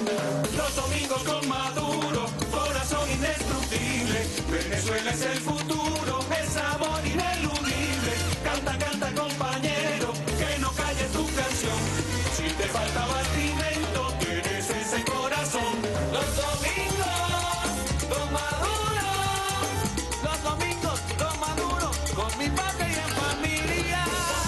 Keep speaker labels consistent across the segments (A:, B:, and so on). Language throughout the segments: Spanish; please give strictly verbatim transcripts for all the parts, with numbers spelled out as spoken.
A: Los domingos con Maduro, corazón indestructible. Venezuela es el futuro, es amor ineludible. Canta, canta compañero, que no calles tu canción. Si te falta bastimento, tienes ese corazón. Los domingos con Maduro, los domingos con Maduro, con mi patria y en familia.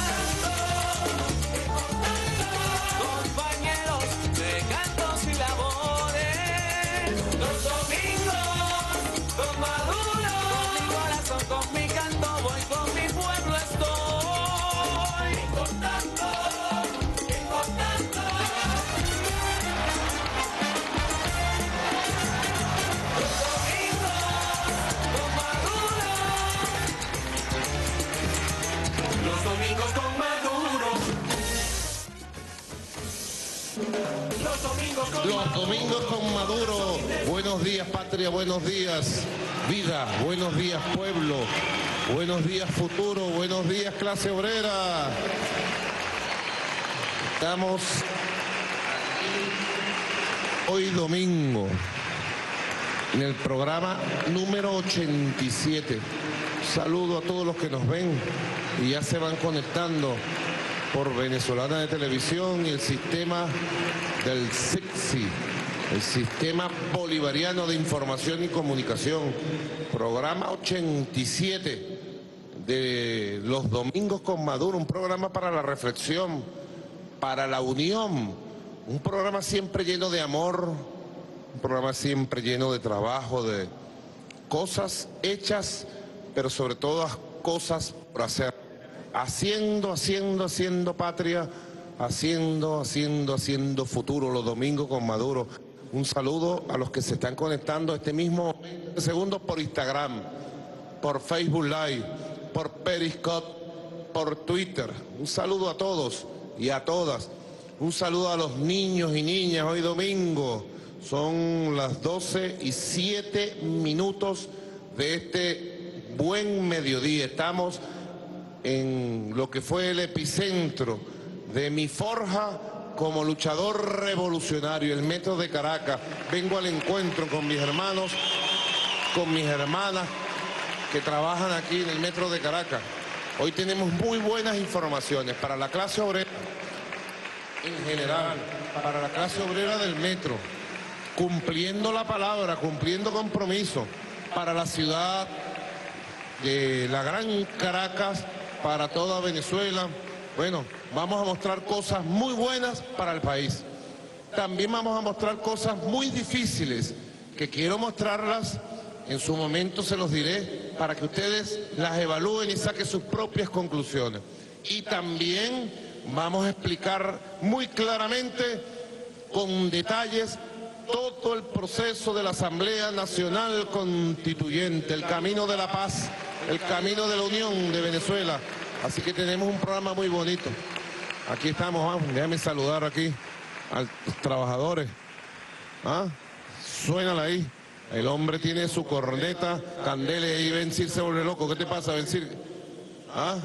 A: Compañeros de cantos y labores. Los domingos con Maduro, con mi corazón, con mi canto voy, con mi pueblo estoy. Importando, importando. Los domingos con Maduro. Los domingos con Maduro. Los domingos con
B: Los
A: Maduro.
B: domingos con Maduro. Buenos días, patria, buenos días, vida, buenos días, pueblo, buenos días, futuro, buenos días, clase obrera. Estamos hoy domingo en el programa número ochenta y siete. Saludo a todos los que nos ven y ya se van conectando por Venezolana de Televisión y el sistema del S I C S I, el Sistema Bolivariano de Información y Comunicación. Programa ochenta y siete de Los Domingos con Maduro, un programa para la reflexión, para la unión, un programa siempre lleno de amor, un programa siempre lleno de trabajo, de cosas hechas, pero sobre todo cosas por hacer. Haciendo, haciendo, haciendo patria, haciendo, haciendo, haciendo futuro. Los domingos con Maduro. Un saludo a los que se están conectando este mismo segundo por Instagram, por Facebook Live, por Periscope, por Twitter. Un saludo a todos y a todas. Un saludo a los niños y niñas hoy domingo. Son las doce y siete minutos de este buen mediodía. Estamos en lo que fue el epicentro de mi forja como luchador revolucionario, el Metro de Caracas. Vengo al encuentro con mis hermanos, con mis hermanas que trabajan aquí en el Metro de Caracas. Hoy tenemos muy buenas informaciones para la clase obrera en general, para la clase obrera del Metro, cumpliendo la palabra, cumpliendo compromiso, para la ciudad de la Gran Caracas, para toda Venezuela. Bueno, vamos a mostrar cosas muy buenas para el país. También vamos a mostrar cosas muy difíciles, que quiero mostrarlas, en su momento se los diré, para que ustedes las evalúen y saquen sus propias conclusiones. Y también vamos a explicar muy claramente, con detalles, todo el proceso de la Asamblea Nacional Constituyente, el camino de la paz, el camino de la unión de Venezuela. Así que tenemos un programa muy bonito. Aquí estamos, vamos, déjame saludar aquí a los trabajadores. ¿Ah? Suénala ahí. El hombre tiene su corneta, candele, y Bencir se vuelve loco. ¿Qué te pasa, Bencir? ¿Ah?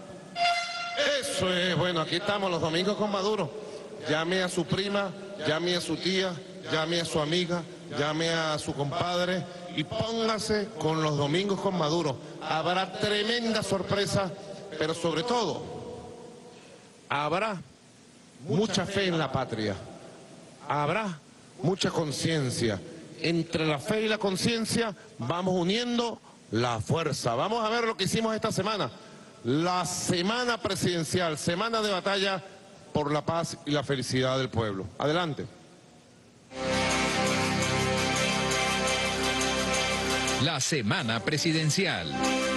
B: Eso es, bueno, aquí estamos los domingos con Maduro. Llame a su prima, llame a su tía, llame a su amiga, llame a su compadre y póngase con los domingos con Maduro. Habrá tremenda sorpresa, pero sobre todo, habrá mucha fe en la patria, habrá mucha conciencia. Entre la fe y la conciencia vamos uniendo la fuerza. Vamos a ver lo que hicimos esta semana. La semana presidencial, semana de batalla por la paz y la felicidad del pueblo. Adelante.
C: La semana presidencial.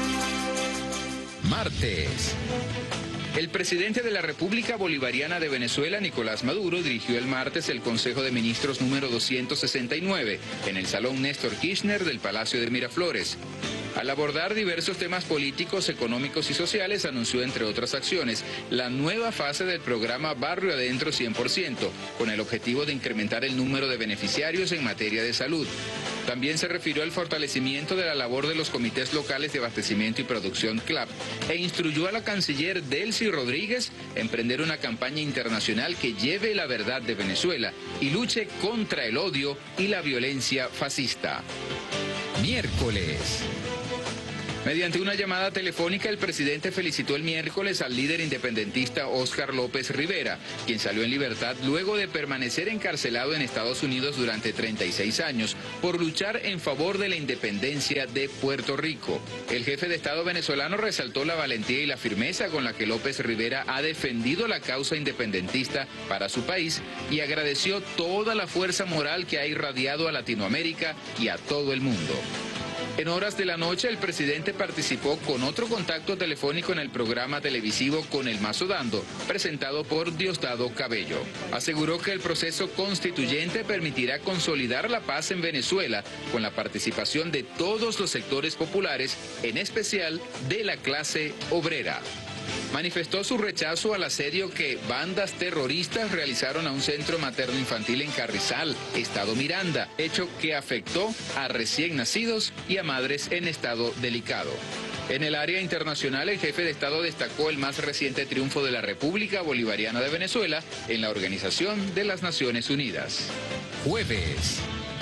C: Martes. El presidente de la República Bolivariana de Venezuela, Nicolás Maduro, dirigió el martes el Consejo de Ministros número doscientos sesenta y nueve en el Salón Néstor Kirchner del Palacio de Miraflores. Al abordar diversos temas políticos, económicos y sociales, anunció, entre otras acciones, la nueva fase del programa Barrio Adentro cien por ciento, con el objetivo de incrementar el número de beneficiarios en materia de salud. También se refirió al fortalecimiento de la labor de los comités locales de abastecimiento y producción C L A P e instruyó a la canciller Delcy Rodríguez a emprender una campaña internacional que lleve la verdad de Venezuela y luche contra el odio y la violencia fascista. Miércoles. Mediante una llamada telefónica, el presidente felicitó el miércoles al líder independentista Óscar López Rivera, quien salió en libertad luego de permanecer encarcelado en Estados Unidos durante treinta y seis años por luchar en favor de la independencia de Puerto Rico. El jefe de Estado venezolano resaltó la valentía y la firmeza con la que López Rivera ha defendido la causa independentista para su país y agradeció toda la fuerza moral que ha irradiado a Latinoamérica y a todo el mundo. En horas de la noche, el presidente participó con otro contacto telefónico en el programa televisivo Con el Mazo Dando, presentado por Diosdado Cabello. Aseguró que el proceso constituyente permitirá consolidar la paz en Venezuela con la participación de todos los sectores populares, en especial de la clase obrera. Manifestó su rechazo al asedio que bandas terroristas realizaron a un centro materno-infantil en Carrizal, Estado Miranda, hecho que afectó a recién nacidos y a madres en estado delicado. En el área internacional, el jefe de Estado destacó el más reciente triunfo de la República Bolivariana de Venezuela en la Organización de las Naciones Unidas. Jueves.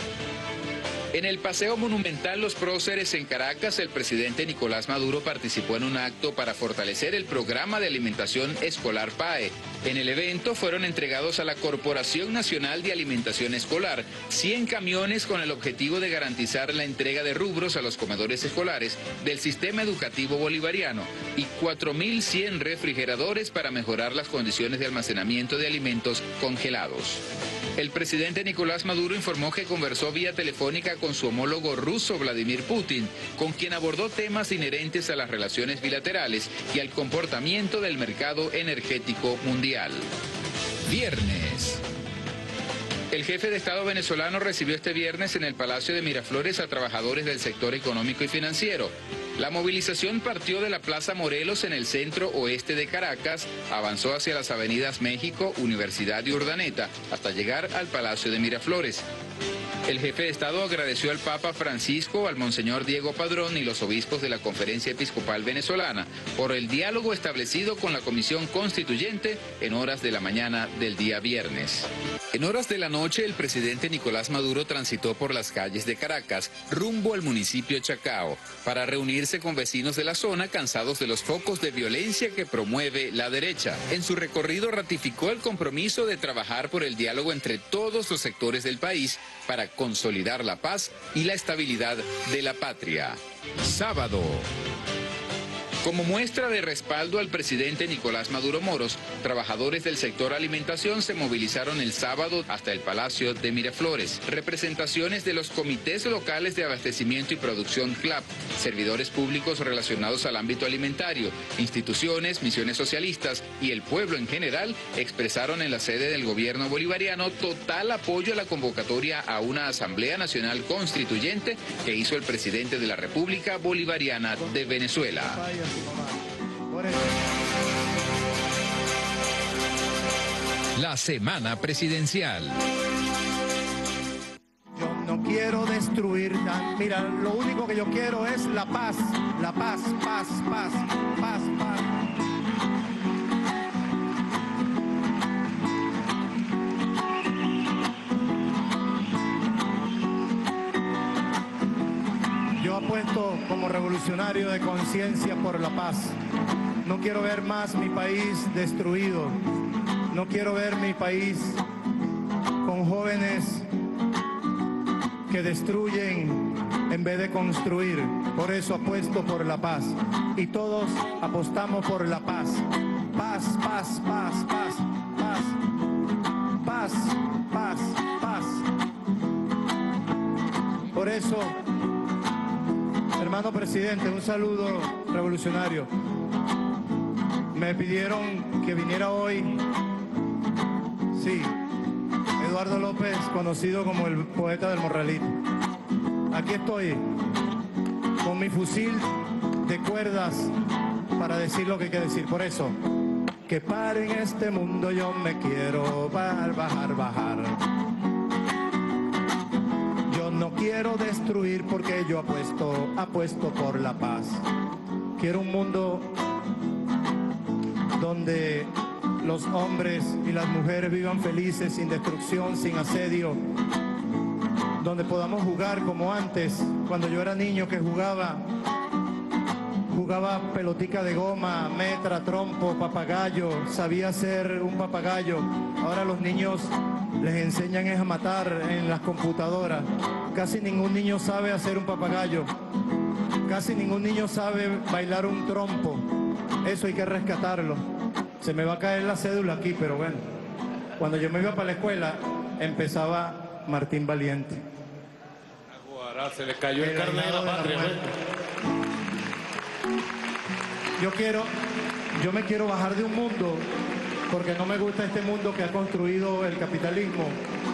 C: En el Paseo Monumental Los Próceres en Caracas, el presidente Nicolás Maduro participó en un acto para fortalecer el programa de alimentación escolar P A E. En el evento fueron entregados a la Corporación Nacional de Alimentación Escolar cien camiones con el objetivo de garantizar la entrega de rubros a los comedores escolares del sistema educativo bolivariano y cuatro mil cien refrigeradores para mejorar las condiciones de almacenamiento de alimentos congelados. El presidente Nicolás Maduro informó que conversó vía telefónica con su homólogo ruso Vladimir Putin, con quien abordó temas inherentes a las relaciones bilaterales y al comportamiento del mercado energético mundial. Viernes. El jefe de Estado venezolano recibió este viernes en el Palacio de Miraflores a trabajadores del sector económico y financiero. La movilización partió de la Plaza Morelos en el centro oeste de Caracas, avanzó hacia las avenidas México, Universidad y Urdaneta, hasta llegar al Palacio de Miraflores. El jefe de Estado agradeció al Papa Francisco, al Monseñor Diego Padrón y los obispos de la Conferencia Episcopal Venezolana por el diálogo establecido con la Comisión Constituyente en horas de la mañana del día viernes. En horas de la noche, el presidente Nicolás Maduro transitó por las calles de Caracas rumbo al municipio Chacao para reunirse con vecinos de la zona cansados de los focos de violencia que promueve la derecha. En su recorrido ratificó el compromiso de trabajar por el diálogo entre todos los sectores del país para consolidar la paz y la estabilidad de la patria. Sábado. Como muestra de respaldo al presidente Nicolás Maduro Moros, trabajadores del sector alimentación se movilizaron el sábado hasta el Palacio de Miraflores. Representaciones de los comités locales de abastecimiento y producción C L A P, servidores públicos relacionados al ámbito alimentario, instituciones, misiones socialistas y el pueblo en general expresaron en la sede del gobierno bolivariano total apoyo a la convocatoria a una Asamblea Nacional Constituyente que hizo el presidente de la República Bolivariana de Venezuela. La semana presidencial.
D: Yo no quiero destruir, mira, lo único que yo quiero es la paz, la paz, paz, paz, paz, paz. Yo apuesto como revolucionario de conciencia por la paz. No quiero ver más mi país destruido. No quiero ver mi país con jóvenes que destruyen en vez de construir. Por eso apuesto por la paz. Y todos apostamos por la paz. Paz, paz, paz, paz, paz. Paz, paz, paz. Por eso, hermano presidente, un saludo revolucionario. Me pidieron que viniera hoy, sí, Eduardo López, conocido como el poeta del Morralito. Aquí estoy, con mi fusil de cuerdas para decir lo que hay que decir. Por eso, que pare en este mundo, yo me quiero bajar, bajar, bajar. Yo no quiero quiero destruir porque yo apuesto, apuesto por la paz. Quiero un mundo donde los hombres y las mujeres vivan felices, sin destrucción, sin asedio, donde podamos jugar como antes, cuando yo era niño que jugaba, jugaba pelotica de goma, metra, trompo, papagayo, sabía ser un papagayo. Ahora los niños les enseñan es a matar en las computadoras. Casi ningún niño sabe hacer un papagayo, casi ningún niño sabe bailar un trompo. Eso hay que rescatarlo. Se me va a caer la cédula aquí, pero bueno. Cuando yo me iba para la escuela, empezaba Martín Valiente.
B: Se le cayó el carnet de la patria.
D: Yo quiero, yo me quiero bajar de un mundo, porque no me gusta este mundo que ha construido el capitalismo,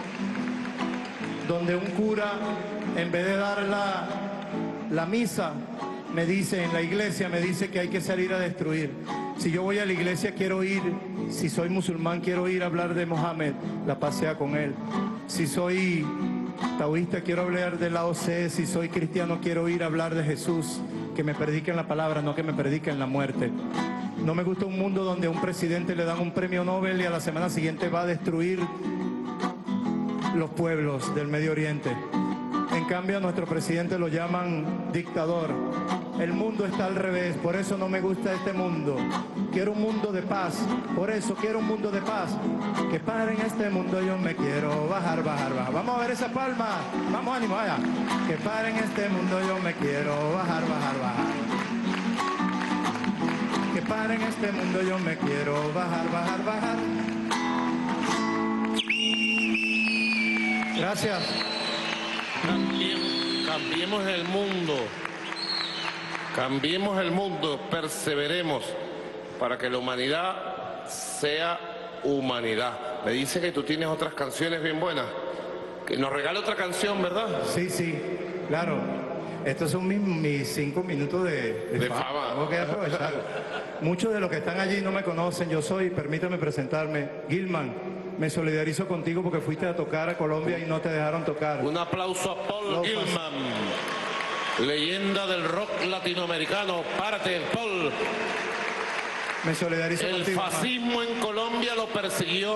D: donde un cura, en vez de dar la, la misa, me dice, en la iglesia, me dice que hay que salir a destruir. Si yo voy a la iglesia, quiero ir, si soy musulmán, quiero ir a hablar de Mohammed, la paz sea con él. Si soy taoísta, quiero hablar de Lao Tse. Si soy cristiano, quiero ir a hablar de Jesús, que me prediquen la palabra, no que me prediquen la muerte. No me gusta un mundo donde a un presidente le dan un premio Nobel y a la semana siguiente va a destruir los pueblos del Medio Oriente. En cambio, a nuestro presidente lo llaman dictador. El mundo está al revés, por eso no me gusta este mundo. Quiero un mundo de paz, por eso quiero un mundo de paz. Que paren este mundo, yo me quiero bajar, bajar, bajar. Vamos a ver esa palma, vamos, ánimo, vaya. Que paren este mundo, yo me quiero bajar, bajar, bajar. Que paren este mundo, yo me quiero bajar, bajar, bajar. Gracias.
B: Cambiemos, cambiemos el mundo. Cambiemos el mundo, perseveremos para que la humanidad sea humanidad. Me dice que tú tienes otras canciones bien buenas. Que nos regale otra canción, ¿verdad?
D: Sí, sí, claro. Estos son mis, mis cinco minutos de, de,
B: de
D: fama.
B: fama.
D: Tengo que aprovechar. Muchos de los que están allí no me conocen. Yo soy, permítame presentarme, Gilman. Me solidarizo contigo porque fuiste a tocar a Colombia y no te dejaron tocar.
B: Un aplauso a Paul
D: Lo
B: Gilman, leyenda del rock latinoamericano. Párate, Paul.
D: Me solidarizo
B: El
D: contigo.
B: fascismo en Colombia lo persiguió,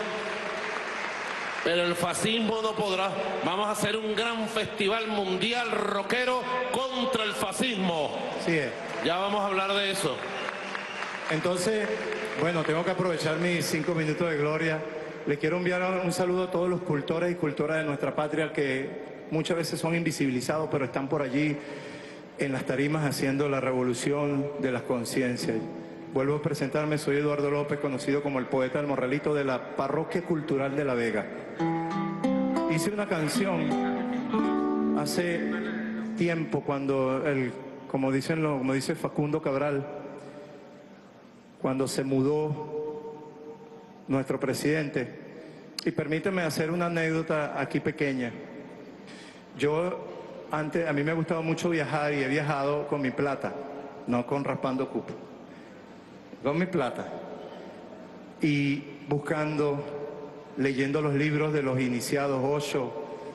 B: pero el fascismo no podrá. Vamos a hacer un gran festival mundial rockero contra el fascismo.
D: Sí es.
B: Ya vamos a hablar de eso.
D: Entonces, bueno, tengo que aprovechar mis cinco minutos de gloria. Le quiero enviar un saludo a todos los cultores y cultoras de nuestra patria que muchas veces son invisibilizados, pero están por allí en las tarimas haciendo la revolución de las conciencias. Vuelvo a presentarme, soy Eduardo López, conocido como el poeta del Morralito de la Parroquia Cultural de La Vega. Hice una canción hace tiempo cuando, el, como, dicen lo, como dice Facundo Cabral, cuando se mudó nuestro presidente. Y permíteme hacer una anécdota aquí pequeña. Yo antes, a mí me ha gustado mucho viajar y he viajado con mi plata, no con raspando cupo. Con mi plata. Y buscando, leyendo los libros de los iniciados, Osho,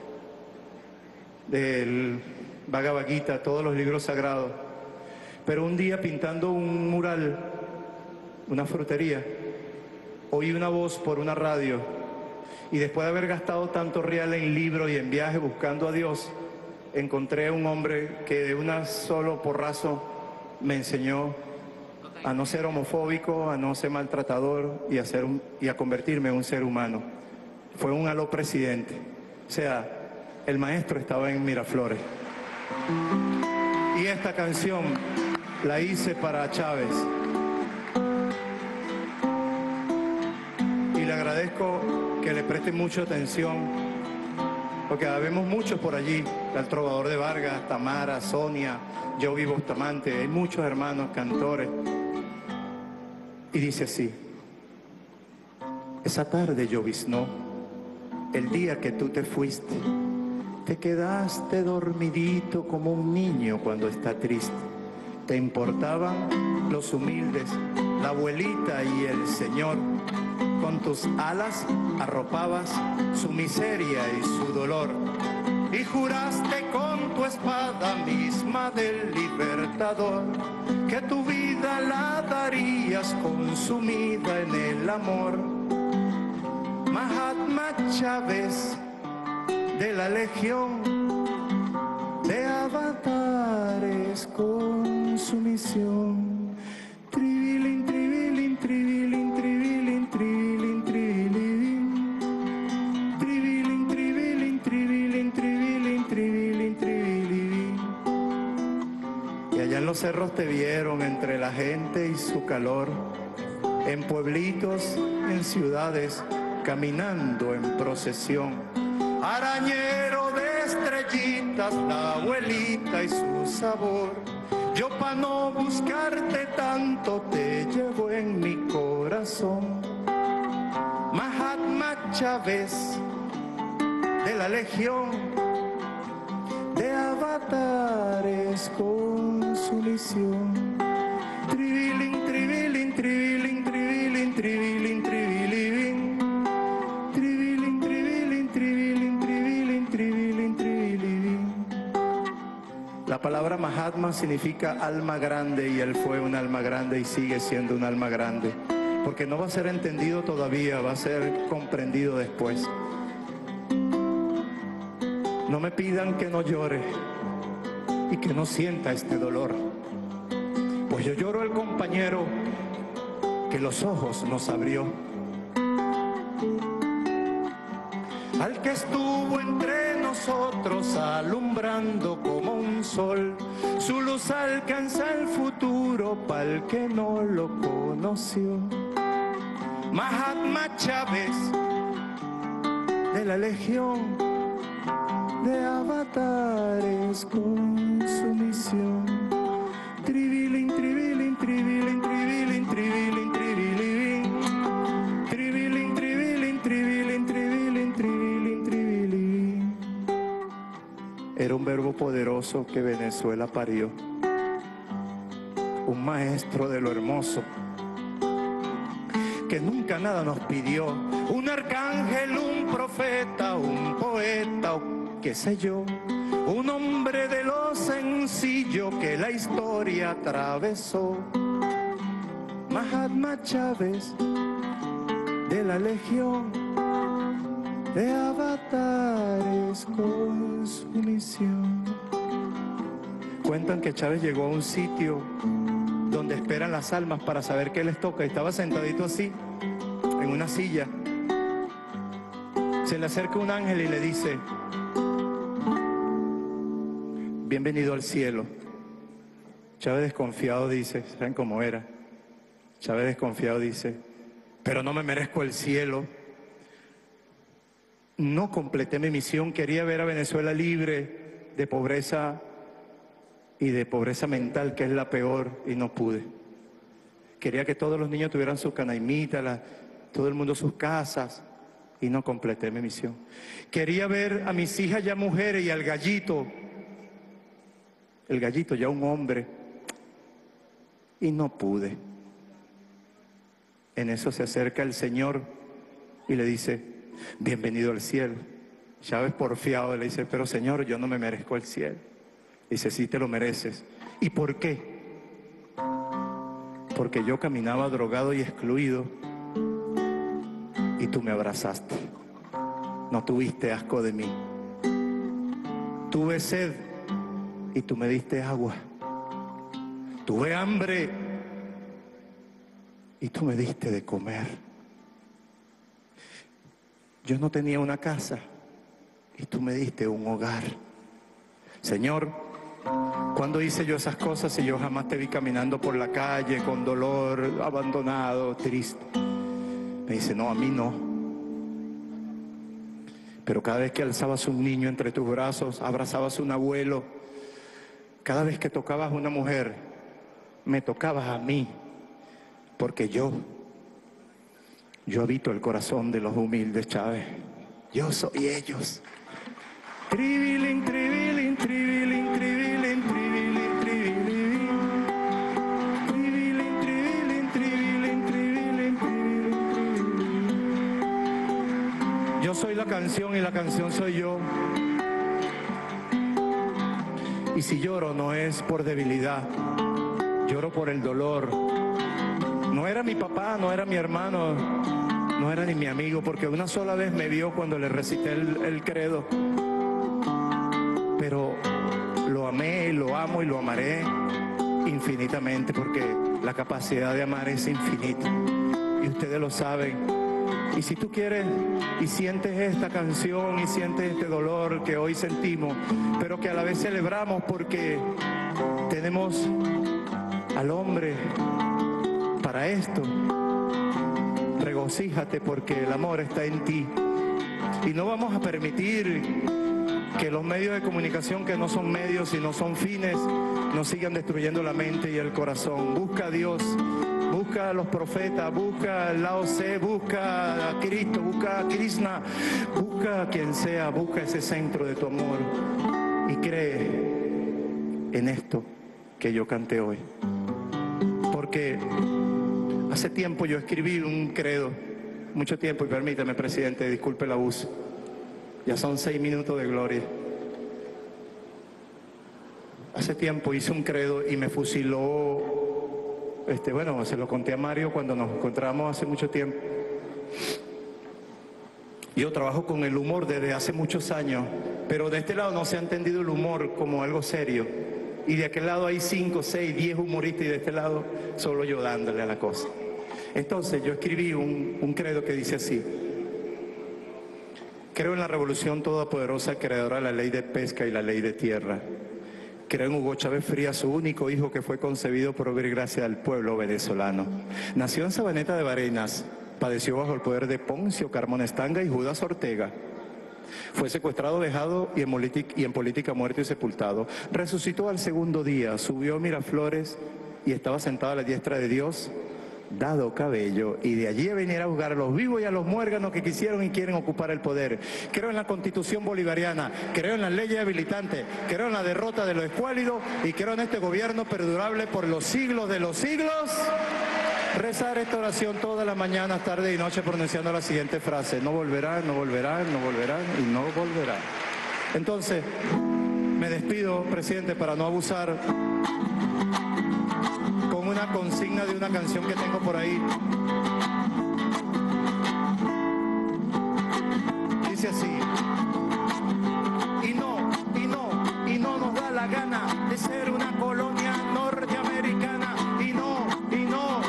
D: del Bhagavad Gita, todos los libros sagrados. Pero un día pintando un mural, una frutería, oí una voz por una radio y después de haber gastado tanto real en libros y en viajes buscando a Dios, encontré a un hombre que de un solo porrazo me enseñó a no ser homofóbico, a no ser maltratador y a, ser un, y a convertirme en un ser humano. Fue un aló presidente. O sea, el maestro estaba en Miraflores. Y esta canción la hice para Chávez. Y le agradezco que le preste mucha atención, porque habemos muchos por allí, el trovador de Vargas, Tamara, Sonia, Yogi Bustamante, hay muchos hermanos cantores. Y dice así: esa tarde lloviznó, el día que tú te fuiste, te quedaste dormidito como un niño cuando está triste. Te importaban los humildes, la abuelita y el Señor. Con tus alas arropabas su miseria y su dolor. y juraste con tu espada misma del libertador que tu vida la darías consumida en el amor. Mahatma Chávez de la Legión de avatares con su misión. Tribilín, tribilín, tribilín, tribilín, tribilín, tribilín. Tribilín, tribilín, tribilín, tribilín, tribilín, tribilín. Y allá en los cerros te vieron entre la gente y su calor, en pueblitos, en ciudades, caminando en procesión. Arañero de estrellitas, la abuelita y su sabor. Yo pa' no buscarte tanto te llevo en mi corazón. Mahatma Chávez de la Legión de avatares con su misión. Tribilín, tribilín, tribilín, tribilín, tribilín, tribilín. Tribilín, tribilín, tribilín, tribilín, tribilín, tribilín. La palabra Mahatma significa alma grande y él fue un alma grande y sigue siendo un alma grande. Porque no va a ser entendido todavía, va a ser comprendido después. No me pidan que no llore y que no sienta este dolor. Pues yo lloro el compañero que los ojos nos abrió. Al que estuvo entre nosotros alumbrando como un sol. Su luz alcanza el futuro pa'l que no lo conoció. Mahatma Chávez de la Legión de avatares con su misión. Tribilín, tribilín, tribilín, tribilín, tribilín, tribilín. Tribilín, tribilín, tribilín, tribilín, tribilín, tribilín. Era un verbo poderoso que Venezuela parió. Un maestro de lo hermoso que nunca nada nos pidió. Un arcángel, un profeta, un poeta o qué sé yo. Un hombre de lo sencillo que la historia atravesó. Mahatma Chávez de la Legión de avatares con su misión. Cuentan que Chávez llegó a un sitio donde esperan las almas para saber qué les toca. Estaba sentadito así, en una silla. Se le acerca un ángel y le dice: bienvenido al cielo. Chávez desconfiado dice, ¿saben cómo era? Chávez desconfiado dice, pero no me merezco el cielo. No completé mi misión, quería ver a Venezuela libre de pobreza y de pobreza mental, que es la peor, y no pude. Quería que todos los niños tuvieran su canaimita, la, todo el mundo sus casas, y no completé mi misión. Quería ver a mis hijas ya mujeres y al gallito, el gallito ya un hombre, y no pude. En eso se acerca el Señor y le dice, bienvenido al cielo. Chávez porfiado le dice, pero Señor, yo no me merezco el cielo. Dice, sí te lo mereces. ¿Y por qué? Porque yo caminaba drogado y excluido y tú me abrazaste. No tuviste asco de mí. Tuve sed y tú me diste agua. Tuve hambre y tú me diste de comer. Yo no tenía una casa y tú me diste un hogar. Señor, ¿cuándo hice yo esas cosas y yo jamás te vi caminando por la calle con dolor, abandonado, triste? Me dice, no, a mí no. Pero cada vez que alzabas un niño entre tus brazos, abrazabas a un abuelo, cada vez que tocabas a una mujer, me tocabas a mí, porque yo, yo habito el corazón de los humildes, Chávez. Yo soy ellos. Tribilín, tribilín, tribilín, tribilín, tribilín, tribilín. Tribilín, tribilín, tribilín, tribilín, tribilín. Yo soy la canción y la canción soy yo. Y si lloro no es por debilidad, lloro por el dolor. No era mi papá, no era mi hermano, no era ni mi amigo, porque una sola vez me vio cuando le recité el, el credo. Pero lo amé, lo amo y lo amaré infinitamente, porque la capacidad de amar es infinita. Y ustedes lo saben. Y si tú quieres y sientes esta canción y sientes este dolor que hoy sentimos, pero que a la vez celebramos porque tenemos al hombre para esto, regocíjate porque el amor está en ti. Y no vamos a permitir que los medios de comunicación, que no son medios sino son fines, nos sigan destruyendo la mente y el corazón. Busca a Dios. Busca a los profetas, busca al Lao Tse, busca a Cristo, busca a Krishna, busca a quien sea, busca ese centro de tu amor y cree en esto que yo canté hoy. Porque hace tiempo yo escribí un credo, mucho tiempo, y permítame, presidente, disculpe el abuso, ya son seis minutos de gloria. Hace tiempo hice un credo y me fusiló. Este, bueno, se lo conté a Mario cuando nos encontramos hace mucho tiempo. Yo trabajo con el humor desde hace muchos años, pero de este lado no se ha entendido el humor como algo serio. Y de aquel lado hay cinco, seis, diez humoristas y de este lado solo yo dándole a la cosa. Entonces yo escribí un, un credo que dice así. Creo en la revolución todopoderosa creadora de la ley de pesca y la ley de tierra. Creo en Hugo Chávez Frías, su único hijo que fue concebido por obra y gracia del pueblo venezolano. Nació en Sabaneta de Barenas, padeció bajo el poder de Poncio Carmona Estanga y Judas Ortega. Fue secuestrado, dejado y en, y en política muerto y sepultado. Resucitó al segundo día, subió a Miraflores y estaba sentado a la diestra de Dios, dado cabello, y de allí a venir a juzgar a los vivos y a los muérganos que quisieron y quieren ocupar el poder. Creo en la Constitución bolivariana, creo en las leyes habilitantes, creo en la derrota de los escuálidos y creo en este gobierno perdurable por los siglos de los siglos. Rezar esta oración todas las mañanas, tarde y noche pronunciando la siguiente frase: no volverán, no volverán, no volverán y no volverán. Entonces, me despido, presidente, para no abusar, con una consigna de una canción que tengo por ahí. Dice así: y no, y no, y no nos da la gana de ser una colonia norteamericana, y no, y no,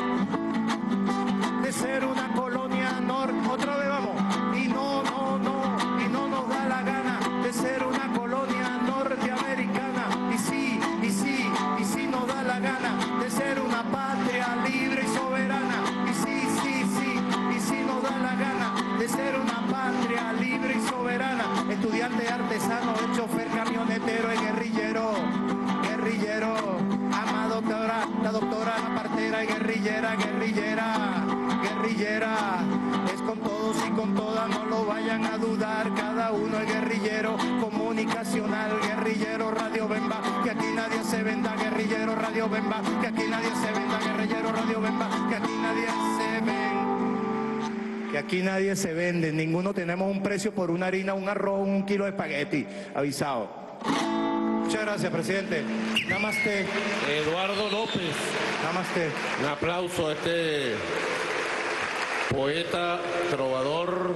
D: de ser una colonia norte, otra vez vamos, y no, no, no, y no nos da la gana de ser una colonia norteamericana, y sí, y sí, y sí nos da la gana de ser una patria libre y soberana, y sí, sí, sí, y sí nos da la gana de ser una patria libre y soberana. Estudiante, artesano, el chofer, camionetero, el guerrillero, guerrillero, ama doctora, la doctora, la partera, guerrillera, guerrillera, guerrillera, es con todos y con todas, no lo vayan a dudar, cada uno es guerrillero, comunicacional, guerrillero, Radio Bemba, que aquí nadie se venda, guerrillero, Radio Bemba, que aquí nadie se venda, guerrillero, Radio Bemba, que aquí nadie se vende, que aquí nadie se vende, ninguno tenemos un precio por una harina, un arroz, un kilo de espagueti, avisado. Muchas gracias, presidente. Namaste.
B: Eduardo López.
D: Namaste.
B: Un aplauso a este poeta, trovador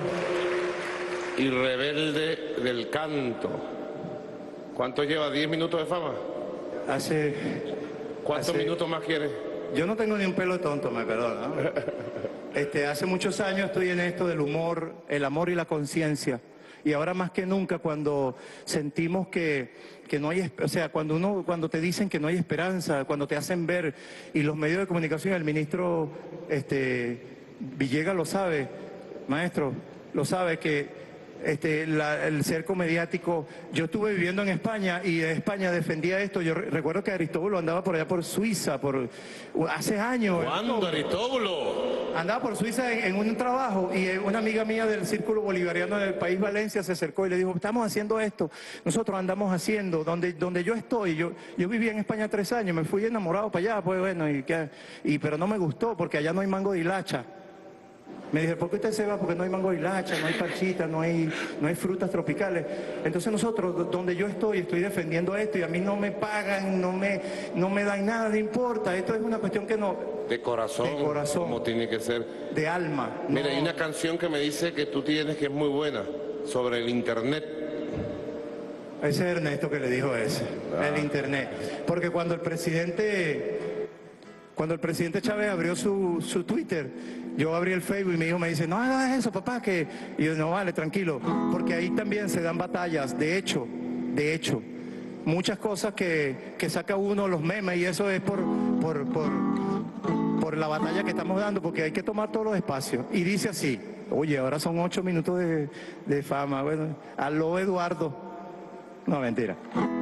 B: y rebelde del canto. ¿Cuánto lleva? ¿Diez minutos de fama?
D: Hace...
B: ¿Cuántos
D: hace,
B: minutos más quieres?
D: Yo no tengo ni un pelo de tonto, me perdona, ¿no? Este, hace muchos años estoy en esto del humor, el amor y la conciencia. Y ahora más que nunca, cuando sentimos que, que no hay, o sea, cuando uno, cuando te dicen que no hay esperanza, cuando te hacen ver, y los medios de comunicación, el ministro este, Villegas lo sabe, maestro, lo sabe, que este, la, el cerco mediático, yo estuve viviendo en España y en España defendía esto. Yo re recuerdo que Aristóbulo andaba por allá por Suiza, por hace años.
B: ¿Cuándo, Aristóbulo?
D: Andaba por Suiza en, en un trabajo y una amiga mía del Círculo Bolivariano del país Valencia se acercó y le dijo: estamos haciendo esto, nosotros andamos haciendo, donde, donde yo estoy, yo, yo viví en España tres años, me fui enamorado para allá, pues bueno, y, que, y pero no me gustó porque allá no hay mango de hilacha. Me dije, ¿por qué usted se va? Porque no hay mango hilacha, no hay parchita, no hay, no hay frutas tropicales. Entonces nosotros, donde yo estoy, estoy defendiendo esto y a mí no me pagan, no me, no me dan nada, no importa. Esto es una cuestión que no...
B: De corazón,
D: de corazón,
B: como tiene que ser.
D: De alma.
B: Mira,
D: no...
B: hay una canción que me dice que tú tienes que es muy buena, sobre el internet.
D: Ese es Ernesto que le dijo ese, ah. el internet. Porque cuando el presidente, cuando el presidente Chávez abrió su, su Twitter, yo abrí el Facebook y mi hijo me dice, no hagas eso, papá, que... Y yo, no, vale, tranquilo, porque ahí también se dan batallas. De hecho, de hecho, muchas cosas que, que saca uno los memes y eso es por, por, por, por la batalla que estamos dando, porque hay que tomar todos los espacios. Y dice así, oye, ahora son ocho minutos de, de fama, bueno, aló Eduardo. No, mentira.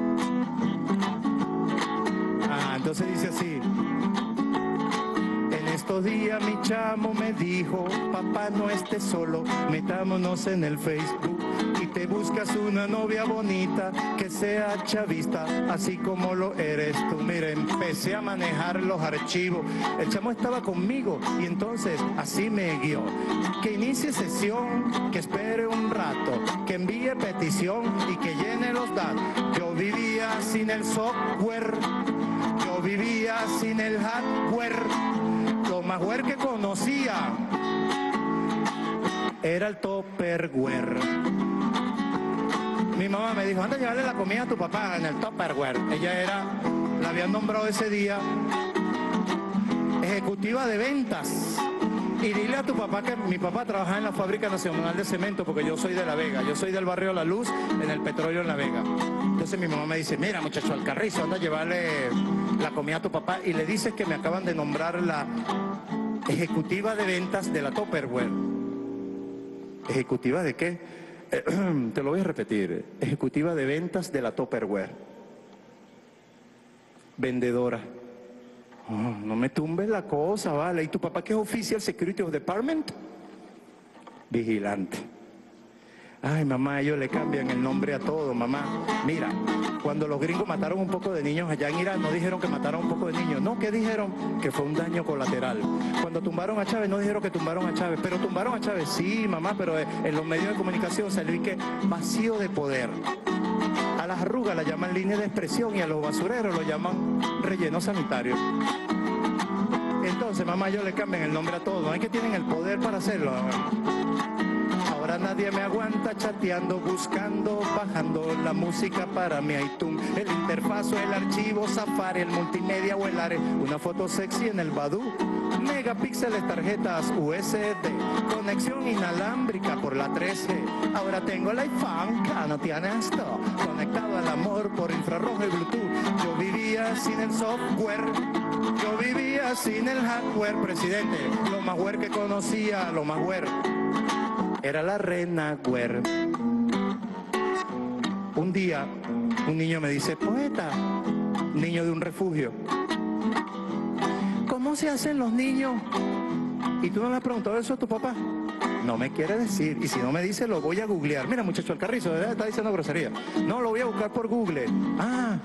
D: Ah, entonces dice así. En estos días mi chamo me dijo, papá, no estés solo, metámonos en el Facebook y te buscas una novia bonita que sea chavista, así como lo eres tú. Mira, empecé a manejar los archivos. El chamo estaba conmigo y entonces así me guió. Que inicie sesión, que espere un rato, que envíe petición y que llene los datos. Yo vivía sin el software, yo vivía sin el hardware. Lo más hardware que conocía era el Tupperware. Mi mamá me dijo, anda a llevarle la comida a tu papá en el Tupperware. Ella era, la habían nombrado ese día, ejecutiva de ventas. Y dile a tu papá que mi papá trabajaba en la Fábrica Nacional de Cemento, porque yo soy de La Vega, yo soy del barrio La Luz, en el petróleo en La Vega. Entonces mi mamá me dice, mira muchacho Alcarrizo, anda a llevarle la comida a tu papá y le dices que me acaban de nombrar la ejecutiva de ventas de la Tupperware. ¿Ejecutiva de qué? Te lo voy a repetir, ejecutiva de ventas de la Tupperware. Vendedora. Oh, no me tumbes la cosa, vale. ¿Y tu papá qué es Official Security of Department? Vigilante. Ay, mamá, ellos le cambian el nombre a todo, mamá. Mira, cuando los gringos mataron un poco de niños allá en Irak, no dijeron que mataron un poco de niños. No, ¿qué dijeron? Que fue un daño colateral. Cuando tumbaron a Chávez, no dijeron que tumbaron a Chávez. Pero tumbaron a Chávez, sí, mamá, pero en los medios de comunicación salió y que vacío de poder. A las arrugas la llaman línea de expresión y a los basureros lo llaman relleno sanitario. Entonces, mamá, ellos le cambian el nombre a todo. No es que tienen el poder para hacerlo. Ahora nadie me aguanta chateando, buscando, bajando la música para mi iTunes. El interfazo, el archivo, Safari, el multimedia o el Are. Una foto sexy en el Badoo. Megapíxeles, tarjetas U S B. Conexión inalámbrica por la tres G. Ahora tengo el iPhone, que no tiene esto. Conectado al amor por infrarrojo y Bluetooth. Yo vivía sin el software. Yo vivía sin el hardware, presidente. Lo más hardware que conocía, lo más hardware era la Renaware. Un día, un niño me dice, poeta, niño de un refugio, ¿cómo se hacen los niños? ¿Y tú no le has preguntado eso a tu papá? No me quiere decir, y si no me dice, lo voy a googlear. Mira, muchacho, el carrizo, está diciendo grosería. No, lo voy a buscar por Google. Ah,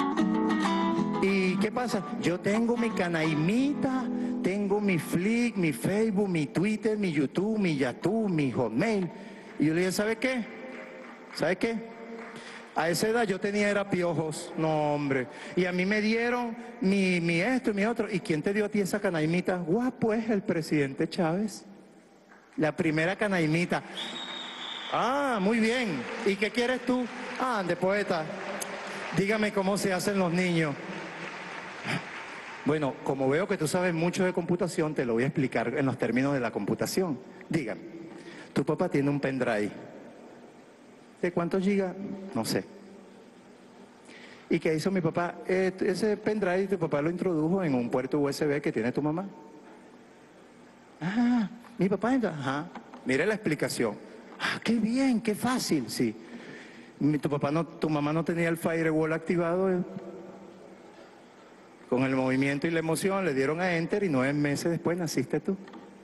D: ¿y qué pasa? Yo tengo mi canaimita, tengo mi Flick, mi Facebook, mi Twitter, mi YouTube, mi Yahoo, mi Hotmail. Y yo le dije, ¿sabe qué? ¿Sabe qué? A esa edad yo tenía era piojos. No, hombre. Y a mí me dieron mi, mi esto y mi otro. ¿Y quién te dio a ti esa canaimita? Guapo, es el presidente Chávez. La primera canaimita. Ah, muy bien. ¿Y qué quieres tú? Ah, de poeta. Dígame cómo se hacen los niños. Bueno, como veo que tú sabes mucho de computación, te lo voy a explicar en los términos de la computación. Dígame, tu papá tiene un pendrive. ¿De cuántos gigas? No sé. ¿Y qué hizo mi papá? Eh, ese pendrive tu papá lo introdujo en un puerto U S B que tiene tu mamá. Ah, mi papá entra. Ajá. Mire la explicación. Ah, qué bien, qué fácil, sí. Tu papá no, tu mamá no tenía el firewall activado. Eh. Con el movimiento y la emoción le dieron a Enter y nueve meses después naciste tú.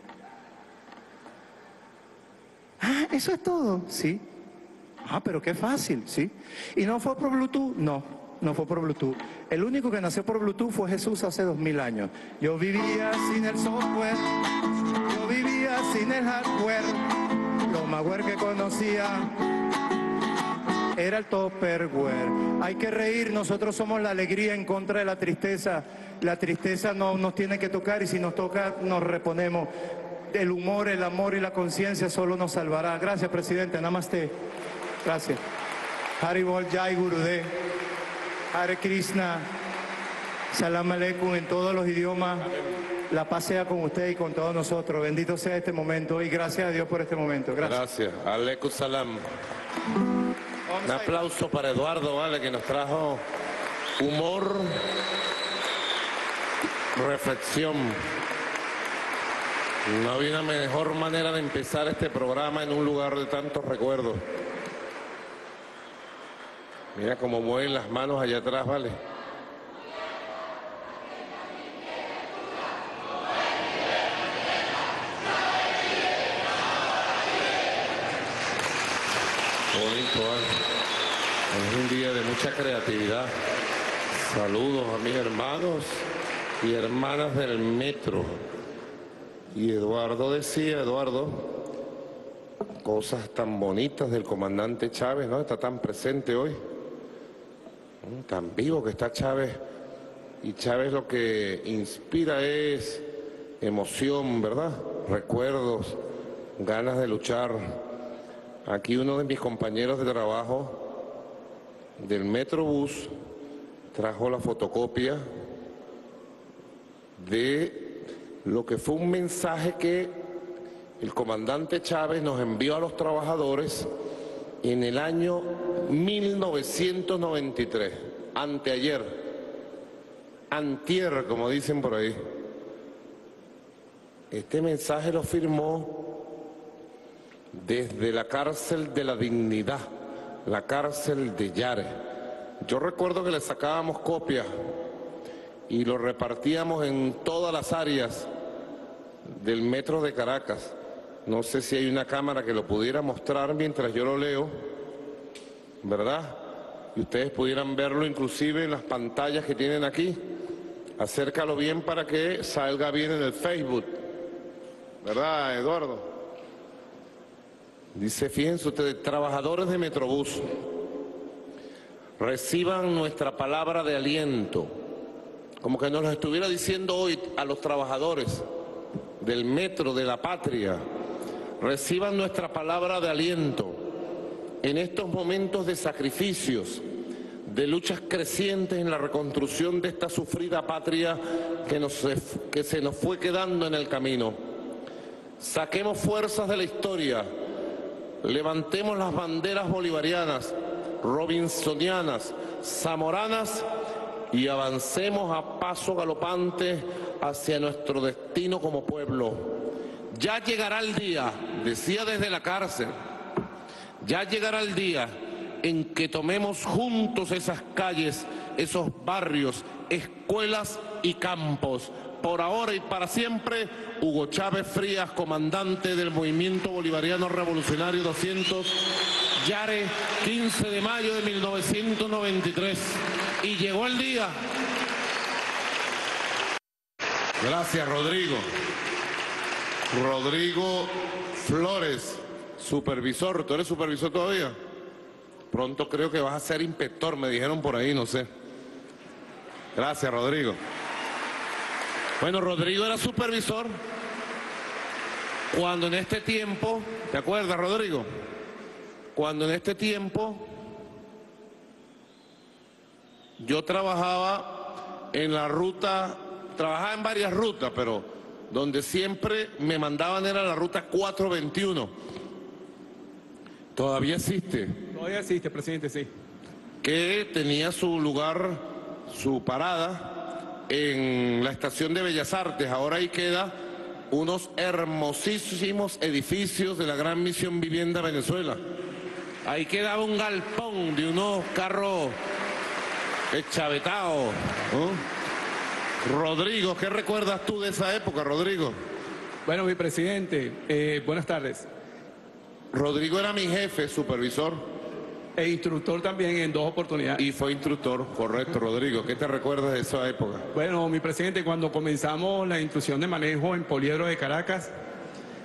D: Ah, ¿eso es todo? Sí. Ah, pero qué fácil, ¿sí? ¿Y no fue por Bluetooth? No, no fue por Bluetooth. El único que nació por Bluetooth fue Jesús hace dos mil años. Yo vivía sin el software, yo vivía sin el hardware. Lo más bueno que conocía era el Tupperware. Hay que reír, nosotros somos la alegría en contra de la tristeza. La tristeza no nos tiene que tocar y si nos toca nos reponemos. El humor, el amor y la conciencia solo nos salvará. Gracias, presidente. Namaste. Gracias. Haribol Jai Gurudev. Hare Krishna. Salam Aleikum en todos los idiomas. La paz sea con usted y con todos nosotros. Bendito sea este momento y gracias a Dios por este momento. Gracias.
B: Gracias. Aleikum salam. Un aplauso para Eduardo, vale, que nos trajo humor, reflexión. No había una mejor manera de empezar este programa en un lugar de tantos recuerdos. Mira cómo mueven las manos allá atrás, vale. Bonito, ¿vale? Es un día de mucha creatividad. Saludos a mis hermanos y hermanas del metro. Y Eduardo decía, Eduardo, cosas tan bonitas del comandante Chávez, ¿no? Está tan presente hoy, tan vivo que está Chávez. Y Chávez lo que inspira es emoción, ¿verdad? Recuerdos, ganas de luchar. Aquí uno de mis compañeros de trabajo del Metrobús trajo la fotocopia de lo que fue un mensaje que el comandante Chávez nos envió a los trabajadores en el año mil novecientos noventa y tres, anteayer, antier, como dicen por ahí. Este mensaje lo firmó desde la cárcel de la Dignidad, la cárcel de Yare. Yo recuerdo que le sacábamos copias y lo repartíamos en todas las áreas del metro de Caracas. No sé si hay una cámara que lo pudiera mostrar mientras yo lo leo, ¿verdad? Y ustedes pudieran verlo inclusive en las pantallas que tienen aquí. Acércalo bien para que salga bien en el Facebook, ¿verdad, Eduardo? Dice, fíjense ustedes, trabajadores de Metrobús, reciban nuestra palabra de aliento, como que nos lo estuviera diciendo hoy a los trabajadores del metro, de la patria, reciban nuestra palabra de aliento en estos momentos de sacrificios, de luchas crecientes en la reconstrucción de esta sufrida patria que, nos, que se nos fue quedando en el camino. Saquemos fuerzas de la historia, levantemos las banderas bolivarianas, robinsonianas, zamoranas y avancemos a paso galopante hacia nuestro destino como pueblo. Ya llegará el día, decía desde la cárcel, ya llegará el día en que tomemos juntos esas calles, esos barrios, escuelas y campos. Por ahora y para siempre, Hugo Chávez Frías, comandante del Movimiento Bolivariano Revolucionario doscientos, Yare, quince de mayo de mil novecientos noventa y tres. Y llegó el día. Gracias, Rodrigo. Rodrigo Flores, supervisor. ¿Tú eres supervisor todavía? Pronto creo que vas a ser inspector, me dijeron por ahí, no sé. Gracias, Rodrigo. Bueno, Rodrigo era supervisor cuando en este tiempo, ¿te acuerdas, Rodrigo? Cuando en este tiempo yo trabajaba en la ruta, trabajaba en varias rutas, pero donde siempre me mandaban era la ruta cuatrocientos veintiuno. ¿Todavía existe?
E: Todavía existe, presidente, sí.
B: Que tenía su lugar, su parada en la estación de Bellas Artes. Ahora ahí queda unos hermosísimos edificios de la Gran Misión Vivienda Venezuela. Ahí quedaba un galpón de unos carros eschavetados, ¿no? Rodrigo, ¿qué recuerdas tú de esa época, Rodrigo?
E: Bueno, mi presidente, eh, buenas tardes.
B: Rodrigo era mi jefe, supervisor.
E: E instructor también en dos oportunidades.
B: Y fue instructor, correcto, Rodrigo. ¿Qué te recuerdas de esa época?
E: Bueno, mi presidente, cuando comenzamos la instrucción de manejo en Poliedro de Caracas,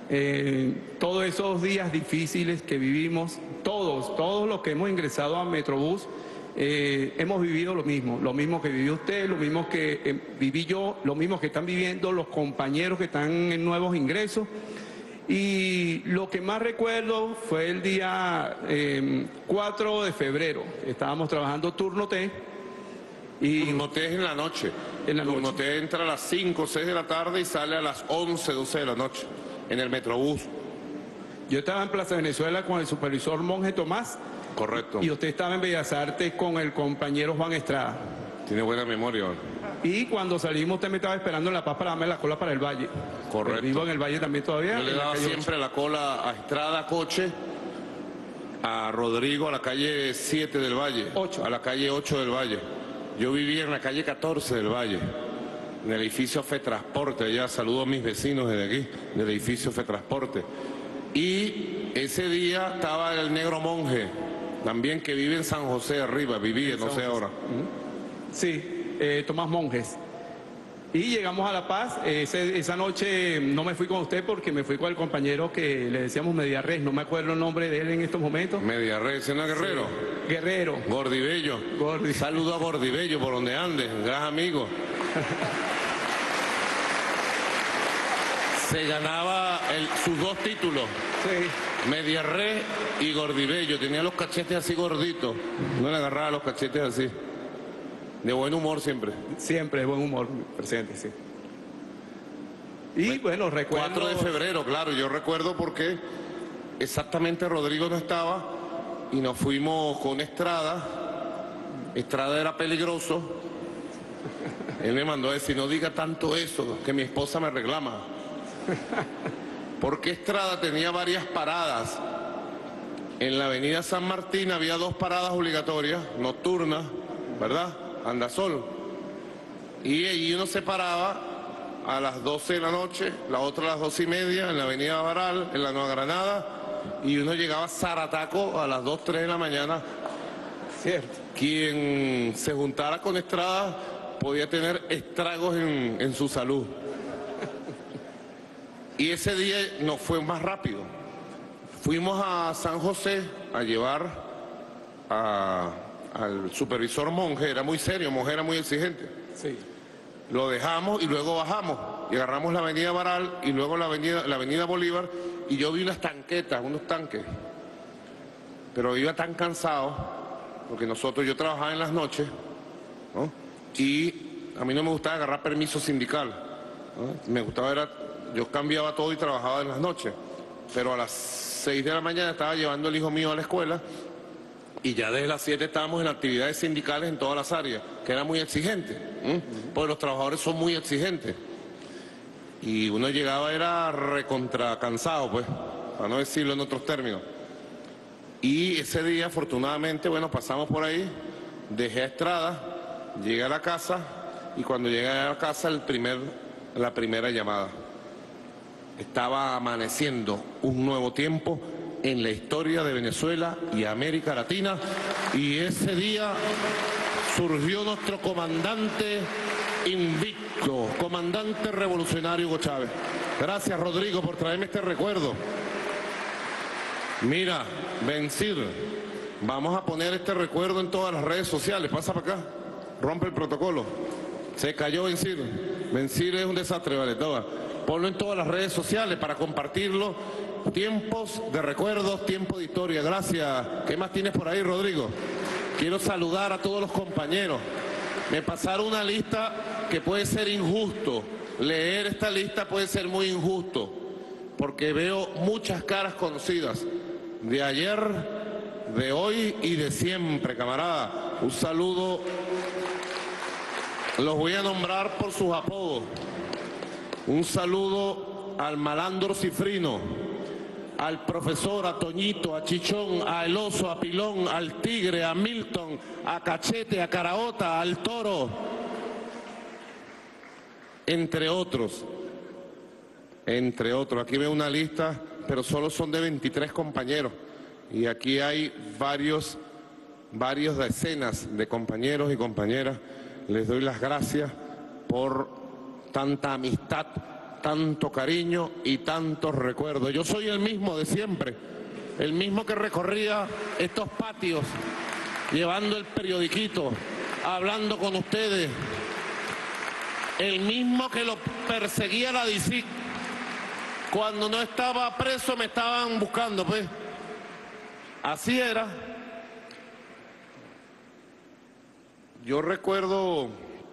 E: Eh, todos esos días difíciles que vivimos, todos, todos los que hemos ingresado a Metrobús, eh, hemos vivido lo mismo, lo mismo que vivió usted, lo mismo que eh, viví yo, lo mismo que están viviendo los compañeros que están en nuevos ingresos. Y lo que más recuerdo fue el día eh, cuatro de febrero, estábamos trabajando turno T. Y
B: turno T es en la noche.
E: En la noche.
B: Turno T entra a las cinco o seis de la tarde y sale a las once, doce de la noche en el Metrobús.
E: Yo estaba en Plaza Venezuela con el supervisor Monje Tomás.
B: Correcto.
E: Y usted estaba en Bellas Artes con el compañero Juan Estrada.
B: Tiene buena memoria.
E: Y cuando salimos usted me estaba esperando en La Paz para darme la cola para el Valle.
B: Correcto.
E: Vivo en el Valle también todavía.
B: Yo le daba siempre la cola a Estrada Coche, a Rodrigo a la calle siete del Valle,
E: ocho.
B: A la calle ocho del Valle. Yo vivía en la calle catorce del Valle, en el edificio Fetransporte, allá saludo a mis vecinos desde aquí, del edificio Fetransporte. Y ese día estaba el negro Monje, también que vive en San José arriba, vivía, no sé ahora.
E: Sí, eh, Tomás Monjes. Y llegamos a La Paz, eh, ese, esa noche no me fui con usted porque me fui con el compañero que le decíamos Media Res, no me acuerdo el nombre de él en estos momentos.
B: Media Res, ¿sí, no, Guerrero?
E: Sí. Guerrero.
B: Gordibello.
E: Gordi.
B: Saludo a Gordibello por donde ande, gran amigo. Se ganaba el, sus dos títulos.
E: Sí.
B: Media Res y Gordibello. Tenía los cachetes así gorditos. No le agarraba los cachetes así. De buen humor siempre.
E: Siempre de buen humor, presidente, sí. Y bueno, recuerdo...
B: cuatro de febrero, claro, yo recuerdo porque exactamente Rodrigo no estaba y nos fuimos con Estrada. Estrada era peligroso. Él me mandó a decir, no diga tanto eso, que mi esposa me reclama. Porque Estrada tenía varias paradas. En la avenida San Martín había dos paradas obligatorias, nocturnas, ¿verdad? Andasol. Y, y uno se paraba a las doce de la noche, la otra a las doce y media en la avenida Baral, en la Nueva Granada, y uno llegaba a Zarataco a las dos, tres de la mañana.
E: Cierto.
B: Quien se juntara con Estrada podía tener estragos en, en su salud. Y ese día nos fue más rápido. Fuimos a San José a llevar a... al supervisor Monje, era muy serio, Monje era muy exigente.
E: Sí.
B: Lo dejamos y luego bajamos y agarramos la avenida Baral y luego la avenida, la avenida Bolívar y yo vi unas tanquetas, unos tanques. Pero iba tan cansado, porque nosotros, yo trabajaba en las noches, ¿no? Y a mí no me gustaba agarrar permiso sindical, ¿no? Me gustaba, era, yo cambiaba todo y trabajaba en las noches. Pero a las seis de la mañana estaba llevando el hijo mío a la escuela. Y ya desde las siete estábamos en actividades sindicales en todas las áreas, que era muy exigente, ¿eh? Porque los trabajadores son muy exigentes. Y uno llegaba, era recontra cansado, pues, para no decirlo en otros términos. Y ese día, afortunadamente, bueno, pasamos por ahí, dejé a Estrada, llegué a la casa, y cuando llegué a la casa, el primer, la primera llamada. Estaba amaneciendo un nuevo tiempo en la historia de Venezuela y América Latina, y ese día surgió nuestro comandante invicto, comandante revolucionario Hugo Chávez. Gracias, Rodrigo, por traerme este recuerdo. Mira, Bencir, vamos a poner este recuerdo en todas las redes sociales. Pasa para acá, rompe el protocolo. Se cayó Bencir. Bencir es un desastre, vale, toma. Ponlo en todas las redes sociales para compartirlo. Tiempos de recuerdos, tiempo de historia. Gracias. ¿Qué más tienes por ahí, Rodrigo? Quiero saludar a todos los compañeros. Me pasaron una lista que puede ser injusto. Leer esta lista puede ser muy injusto, porque veo muchas caras conocidas. De ayer, de hoy y de siempre, camarada. Un saludo. Los voy a nombrar por sus apodos. Un saludo al malandro Cifrino, al profesor, a Toñito, a Chichón, a El Oso, a Pilón, al Tigre, a Milton, a Cachete, a Caraota, al Toro, entre otros, entre otros. Aquí veo una lista, pero solo son de veintitrés compañeros, y aquí hay varios, varios decenas de compañeros y compañeras. Les doy las gracias por tanta amistad tanto cariño y tantos recuerdos. Yo soy el mismo de siempre, el mismo que recorría estos patios, llevando el periodiquito, hablando con ustedes, el mismo que lo perseguía la D I C I. Cuando no estaba preso me estaban buscando, pues. Así era. Yo recuerdo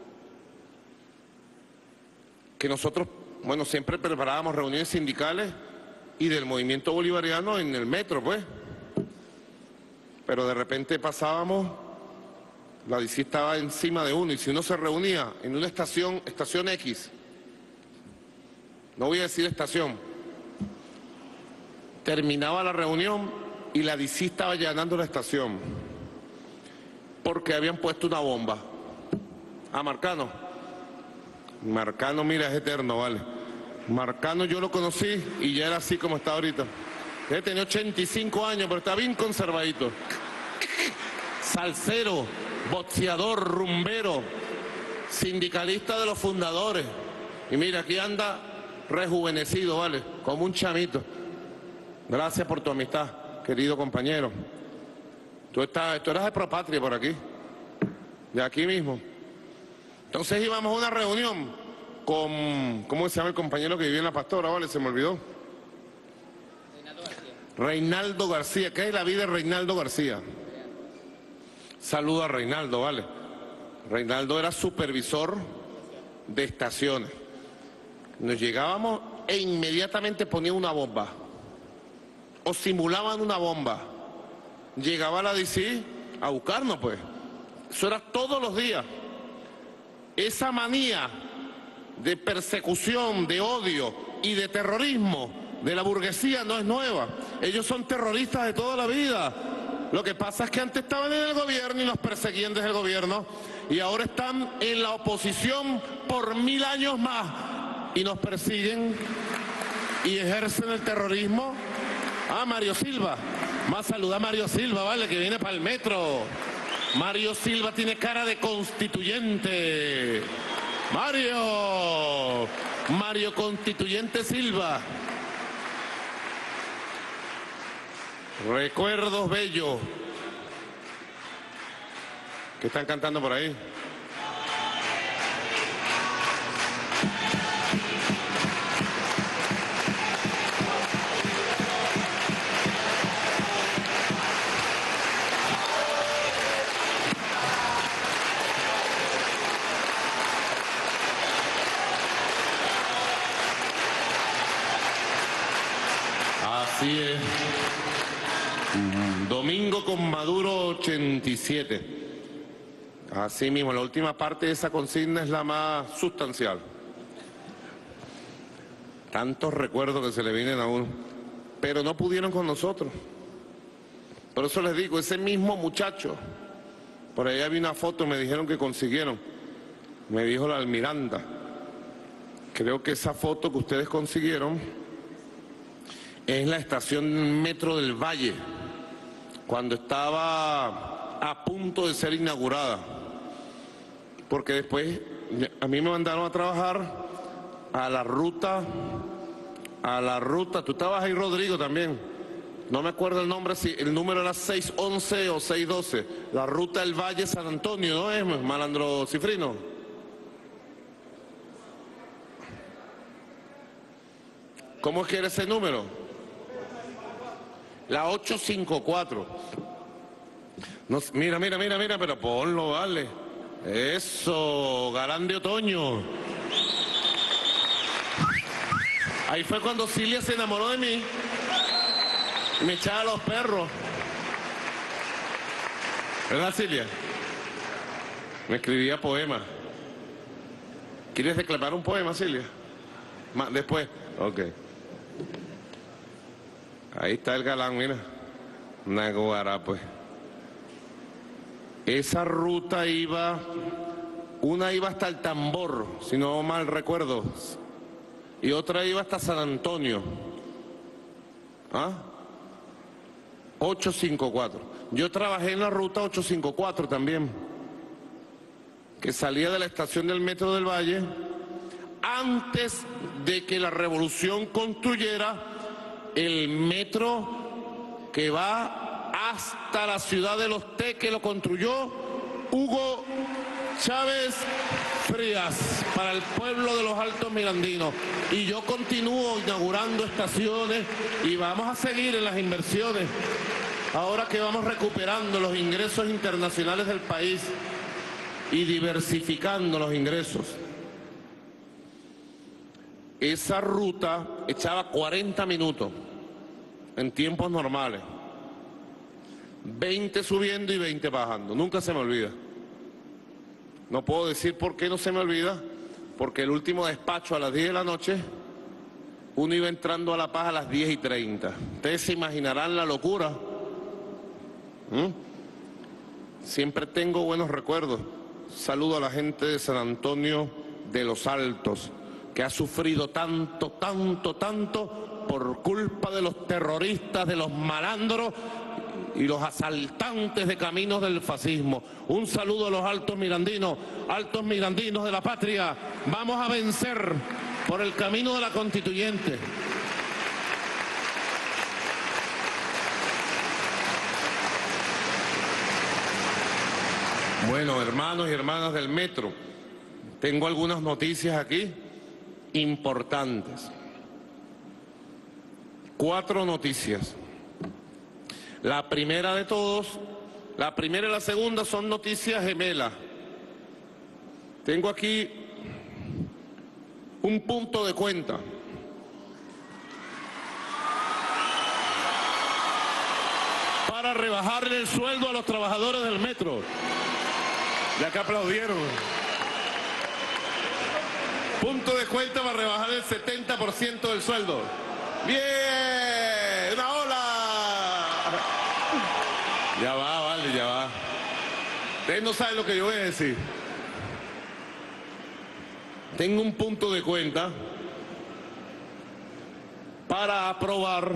B: que nosotros, bueno, siempre preparábamos reuniones sindicales y del movimiento bolivariano en el metro, pues. Pero de repente pasábamos, la D I C I estaba encima de uno, y si uno se reunía en una estación, estación X, no voy a decir estación, terminaba la reunión y la D I C I estaba allanando la estación porque habían puesto una bomba. Ah, Marcano. Marcano, mira, es eterno, vale. Marcano yo lo conocí y ya era así como está ahorita. Él tenía ochenta y cinco años, pero está bien conservadito. Salsero, boxeador, rumbero, sindicalista de los fundadores. Y mira, aquí anda rejuvenecido, vale, como un chamito. Gracias por tu amistad, querido compañero. Tú, estás, tú eras de Propatria por aquí, de aquí mismo. Entonces íbamos a una reunión con, ¿cómo se llama el compañero que vivía en La Pastora? Vale, se me olvidó. Reinaldo García. Reinaldo García. ¿Qué es la vida de Reinaldo García? Saludo a Reinaldo, vale. Reinaldo era supervisor de estaciones. Nos llegábamos e inmediatamente ponía una bomba. O simulaban una bomba. Llegaba la D I C I a buscarnos, pues. Eso era todos los días. Esa manía de persecución, de odio y de terrorismo de la burguesía no es nueva. Ellos son terroristas de toda la vida. Lo que pasa es que antes estaban en el gobierno y nos perseguían desde el gobierno, y ahora están en la oposición por mil años más y nos persiguen y ejercen el terrorismo. Ah, Mario Silva. Más saluda a Mario Silva, vale, que viene para el metro. Mario Silva tiene cara de constituyente. Mario. Mario Constituyente Silva. Recuerdos bellos. ¿Qué están cantando por ahí? Así es. Domingo con Maduro ochenta y siete. Así mismo, la última parte de esa consigna es la más sustancial. Tantos recuerdos que se le vienen a uno, pero no pudieron con nosotros. Por eso les digo, ese mismo muchacho, por ahí había una foto, me dijeron que consiguieron, me dijo la Almiranta. Creo que esa foto que ustedes consiguieron es la estación Metro del Valle, cuando estaba a punto de ser inaugurada. Porque después a mí me mandaron a trabajar a la ruta, a la ruta, tú estabas ahí, Rodrigo, también. No me acuerdo el nombre, si el número era seis once o seis doce. La ruta del Valle San Antonio, ¿no es, Malandro Cifrino? ¿Cómo es que era ese número? La ocho cinco cuatro. No, mira, mira, mira, mira, pero ponlo, vale. Eso, Galán de Otoño. Ahí fue cuando Cilia se enamoró de mí y me echaba a los perros. ¿Verdad, Cilia? Me escribía poemas. ¿Quieres declamar un poema, Cilia? Después. Ok. Ahí está el galán, mira. Naguará, pues. Esa ruta iba, una iba hasta el Tambor, si no mal recuerdo, y otra iba hasta San Antonio. ¿Ah? ocho cinco cuatro. Yo trabajé en la ruta ocho cinco cuatro también, que salía de la estación del Metro del Valle antes de que la revolución construyera el metro que va hasta la ciudad de Los Teques, que lo construyó Hugo Chávez Frías para el pueblo de los Altos Mirandinos. Y yo continúo inaugurando estaciones y vamos a seguir en las inversiones. Ahora que vamos recuperando los ingresos internacionales del país y diversificando los ingresos. Esa ruta echaba cuarenta minutos en tiempos normales. veinte subiendo y veinte bajando. Nunca se me olvida. No puedo decir por qué no se me olvida, porque el último despacho a las diez de la noche, uno iba entrando a La Paz a las diez y treinta. Ustedes se imaginarán la locura. ¿Mm? Siempre tengo buenos recuerdos. Saludo a la gente de San Antonio de los Altos, que ha sufrido tanto, tanto, tanto por culpa de los terroristas, de los malandros y los asaltantes de caminos del fascismo. Un saludo a los altos mirandinos, altos mirandinos de la patria. Vamos a vencer por el camino de la constituyente. Bueno, hermanos y hermanas del metro, tengo algunas noticias aquí importantes. Cuatro noticias. La primera de todos, la primera y la segunda son noticias gemelas. Tengo aquí un punto de cuenta. Para rebajarle el sueldo a los trabajadores del metro. Ya que aplaudieron. Punto de cuenta para rebajar el setenta por ciento del sueldo. ¡Bien! ¡Una ola! Ya va, vale, ya va. Ustedes no saben lo que yo voy a decir. Tengo un punto de cuenta para aprobar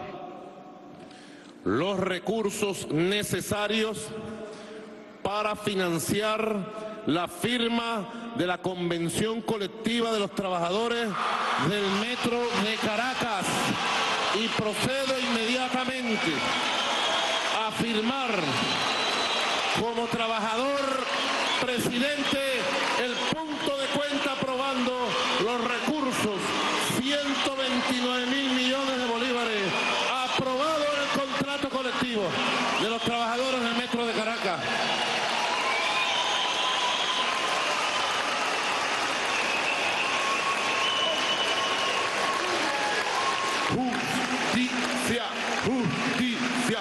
B: los recursos necesarios para financiar la firma de la convención colectiva de los trabajadores del metro de Caracas. Y procedo inmediatamente a firmar como trabajador presidente el punto de cuenta aprobando los recursos, ciento veintinueve mil millones de bolívares, aprobado en el contrato colectivo de los trabajadores del metro de Caracas. Justicia, justicia.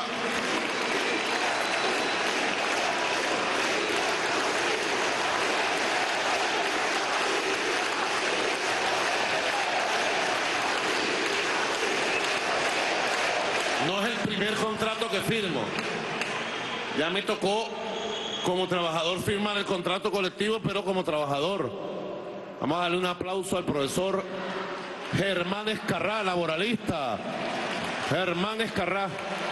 B: No es el primer contrato que firmo. Ya me tocó como trabajador firmar el contrato colectivo, pero como trabajador. Vamos a darle un aplauso al profesor Germán Escarrá, laboralista. Germán Escarrá.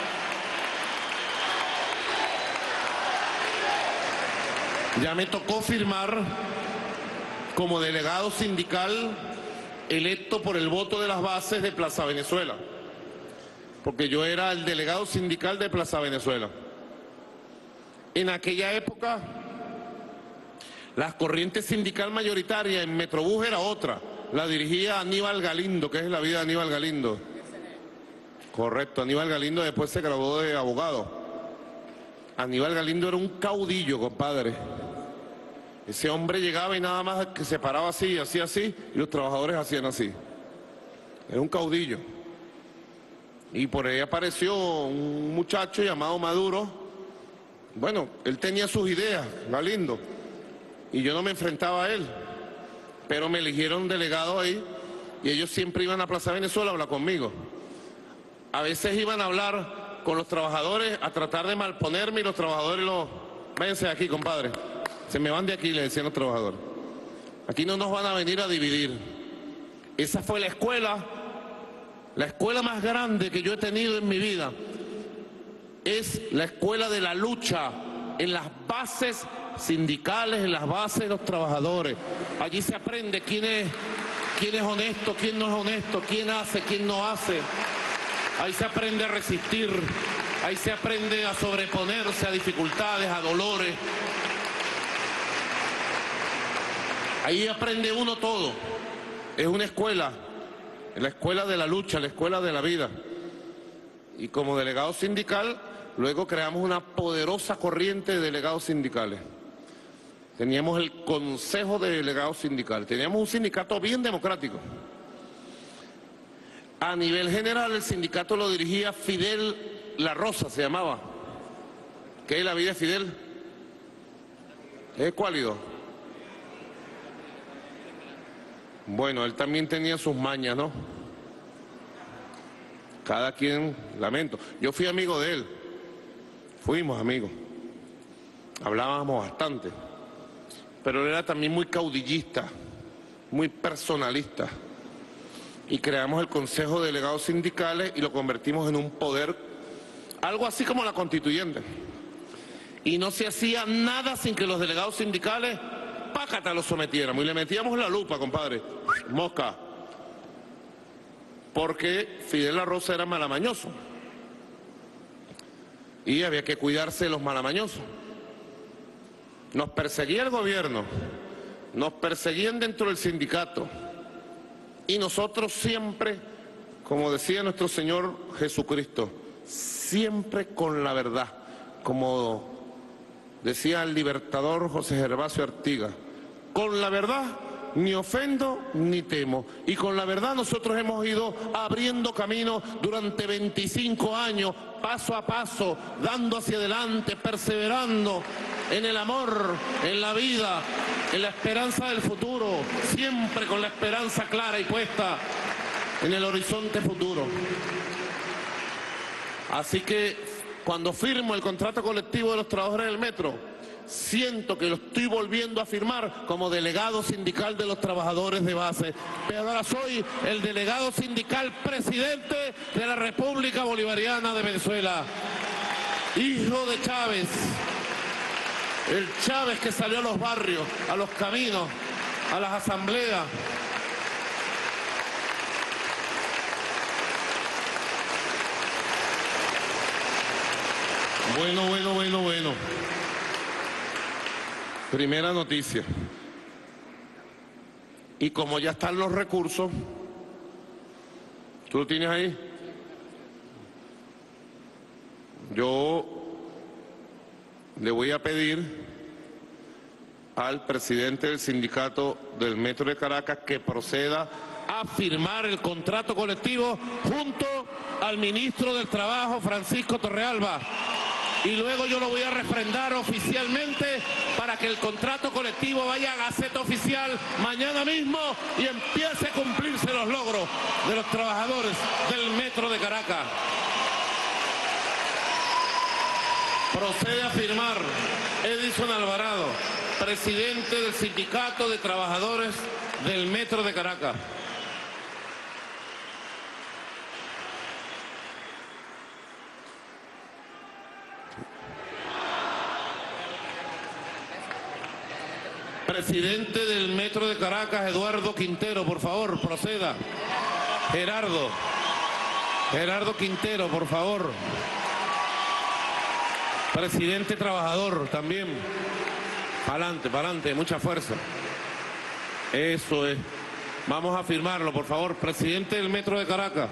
B: Ya me tocó firmar como delegado sindical electo por el voto de las bases de Plaza Venezuela, porque yo era el delegado sindical de Plaza Venezuela. En aquella época, la corriente sindical mayoritaria en Metrobús era otra. La dirigía Aníbal Galindo, que es la vida de Aníbal Galindo. Correcto, Aníbal Galindo después se graduó de abogado. Aníbal Galindo era un caudillo, compadre. Ese hombre llegaba y nada más que se paraba así, hacía así, y los trabajadores hacían así. Era un caudillo. Y por ahí apareció un muchacho llamado Maduro. Bueno, él tenía sus ideas, Galindo, y yo no me enfrentaba a él. Pero me eligieron delegado ahí y ellos siempre iban a Plaza Venezuela a hablar conmigo. A veces iban a hablar con los trabajadores, a tratar de malponerme y los trabajadores los... Váyanse de aquí, compadre. Se me van de aquí, le decían los trabajadores. Aquí no nos van a venir a dividir. Esa fue la escuela, la escuela más grande que yo he tenido en mi vida. Es la escuela de la lucha en las bases sindicales, en las bases de los trabajadores. Allí se aprende quién es quién es honesto, quién no es honesto, quién hace, quién no hace. Ahí se aprende a resistir, ahí se aprende a sobreponerse a dificultades, a dolores. Ahí aprende uno todo. Es una escuela, la escuela de la lucha, la escuela de la vida. Y como delegado sindical, luego creamos una poderosa corriente de delegados sindicales. Teníamos el Consejo de Delegados Sindicales, teníamos un sindicato bien democrático. A nivel general, el sindicato lo dirigía Fidel La Rosa, se llamaba. ¿Qué es la vida de Fidel? ¿Es cuálido? Bueno, él también tenía sus mañas, ¿no? Cada quien, lamento. Yo fui amigo de él, fuimos amigos, hablábamos bastante, pero él era también muy caudillista, muy personalista. Y creamos el Consejo de Delegados Sindicales y lo convertimos en un poder, algo así como la constituyente. Y no se hacía nada sin que los delegados sindicales, pácata, los sometiéramos. Y le metíamos la lupa, compadre, mosca. Porque Fidel La Rosa era malamañoso. Y había que cuidarse de los malamañosos. Nos perseguía el gobierno, nos perseguían dentro del sindicato. Y nosotros siempre, como decía nuestro Señor Jesucristo, siempre con la verdad, como decía el libertador José Gervasio Artigas, con la verdad ni ofendo ni temo. Y con la verdad nosotros hemos ido abriendo camino durante veinticinco años, paso a paso, dando hacia adelante, perseverando en el amor, en la vida, en la esperanza del futuro, siempre con la esperanza clara y puesta en el horizonte futuro. Así que cuando firmo el contrato colectivo de los trabajadores del metro, siento que lo estoy volviendo a firmar como delegado sindical de los trabajadores de base. Pero ahora soy el delegado sindical presidente de la República Bolivariana de Venezuela. Hijo de Chávez. El Chávez que salió a los barrios, a los caminos, a las asambleas. Bueno, bueno, bueno, bueno. Primera noticia. Y como ya están los recursos, ¿tú lo tienes ahí? Yo le voy a pedir al presidente del sindicato del Metro de Caracas que proceda a firmar el contrato colectivo junto al ministro del Trabajo, Francisco Torrealba. Y luego yo lo voy a refrendar oficialmente para que el contrato colectivo vaya a Gaceta Oficial mañana mismo y empiece a cumplirse los logros de los trabajadores del Metro de Caracas. Procede a firmar Edison Alvarado, presidente del Sindicato de Trabajadores del Metro de Caracas. Presidente del Metro de Caracas, Eduardo Quintero, por favor, proceda. Gerardo. Gerardo Quintero, por favor. Presidente trabajador también. Pa'lante, pa'lante, mucha fuerza. Eso es. Vamos a firmarlo, por favor. Presidente del Metro de Caracas.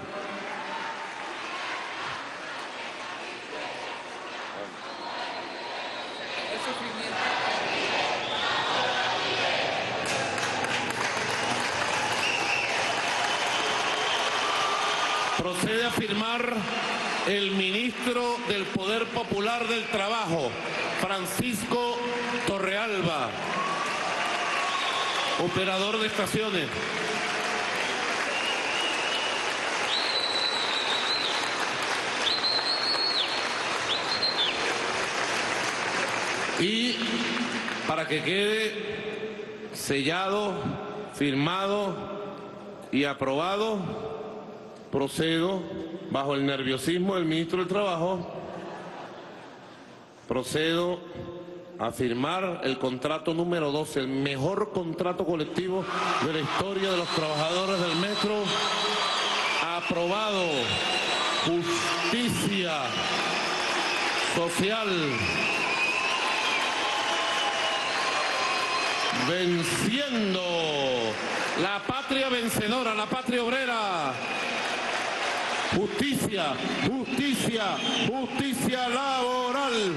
B: Procede a firmar el ministro del Poder Popular del Trabajo, Francisco Torrealba, operador de estaciones. Y para que quede sellado, firmado y aprobado, procedo, bajo el nerviosismo del ministro del Trabajo, procedo a firmar el contrato número doce, el mejor contrato colectivo de la historia de los trabajadores del metro. Aprobado. Justicia social. Venciendo. La patria vencedora, la patria obrera. Justicia, justicia, justicia laboral.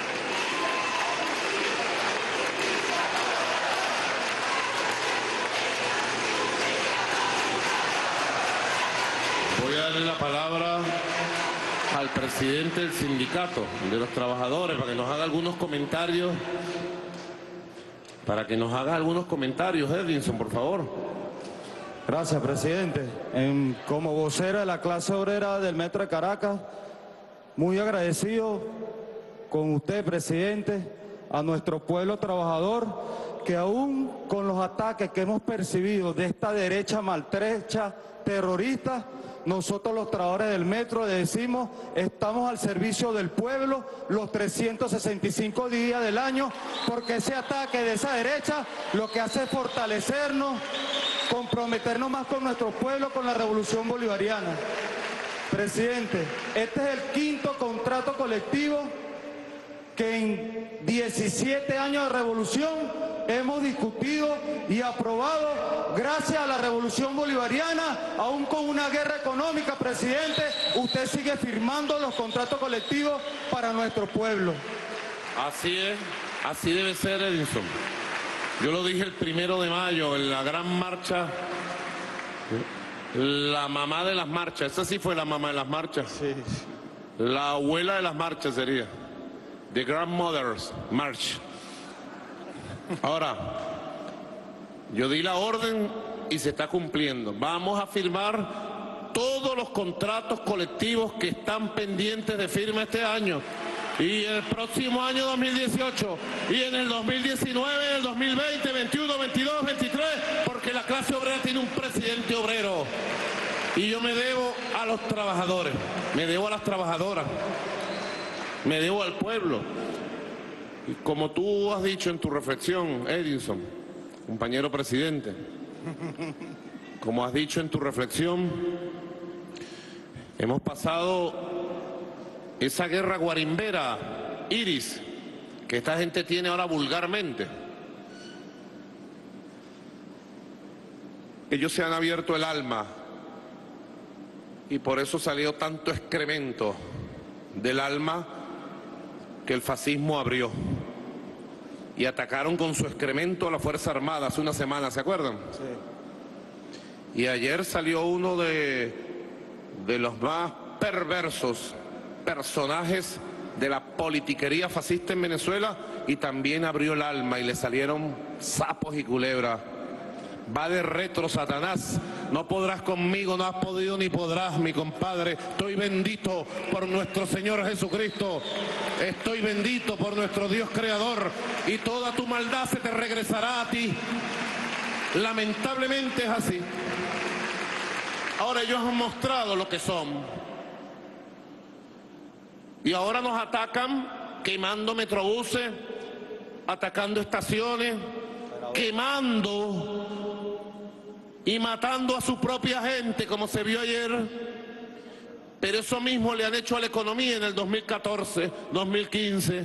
B: Voy a darle la palabra al presidente del sindicato de los trabajadores para que nos haga algunos comentarios. Para que nos haga algunos comentarios, Edinson, por favor.
D: Gracias, presidente. En, como vocera de la clase obrera del Metro de Caracas, muy agradecido con usted, presidente, a nuestro pueblo trabajador, que aún con los ataques que hemos percibido de esta derecha maltrecha, terrorista, nosotros los trabajadores del metro le decimos, estamos al servicio del pueblo los trescientos sesenta y cinco días del año, porque ese ataque de esa derecha lo que hace es fortalecernos, comprometernos más con nuestro pueblo, con la revolución bolivariana. Presidente, este es el quinto contrato colectivo que en diecisiete años de revolución hemos discutido y aprobado gracias a la revolución bolivariana. Aún con una guerra económica, presidente, usted sigue firmando los contratos colectivos para nuestro pueblo.
B: Así es, así debe ser, Edinson. Yo lo dije el primero de mayo en la gran marcha, la mamá de las marchas, esa sí fue la mamá de las marchas.
D: Sí.
B: La abuela de las marchas sería. The Grandmother's March. Ahora, yo di la orden y se está cumpliendo. Vamos a firmar todos los contratos colectivos que están pendientes de firma este año. Y el próximo año dos mil dieciocho, y en el dos mil diecinueve, el dos mil veinte, veintiuno, veintidós, veintitrés, porque la clase obrera tiene un presidente obrero. Y yo me debo a los trabajadores, me debo a las trabajadoras. Me debo al pueblo. Y como tú has dicho en tu reflexión, Edinson, compañero presidente, como has dicho en tu reflexión, hemos pasado esa guerra guarimbera, Iris, que esta gente tiene ahora vulgarmente. Ellos se han abierto el alma y por eso salió tanto excremento del alma que el fascismo abrió y atacaron con su excremento a la Fuerza Armada hace una semana, ¿se acuerdan? Sí. Y ayer salió uno de, de los más perversos personajes de la politiquería fascista en Venezuela y también abrió el alma y le salieron sapos y culebras. Va de retro, Satanás. No podrás conmigo, no has podido ni podrás, mi compadre. Estoy bendito por nuestro Señor Jesucristo. Estoy bendito por nuestro Dios creador. Y toda tu maldad se te regresará a ti. Lamentablemente es así. Ahora ellos han mostrado lo que son. Y ahora nos atacan quemando metrobuses, atacando estaciones, quemando y matando a su propia gente, como se vio ayer. Pero eso mismo le han hecho a la economía en el dos mil catorce, dos mil quince,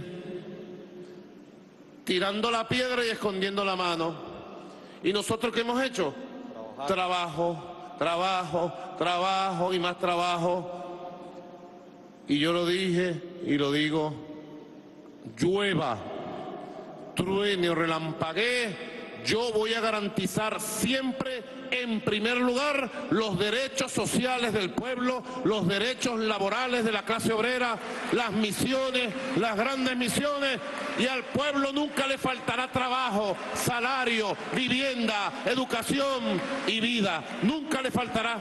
B: tirando la piedra y escondiendo la mano. ¿Y nosotros qué hemos hecho? Trabajo, trabajo, trabajo y más trabajo. Y yo lo dije y lo digo, llueva, truene o relampaguee, yo voy a garantizar siempre, en primer lugar, los derechos sociales del pueblo, los derechos laborales de la clase obrera, las misiones, las grandes misiones, y al pueblo nunca le faltará trabajo, salario, vivienda, educación y vida, nunca le faltará.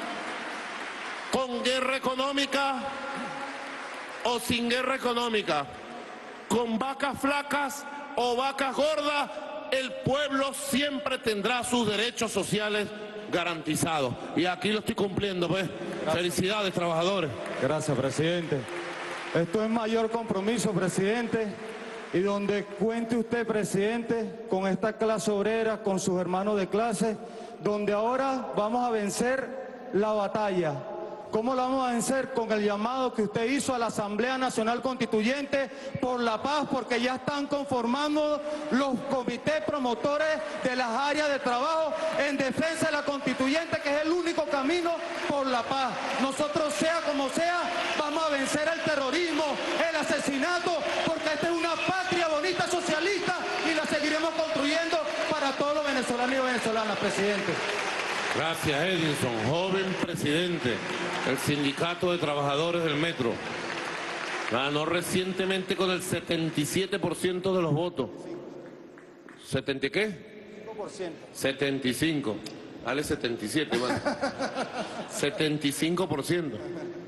B: Con guerra económica o sin guerra económica, con vacas flacas o vacas gordas, el pueblo siempre tendrá sus derechos sociales garantizados. Y aquí lo estoy cumpliendo, pues. Gracias. Felicidades, trabajadores.
D: Gracias, presidente. Esto es mayor compromiso, presidente, y donde cuente usted, presidente, con esta clase obrera, con sus hermanos de clase, donde ahora vamos a vencer la batalla. ¿Cómo la vamos a vencer? Con el llamado que usted hizo a la Asamblea Nacional Constituyente por la paz, porque ya están conformando los comités promotores de las áreas de trabajo en defensa de la Constituyente, que es el único camino por la paz. Nosotros, sea como sea, vamos a vencer el terrorismo, el asesinato, porque esta es una patria bonita socialista y la seguiremos construyendo para todos los venezolanos y venezolanas, presidente.
B: Gracias, Edinson, joven presidente del Sindicato de Trabajadores del Metro. Ganó recientemente con el setenta y siete por ciento de los votos. ¿setenta y qué?
D: cinco por ciento.
B: setenta y cinco. Dale setenta y siete, bueno. setenta y cinco por ciento.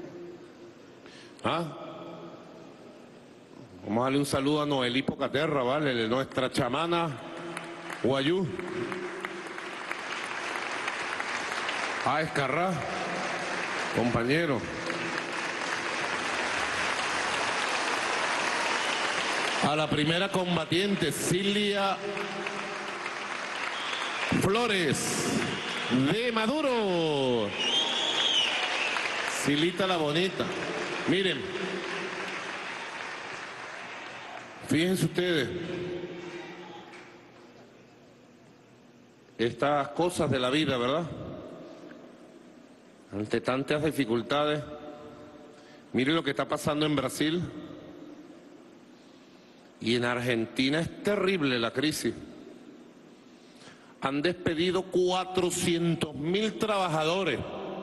B: ¿Ah? Vamos a darle un saludo a Noelí Pocaterra, ¿vale? Nuestra chamana Guayú. Ah, Escarrá, compañero. A la primera combatiente, Cilia Flores, de Maduro. Silita la bonita. Miren, fíjense ustedes, estas cosas de la vida, ¿verdad? Ante tantas dificultades, mire lo que está pasando en Brasil y en Argentina. Es terrible la crisis. Han despedido cuatrocientos mil trabajadores.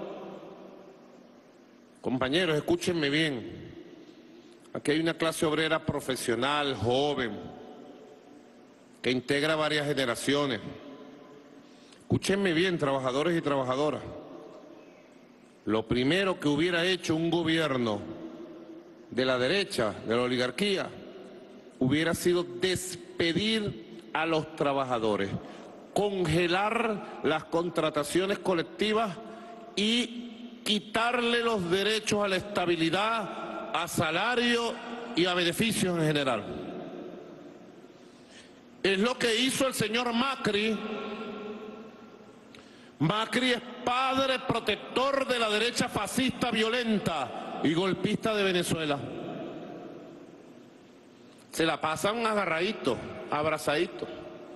B: Compañeros, escúchenme bien. Aquí hay una clase obrera profesional, joven, que integra varias generaciones. Escúchenme bien, trabajadores y trabajadoras. Lo primero que hubiera hecho un gobierno de la derecha, de la oligarquía, hubiera sido despedir a los trabajadores, congelar las contrataciones colectivas y quitarle los derechos a la estabilidad, a salario y a beneficios en general. Es lo que hizo el señor Macri. Macri es padre protector de la derecha fascista violenta y golpista de Venezuela. Se la pasan agarraditos, abrazaditos.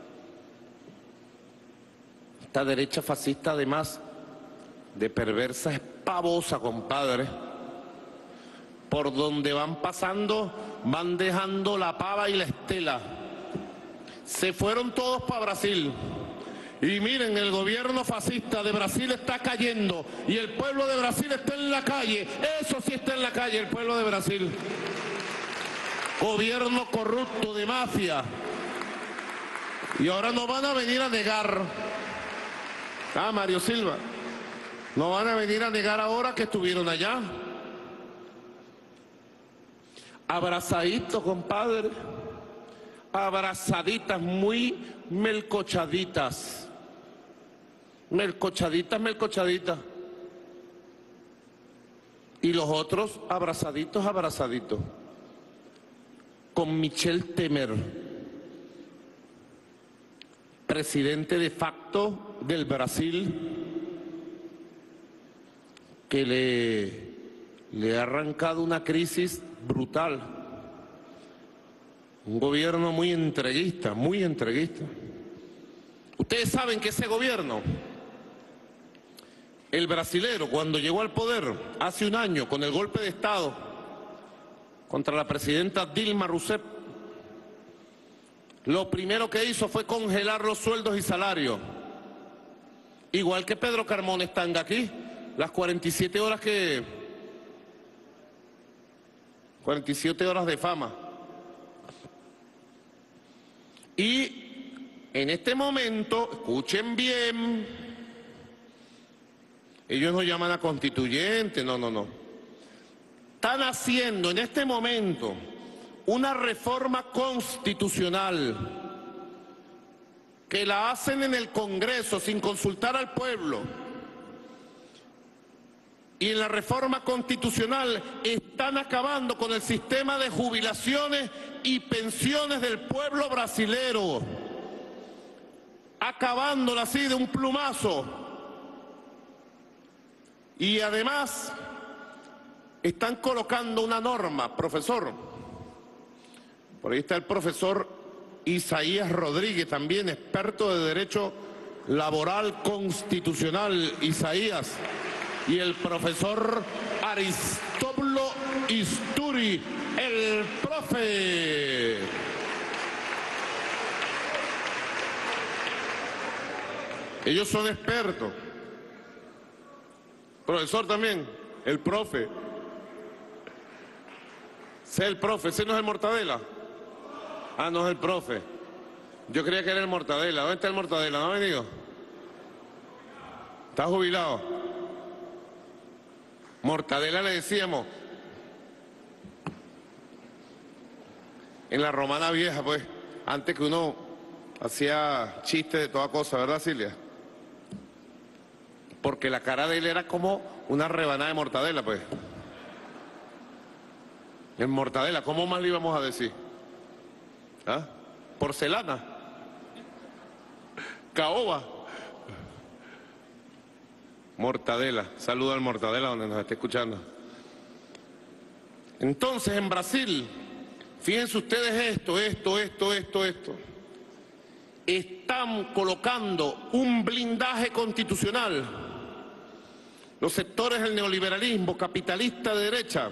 B: Esta derecha fascista, además de perversa, es pavosa, compadre. Por donde van pasando, van dejando la pava y la estela. Se fueron todos para Brasil. Y miren, el gobierno fascista de Brasil está cayendo y el pueblo de Brasil está en la calle. Eso sí está en la calle, el pueblo de Brasil. Gobierno corrupto de mafia. Y ahora no van a venir a negar. Ah, Mario Silva. No van a venir a negar ahora que estuvieron allá. Abrazaditos, compadre. Abrazaditas, muy melcochaditas. Melcochaditas, melcochaditas. Y los otros abrazaditos, abrazaditos. Con Michel Temer, presidente de facto del Brasil, que le, le ha arrancado una crisis brutal. Un gobierno muy entreguista, muy entreguista. Ustedes saben que ese gobierno, el brasilero, cuando llegó al poder hace un año con el golpe de Estado contra la presidenta Dilma Rousseff, lo primero que hizo fue congelar los sueldos y salarios. Igual que Pedro Carmona están aquí, las cuarenta y siete horas que... cuarenta y siete horas de fama. Y en este momento, escuchen bien, ellos no llaman a constituyente, no, no, no. Están haciendo en este momento una reforma constitucional que la hacen en el Congreso sin consultar al pueblo. Y en la reforma constitucional están acabando con el sistema de jubilaciones y pensiones del pueblo brasilero, acabándola así de un plumazo. Y además están colocando una norma, profesor. Por ahí está el profesor Isaías Rodríguez, también experto de Derecho Laboral Constitucional, Isaías, y el profesor Aristóbulo Isturi, el profe. Ellos son expertos. Profesor también, el profe. Sé el profe, ese no es el Mortadela. Ah, no es el profe. Yo creía que era el Mortadela. ¿Dónde está el Mortadela? ¿No ha venido? ¿Está jubilado? Mortadela le decíamos. En la Romana Vieja, pues, antes que uno hacía chistes de toda cosa, ¿verdad, Silvia? Porque la cara de él era como una rebanada de mortadela, pues. En mortadela, ¿cómo más le íbamos a decir? ¿Ah? Porcelana. Caoba. Mortadela. Saludo al Mortadela donde nos esté escuchando. Entonces, en Brasil, fíjense ustedes esto, esto, esto, esto, esto. Están colocando un blindaje constitucional. Los sectores del neoliberalismo capitalista de derecha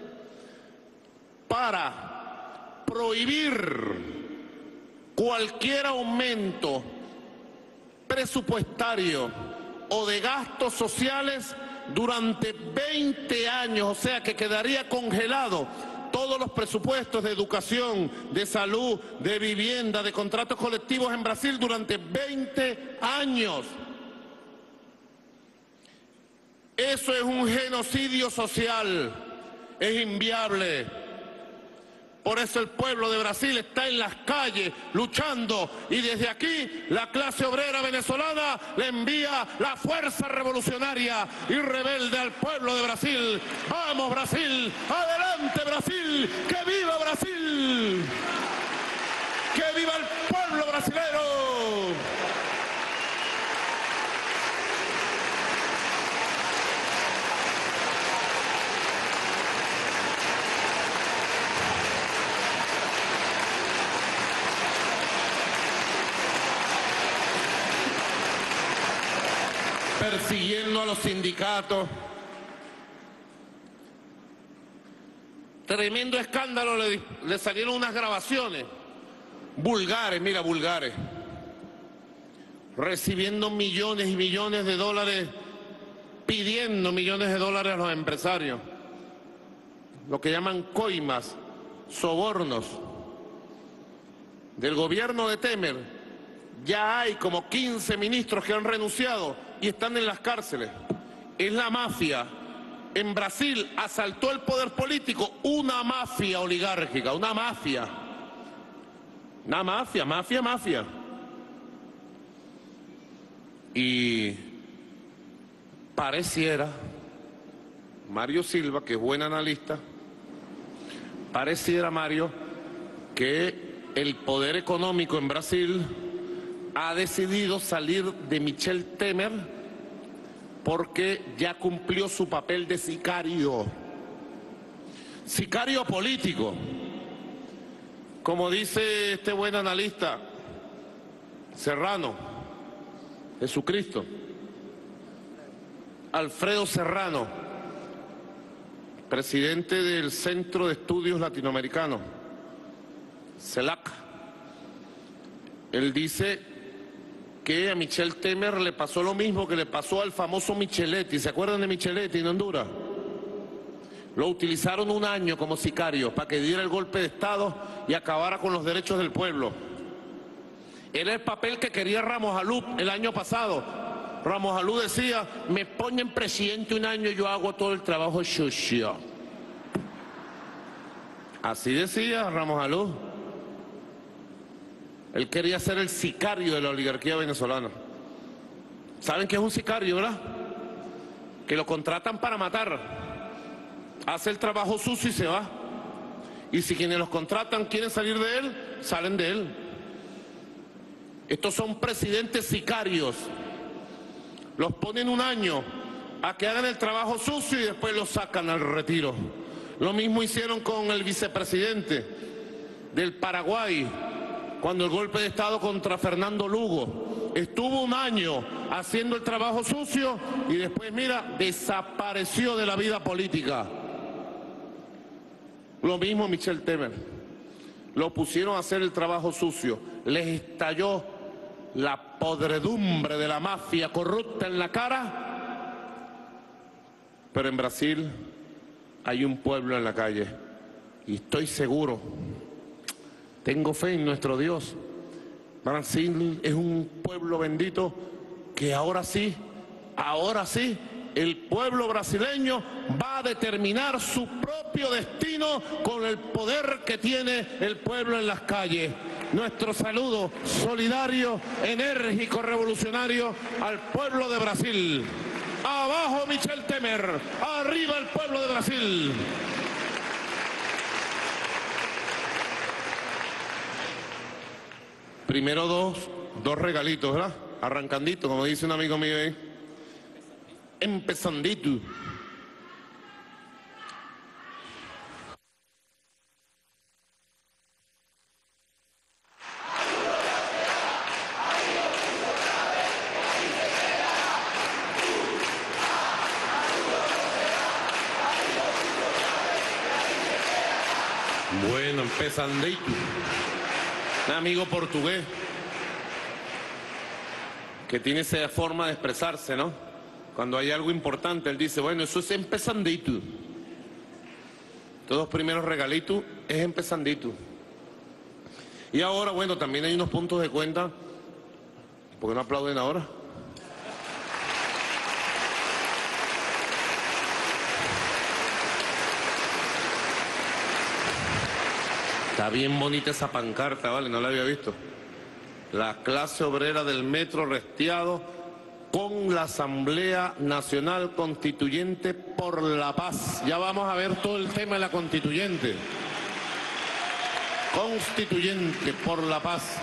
B: para prohibir cualquier aumento presupuestario o de gastos sociales durante veinte años, o sea que quedaría congelado todos los presupuestos de educación, de salud, de vivienda, de contratos colectivos en Brasil durante veinte años. Eso es un genocidio social, es inviable. Por eso el pueblo de Brasil está en las calles luchando y desde aquí la clase obrera venezolana le envía la fuerza revolucionaria y rebelde al pueblo de Brasil. ¡Vamos Brasil! ¡Adelante Brasil! ¡Que viva Brasil! ¡Que viva el pueblo brasilero! Persiguiendo a los sindicatos. Tremendo escándalo, le, le salieron unas grabaciones vulgares, mira, vulgares, recibiendo millones y millones de dólares, pidiendo millones de dólares a los empresarios, lo que llaman coimas, sobornos. Del gobierno de Temer ya hay como quince ministros que han renunciado y están en las cárceles. Es la mafia. En Brasil asaltó el poder político una mafia oligárquica, una mafia. Una mafia, mafia, mafia. Y pareciera, Mario Silva, que es buen analista, pareciera, Mario, que el poder económico en Brasil ha decidido salir de Michel Temer porque ya cumplió su papel de sicario. Sicario político. Como dice este buen analista, Serrano, Jesucristo, Alfredo Serrano, presidente del Centro de Estudios Latinoamericanos, CELAC. Él dice que a Michel Temer le pasó lo mismo que le pasó al famoso Micheletti. ¿Se acuerdan de Micheletti en Honduras? Lo utilizaron un año como sicario para que diera el golpe de Estado y acabara con los derechos del pueblo. Era el papel que quería Ramos Alú el año pasado. Ramos Alú decía, me ponen presidente un año y yo hago todo el trabajo sucio. Así decía Ramos Alú. Él quería ser el sicario de la oligarquía venezolana. ¿Saben qué es un sicario, verdad? Que lo contratan para matar. Hace el trabajo sucio y se va. Y si quienes los contratan quieren salir de él, salen de él. Estos son presidentes sicarios. Los ponen un año a que hagan el trabajo sucio y después los sacan al retiro. Lo mismo hicieron con el vicepresidente del Paraguay, cuando el golpe de Estado contra Fernando Lugo. Estuvo un año haciendo el trabajo sucio y después, mira, desapareció de la vida política. Lo mismo Michel Temer. Lo pusieron a hacer el trabajo sucio. Les estalló la podredumbre de la mafia corrupta en la cara. Pero en Brasil hay un pueblo en la calle. Y estoy seguro, tengo fe en nuestro Dios. Brasil es un pueblo bendito que ahora sí, ahora sí, el pueblo brasileño va a determinar su propio destino con el poder que tiene el pueblo en las calles. Nuestro saludo solidario, enérgico, revolucionario al pueblo de Brasil. Abajo Michel Temer, arriba el pueblo de Brasil. Primero dos, dos regalitos, ¿verdad? Arrancandito, como dice un amigo mío ahí. Empezandito. Bueno, empezandito. Un amigo portugués que tiene esa forma de expresarse, ¿no? Cuando hay algo importante, él dice, bueno, eso es empezandito. Todos los primeros regalitos es empezandito. Y ahora, bueno, también hay unos puntos de cuenta. ¿Por qué no aplauden ahora? Está bien bonita esa pancarta, ¿vale? No la había visto. La clase obrera del metro restiado con la Asamblea Nacional Constituyente por la Paz. Ya vamos a ver todo el tema de la Constituyente. Constituyente por la Paz.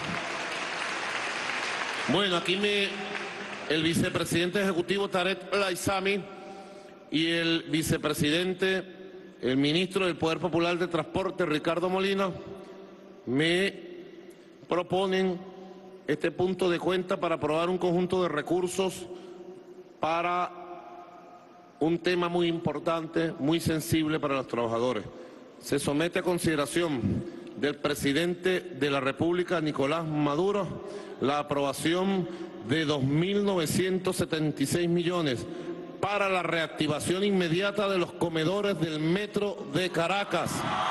B: Bueno, aquí me, el vicepresidente ejecutivo Tarek El Aissami y el vicepresidente, el ministro del Poder Popular de Transporte, Ricardo Molina, me proponen este punto de cuenta para aprobar un conjunto de recursos para un tema muy importante, muy sensible para los trabajadores. Se somete a consideración del presidente de la República, Nicolás Maduro, la aprobación de dos mil novecientos setenta y seis millones para la reactivación inmediata de los comedores del metro de Caracas.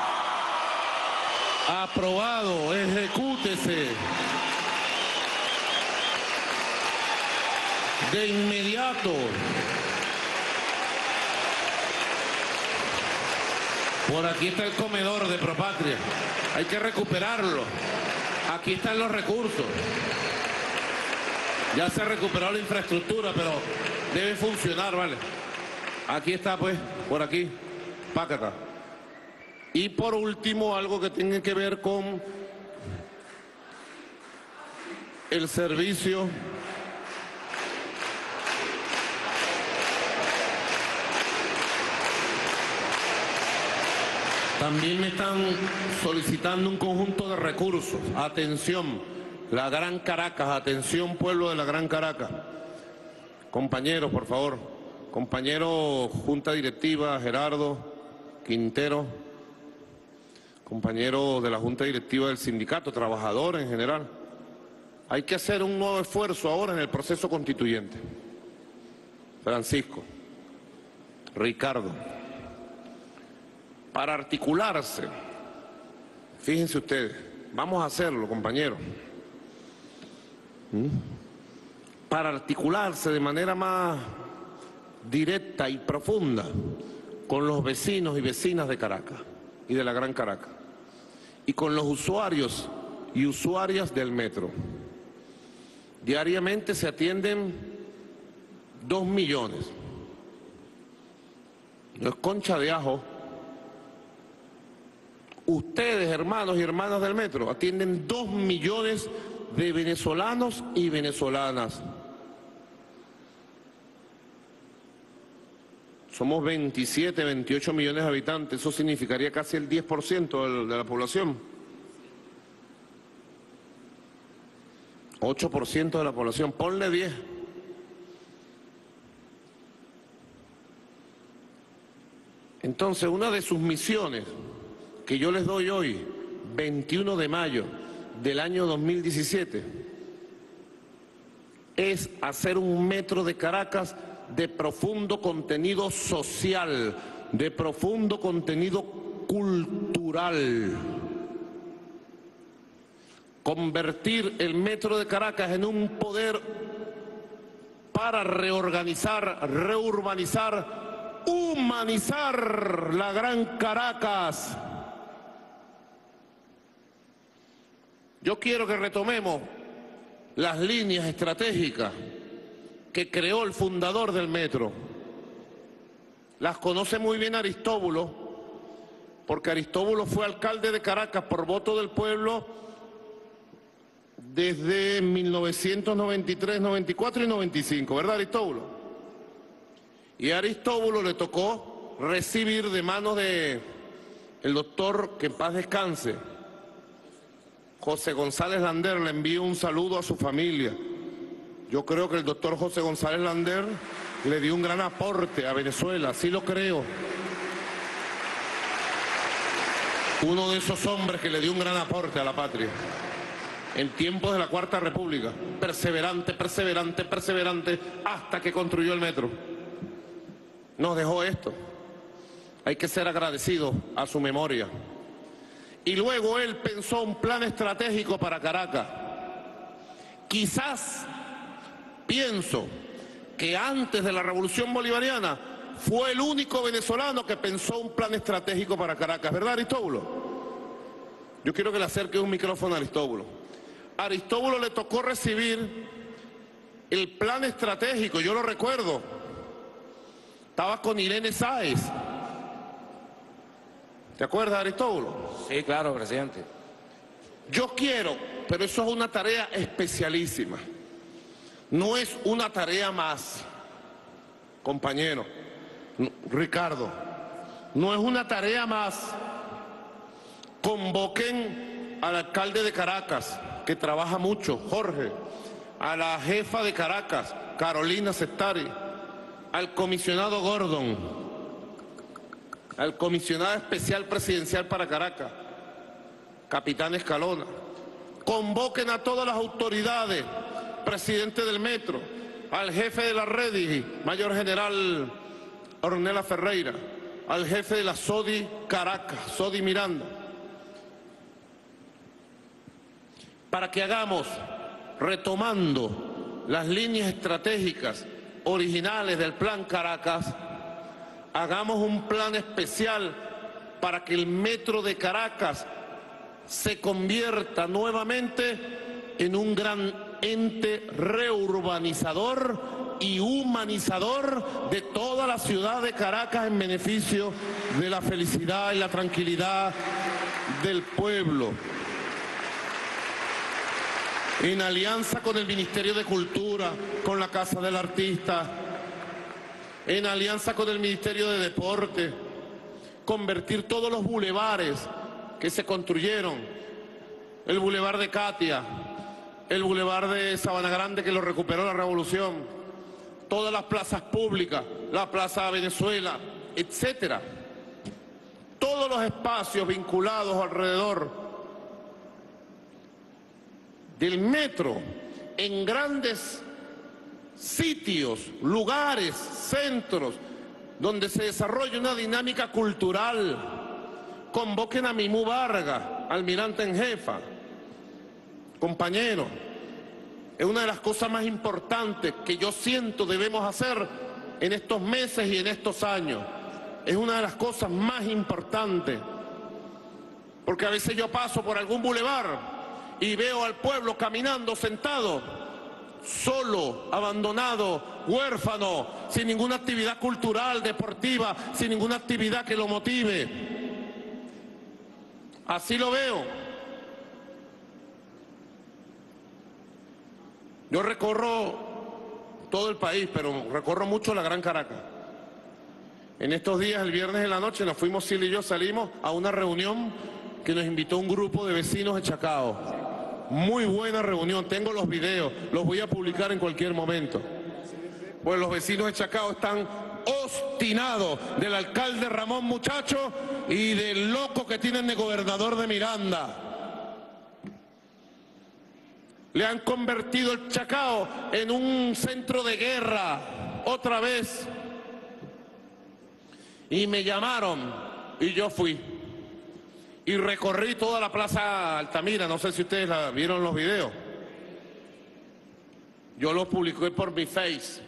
B: Aprobado, ejecútese. De inmediato. Por aquí está el comedor de Propatria. Hay que recuperarlo. Aquí están los recursos. Ya se ha recuperado la infraestructura, pero debe funcionar, ¿vale? Aquí está, pues, por aquí, pácata. Y por último, algo que tiene que ver con el servicio también me están solicitando un conjunto de recursos. Atención, la Gran Caracas, atención pueblo de la Gran Caracas. Compañeros, por favor, compañero Junta Directiva, Gerardo Quintero, compañero de la Junta Directiva del sindicato, trabajadores en general. Hay que hacer un nuevo esfuerzo ahora en el proceso constituyente. Francisco, Ricardo, para articularse, fíjense ustedes, vamos a hacerlo, compañeros, ¿Mm? para articularse de manera más directa y profunda con los vecinos y vecinas de Caracas y de la Gran Caracas y con los usuarios y usuarias del metro. Diariamente se atienden dos millones. No es concha de ajo. Ustedes, hermanos y hermanas del metro, atienden dos millones de venezolanos y venezolanas. Somos veintisiete, veintiocho millones de habitantes, eso significaría casi el diez por ciento de la población. ocho por ciento de la población, ponle diez. Entonces, una de sus misiones que yo les doy hoy, veintiuno de mayo del año dos mil diecisiete, es hacer un metro de Caracas de profundo contenido social, de profundo contenido cultural. Convertir el metro de Caracas en un poder para reorganizar, reurbanizar, humanizar la Gran Caracas. Yo quiero que retomemos las líneas estratégicas que creó el fundador del metro. Las conoce muy bien Aristóbulo, porque Aristóbulo fue alcalde de Caracas por voto del pueblo desde mil novecientos noventa y tres, noventa y cuatro y noventa y cinco, ¿verdad, Aristóbulo? Y a Aristóbulo le tocó recibir de manos de el doctor, que en paz descanse, José González Lander, le envío un saludo a su familia. Yo creo que el doctor José González Lander le dio un gran aporte a Venezuela, sí lo creo. Uno de esos hombres que le dio un gran aporte a la patria. En tiempos de la Cuarta República, perseverante, perseverante, perseverante, hasta que construyó el metro. Nos dejó esto. Hay que ser agradecidos a su memoria. Y luego él pensó un plan estratégico para Caracas. Quizás, pienso, que antes de la Revolución Bolivariana fue el único venezolano que pensó un plan estratégico para Caracas. ¿Verdad, Aristóbulo? Yo quiero que le acerque un micrófono a Aristóbulo. A Aristóbulo le tocó recibir el plan estratégico, yo lo recuerdo. Estaba con Irene Sáez. ¿Te acuerdas, Aristóbulo?
F: Sí, claro, presidente.
B: Yo quiero, pero eso es una tarea especialísima. No es una tarea más, compañero, Ricardo, no es una tarea más. Convoquen al alcalde de Caracas, que trabaja mucho, Jorge, a la jefa de Caracas, Carolina Sestari, al comisionado Gordon, al comisionado especial presidencial para Caracas, capitán Escalona. Convoquen a todas las autoridades, presidente del metro, al jefe de la Redi, mayor general Ornella Ferreira, al jefe de la SODI Caracas, SODI Miranda, para que hagamos, retomando las líneas estratégicas originales del Plan Caracas, hagamos un plan especial para que el metro de Caracas se convierta nuevamente en un gran ente reurbanizador y humanizador de toda la ciudad de Caracas en beneficio de la felicidad y la tranquilidad del pueblo. En alianza con el Ministerio de Cultura, con la Casa del Artista, en alianza con el Ministerio de Deporte, convertir todos los bulevares que se construyeron, el bulevar de Katia, el bulevar de Sabana Grande que lo recuperó la Revolución, todas las plazas públicas, la Plaza Venezuela, etcétera. Todos los espacios vinculados alrededor del metro, en grandes sitios, lugares, centros, donde se desarrolla una dinámica cultural. Convoquen a Mimú Vargas, almirante en jefa. Compañero, es una de las cosas más importantes que yo siento debemos hacer en estos meses y en estos años. Es una de las cosas más importantes, porque a veces yo paso por algún bulevar y veo al pueblo caminando sentado, solo, abandonado, huérfano, sin ninguna actividad cultural, deportiva, sin ninguna actividad que lo motive. Así lo veo. Yo recorro todo el país, pero recorro mucho la Gran Caracas. En estos días, el viernes en la noche, nos fuimos, Silvia y yo, salimos a una reunión que nos invitó un grupo de vecinos de Chacao. Muy buena reunión, tengo los videos, los voy a publicar en cualquier momento. Pues los vecinos de Chacao están obstinados del alcalde Ramón Muchacho y del loco que tienen de gobernador de Miranda. Le han convertido el Chacao en un centro de guerra, otra vez. Y me llamaron y yo fui. Y recorrí toda la Plaza Altamira, no sé si ustedes la vieron los videos. Yo lo publiqué por mi Face.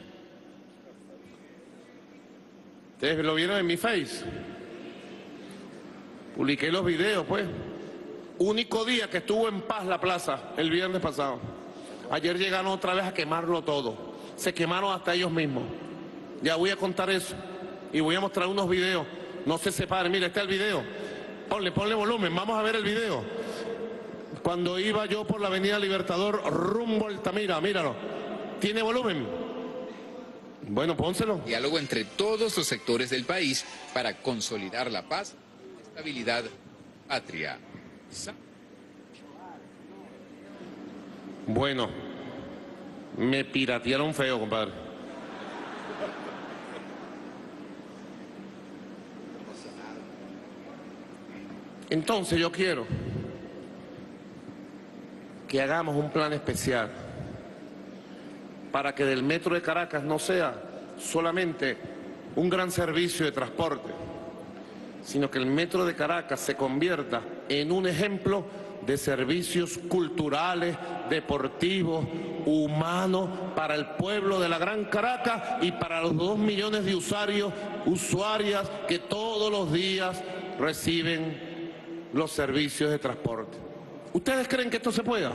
B: ¿Ustedes lo vieron en mi Face? Publiqué los videos, pues. Único día que estuvo en paz la plaza, el viernes pasado. Ayer llegaron otra vez a quemarlo todo. Se quemaron hasta ellos mismos. Ya voy a contar eso. Y voy a mostrar unos videos. No se separen. Mira, este es el video. Ponle, ponle volumen. Vamos a ver el video. Cuando iba yo por la avenida Libertador rumbo a Altamira, míralo. ¿Tiene volumen? Bueno, pónselo.
C: Diálogo entre todos los sectores del país para consolidar la paz y la estabilidad patria.
B: Bueno, me piratearon feo, compadre. Entonces yo quiero que hagamos un plan especial para que del metro de Caracas no sea solamente un gran servicio de transporte, sino que el metro de Caracas se convierta en un ejemplo de servicios culturales, deportivos, humanos para el pueblo de la Gran Caracas y para los dos millones de usuarios, usuarias que todos los días reciben los servicios de transporte. ¿Ustedes creen que esto se pueda?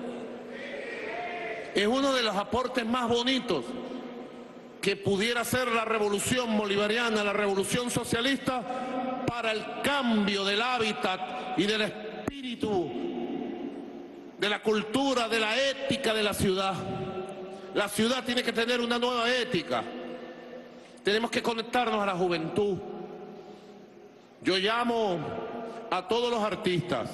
B: Es uno de los aportes más bonitos que pudiera ser la revolución bolivariana, la revolución socialista, para el cambio del hábitat y del espíritu, de la cultura, de la ética de la ciudad. La ciudad tiene que tener una nueva ética. Tenemos que conectarnos a la juventud. Yo llamo a todos los artistas,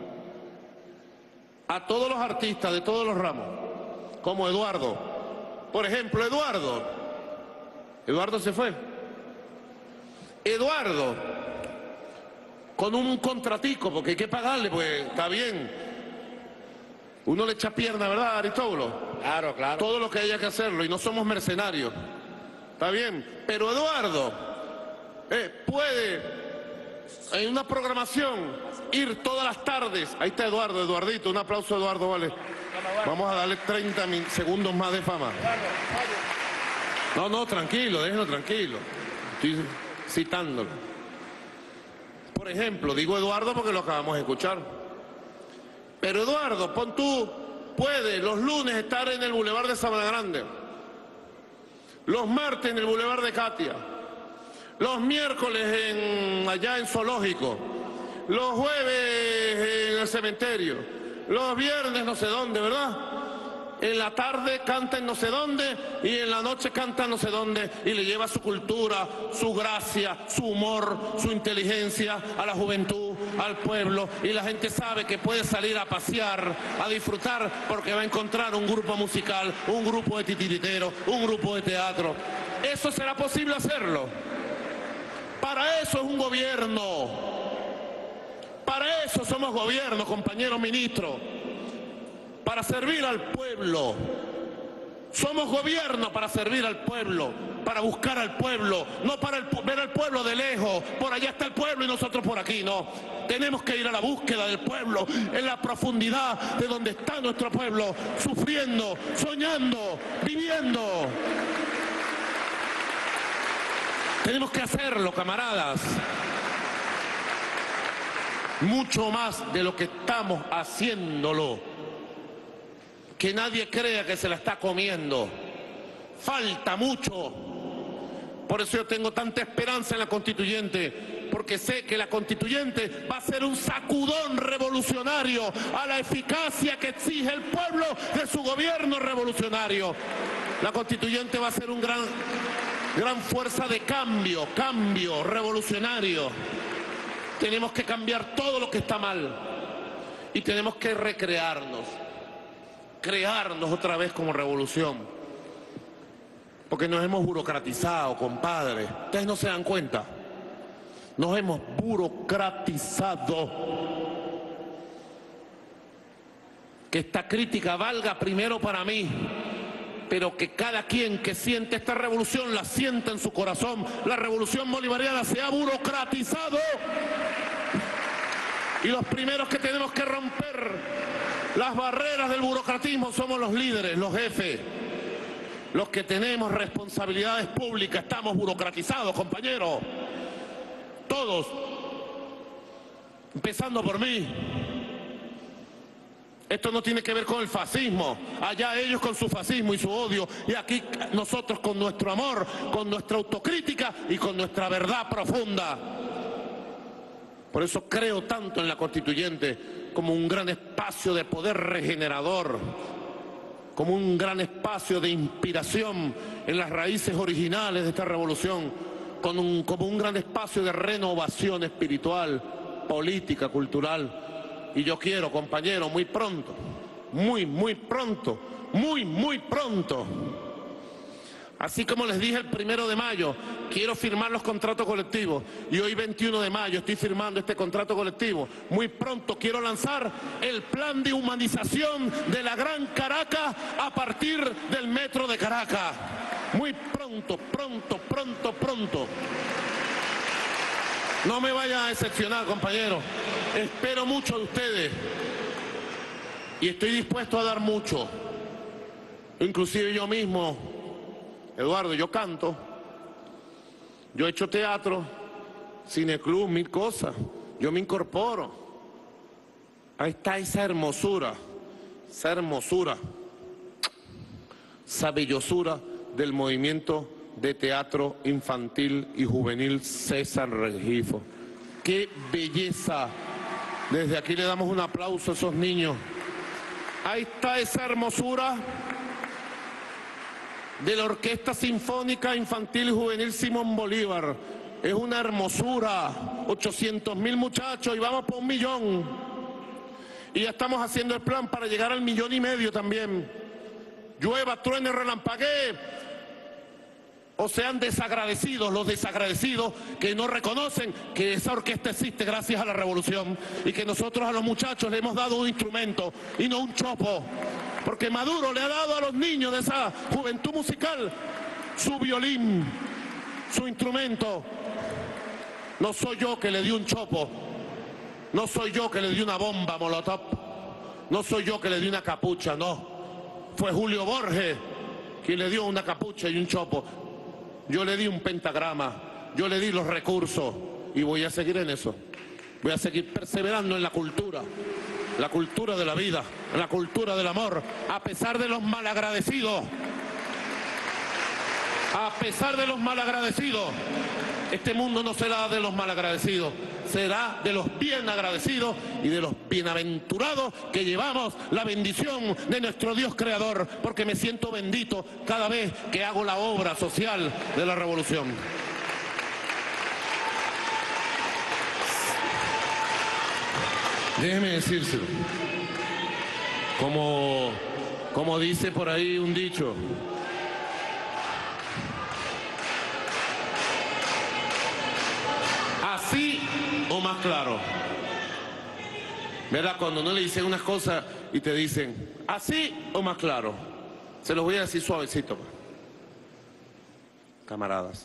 B: a todos los artistas de todos los ramos, como Eduardo. Por ejemplo, Eduardo. Eduardo se fue. Eduardo, con un contratico, porque hay que pagarle, pues está bien. Uno le echa pierna, ¿verdad, Aristóbulo?
F: Claro, claro.
B: Todo lo que haya que hacerlo, y no somos mercenarios. Está bien. Pero Eduardo eh, puede, en una programación, ir todas las tardes. Ahí está Eduardo, Eduardito. Un aplauso a Eduardo, vale. Vamos a darle treinta segundos más de fama. No, no, tranquilo, déjenlo tranquilo. Estoy citándolo. Por ejemplo, digo Eduardo porque lo acabamos de escuchar. Pero Eduardo, pon tú, puede los lunes estar en el Boulevard de Sabana Grande, los martes en el Boulevard de Katia, los miércoles en, allá en Zoológico, los jueves en el cementerio, los viernes no sé dónde, ¿verdad? En la tarde canta en no sé dónde y en la noche canta en no sé dónde y le lleva su cultura, su gracia, su humor, su inteligencia a la juventud, al pueblo, y la gente sabe que puede salir a pasear, a disfrutar, porque va a encontrar un grupo musical, un grupo de titiriteros, un grupo de teatro. ¿Eso será posible hacerlo? Para eso es un gobierno. Para eso somos gobierno, compañeros ministros. Para servir al pueblo. Somos gobierno para servir al pueblo, para buscar al pueblo, no para el, ver al pueblo de lejos, por allá está el pueblo y nosotros por aquí, no. Tenemos que ir a la búsqueda del pueblo, en la profundidad de donde está nuestro pueblo, sufriendo, soñando, viviendo. Tenemos que hacerlo, camaradas. Mucho más de lo que estamos haciéndolo. Que nadie crea que se la está comiendo. Falta mucho. Por eso yo tengo tanta esperanza en la constituyente. porque sé que la constituyente va a ser un sacudón revolucionario a la eficacia que exige el pueblo de su gobierno revolucionario. La constituyente va a ser un gran, gran fuerza de cambio, cambio revolucionario. Tenemos que cambiar todo lo que está mal y tenemos que recrearnos, crearnos otra vez como revolución, porque nos hemos burocratizado, compadre. Ustedes no se dan cuenta, nos hemos burocratizado. Que esta crítica valga primero para mí, pero que cada quien que siente esta revolución la sienta en su corazón. La revolución bolivariana se ha burocratizado y los primeros que tenemos que romper las barreras del burocratismo somos los líderes, los jefes, los que tenemos responsabilidades públicas. Estamos burocratizados, compañeros, todos, empezando por mí. Esto no tiene que ver con el fascismo, allá ellos con su fascismo y su odio, y aquí nosotros con nuestro amor, con nuestra autocrítica y con nuestra verdad profunda. Por eso creo tanto en la constituyente como un gran espacio de poder regenerador, como un gran espacio de inspiración en las raíces originales de esta revolución, con un, como un gran espacio de renovación espiritual, política, cultural. Y yo quiero, compañero, muy pronto, muy, muy pronto, muy, muy pronto, así como les dije el primero de mayo, quiero firmar los contratos colectivos, y hoy veintiuno de mayo estoy firmando este contrato colectivo. Muy pronto quiero lanzar el plan de humanización de la Gran Caracas a partir del metro de Caracas. Muy pronto, pronto, pronto, pronto. No me vayan a decepcionar, compañeros. Espero mucho de ustedes y estoy dispuesto a dar mucho. Inclusive yo mismo, Eduardo, yo canto, yo he hecho teatro, cineclub, mil cosas. Yo me incorporo. Ahí está esa hermosura, esa hermosura, esa bellosura del movimiento de teatro infantil y juvenil César Rengifo. ¡Qué belleza! Desde aquí le damos un aplauso a esos niños. Ahí está esa hermosura de la Orquesta Sinfónica Infantil y Juvenil Simón Bolívar. Es una hermosura. ochocientos mil muchachos y vamos por un millón. Y ya estamos haciendo el plan para llegar al millón y medio también. Llueva, truene, relampaguee, o sean desagradecidos los desagradecidos que no reconocen que esa orquesta existe gracias a la revolución y que nosotros a los muchachos le hemos dado un instrumento y no un chopo, porque Maduro le ha dado a los niños de esa juventud musical su violín, su instrumento. No soy yo que le di un chopo, no soy yo que le di una bomba molotov, no soy yo que le di una capucha, no, fue Julio Borges quien le dio una capucha y un chopo. Yo le di un pentagrama, yo le di los recursos y voy a seguir en eso. Voy a seguir perseverando en la cultura, la cultura de la vida, la cultura del amor, a pesar de los malagradecidos. A pesar de los malagradecidos, este mundo no será de los malagradecidos, será de los bien agradecidos y de los bienaventurados que llevamos la bendición de nuestro Dios creador, porque me siento bendito cada vez que hago la obra social de la revolución. Déjeme decírselo, como, como dice por ahí un dicho, así o más claro. ¿Verdad? Cuando no le dicen unas cosas y te dicen así o más claro. Se los voy a decir suavecito, camaradas.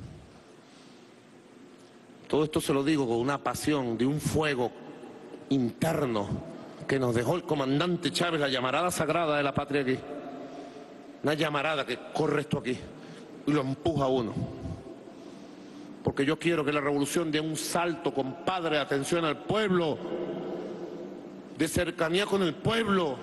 B: Todo esto se lo digo con una pasión de un fuego interno que nos dejó el comandante Chávez, la llamarada sagrada de la patria aquí. Una llamarada que corre esto aquí y lo empuja a uno. Porque yo quiero que la revolución dé un salto, compadre, de atención al pueblo, de cercanía con el pueblo,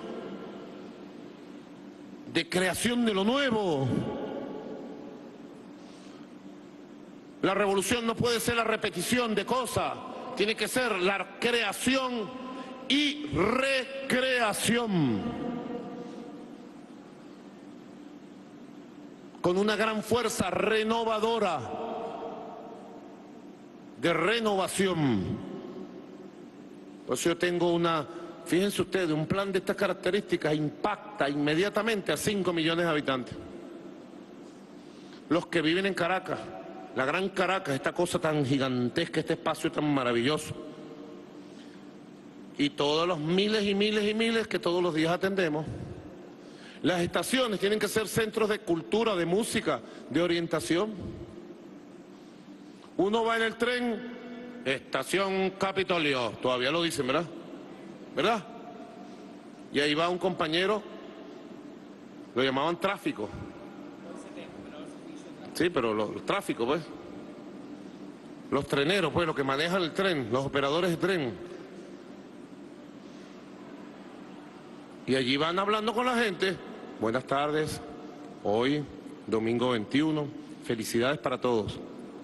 B: de creación de lo nuevo. La revolución no puede ser la repetición de cosas, tiene que ser la creación y recreación. Con una gran fuerza renovadora, de renovación. Por eso yo tengo una, fíjense ustedes, un plan de estas características impacta inmediatamente a cinco millones de habitantes. Los que viven en Caracas, la gran Caracas, esta cosa tan gigantesca, este espacio tan maravilloso. Y todos los miles y miles y miles que todos los días atendemos. Las estaciones tienen que ser centros de cultura, de música, de orientación. Uno va en el tren, estación Capitolio, todavía lo dicen, ¿verdad? ¿Verdad? Y ahí va un compañero, lo llamaban tráfico. Sí, pero los, los tráficos, pues. Los treneros, pues, los que manejan el tren, los operadores de tren. Y allí van hablando con la gente. Buenas tardes, hoy, domingo veintiuno, felicidades para todos.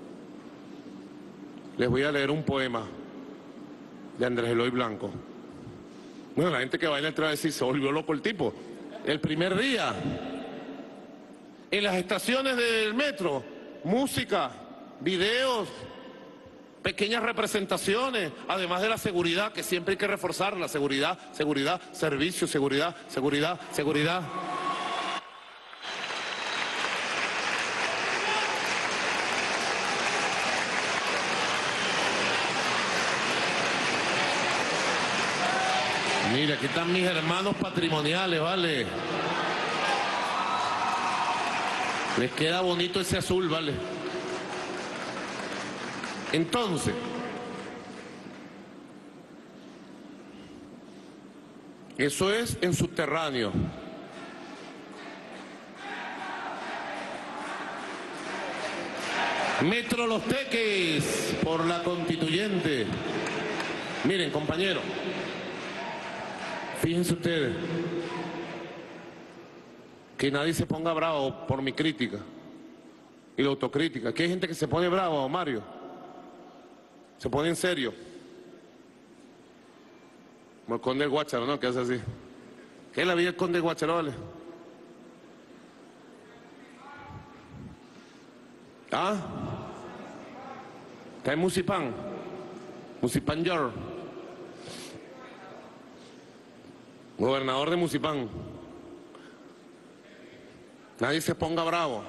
B: Les voy a leer un poema de Andrés Eloy Blanco. Bueno, la gente que va en el tren va a decir, se volvió loco el tipo. El primer día, en las estaciones del metro, música, videos, pequeñas representaciones, además de la seguridad, que siempre hay que reforzar, la seguridad, seguridad, servicio, seguridad, seguridad, seguridad. Mira, aquí están mis hermanos patrimoniales, ¿vale? Les queda bonito ese azul, ¿vale? Entonces, eso es en subterráneo. Metro Los Teques, por la Constituyente. Miren, compañeros, fíjense ustedes, que nadie se ponga bravo por mi crítica y la autocrítica. Aquí hay gente que se pone bravo, Mario. Se pone en serio. Como el conde del Guácharo, ¿no? Que hace así. ¿Qué es la vida del conde del Guácharo, vale? ¿Ah? Está en Musipán. Musipán Yor. Gobernador de Musipán. Nadie se ponga bravo.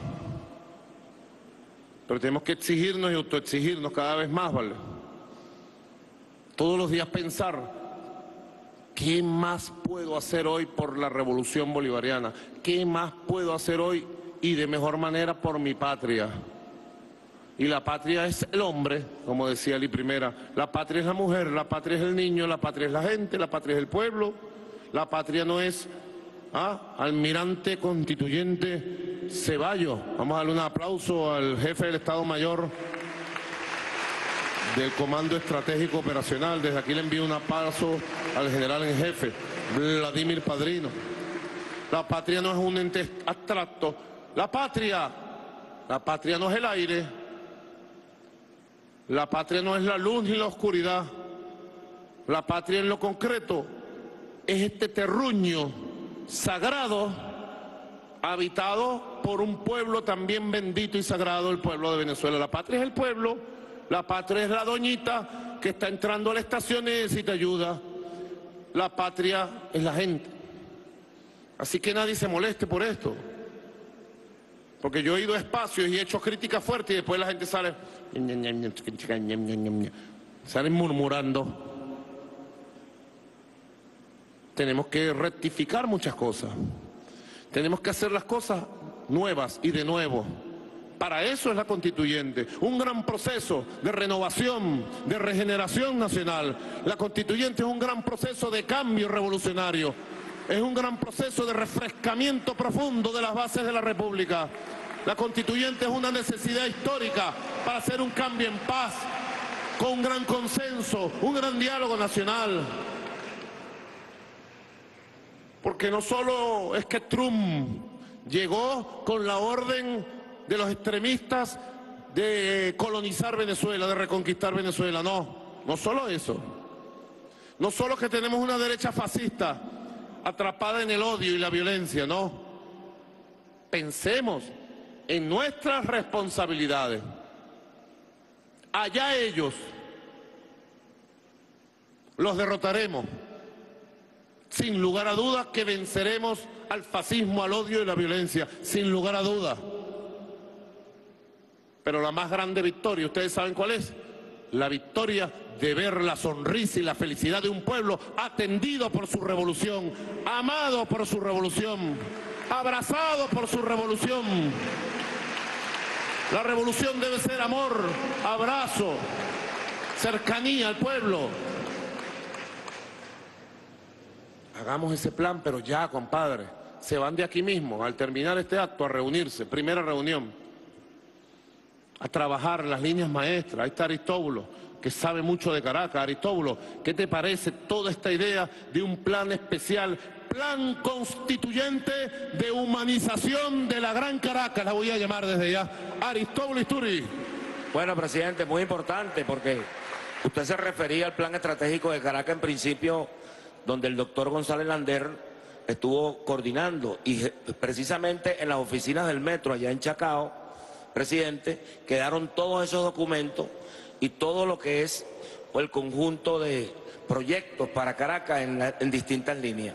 B: Pero tenemos que exigirnos y autoexigirnos cada vez más, ¿vale? Todos los días pensar, ¿qué más puedo hacer hoy por la revolución bolivariana? ¿Qué más puedo hacer hoy y de mejor manera por mi patria? Y la patria es el hombre, como decía Li Primera. La patria es la mujer, la patria es el niño, la patria es la gente, la patria es el pueblo. La patria no es ¿ah? almirante constituyente Ceballos. Vamos a darle un aplauso al jefe del Estado Mayor del Comando Estratégico Operacional. Desde aquí le envío un aplauso al general en jefe, Vladimir Padrino. La patria no es un ente abstracto. La patria, la patria no es el aire. La patria no es la luz ni la oscuridad. La patria en lo concreto es este terruño sagrado, habitado por un pueblo también bendito y sagrado, el pueblo de Venezuela. La patria es el pueblo, la patria es la doñita que está entrando a la estación y necesita ayuda. La patria es la gente. Así que nadie se moleste por esto. Porque yo he ido a espacios y he hecho críticas fuertes y después la gente sale, salen murmurando. Tenemos que rectificar muchas cosas. Tenemos que hacer las cosas nuevas y de nuevo. Para eso es la constituyente. Un gran proceso de renovación, de regeneración nacional. La constituyente es un gran proceso de cambio revolucionario. Es un gran proceso de refrescamiento profundo de las bases de la República. La constituyente es una necesidad histórica para hacer un cambio en paz, con un gran consenso, un gran diálogo nacional. Porque no solo es que Trump llegó con la orden de los extremistas de colonizar Venezuela, de reconquistar Venezuela. No, no solo eso. No solo que tenemos una derecha fascista atrapada en el odio y la violencia, no. Pensemos en nuestras responsabilidades. Allá ellos, los derrotaremos. Sin lugar a dudas que venceremos al fascismo, al odio y la violencia, sin lugar a dudas. Pero la más grande victoria, ¿ustedes saben cuál es? La victoria de ver la sonrisa y la felicidad de un pueblo atendido por su revolución, amado por su revolución, abrazado por su revolución. La revolución debe ser amor, abrazo, cercanía al pueblo. Hagamos ese plan, pero ya, compadre. Se van de aquí mismo, al terminar este acto, a reunirse, primera reunión, a trabajar las líneas maestras. Ahí está Aristóbulo, que sabe mucho de Caracas. Aristóbulo, ¿qué te parece toda esta idea de un plan especial, plan constituyente de humanización de la Gran Caracas? La voy a llamar desde ya. Aristóbulo Isturi.
F: Bueno, presidente, muy importante, porque usted se refería al plan estratégico de Caracas en principio, donde el doctor González Lander estuvo coordinando, y precisamente en las oficinas del metro allá en Chacao, presidente, quedaron todos esos documentos y todo lo que es el conjunto de proyectos para Caracas en, la, en distintas líneas.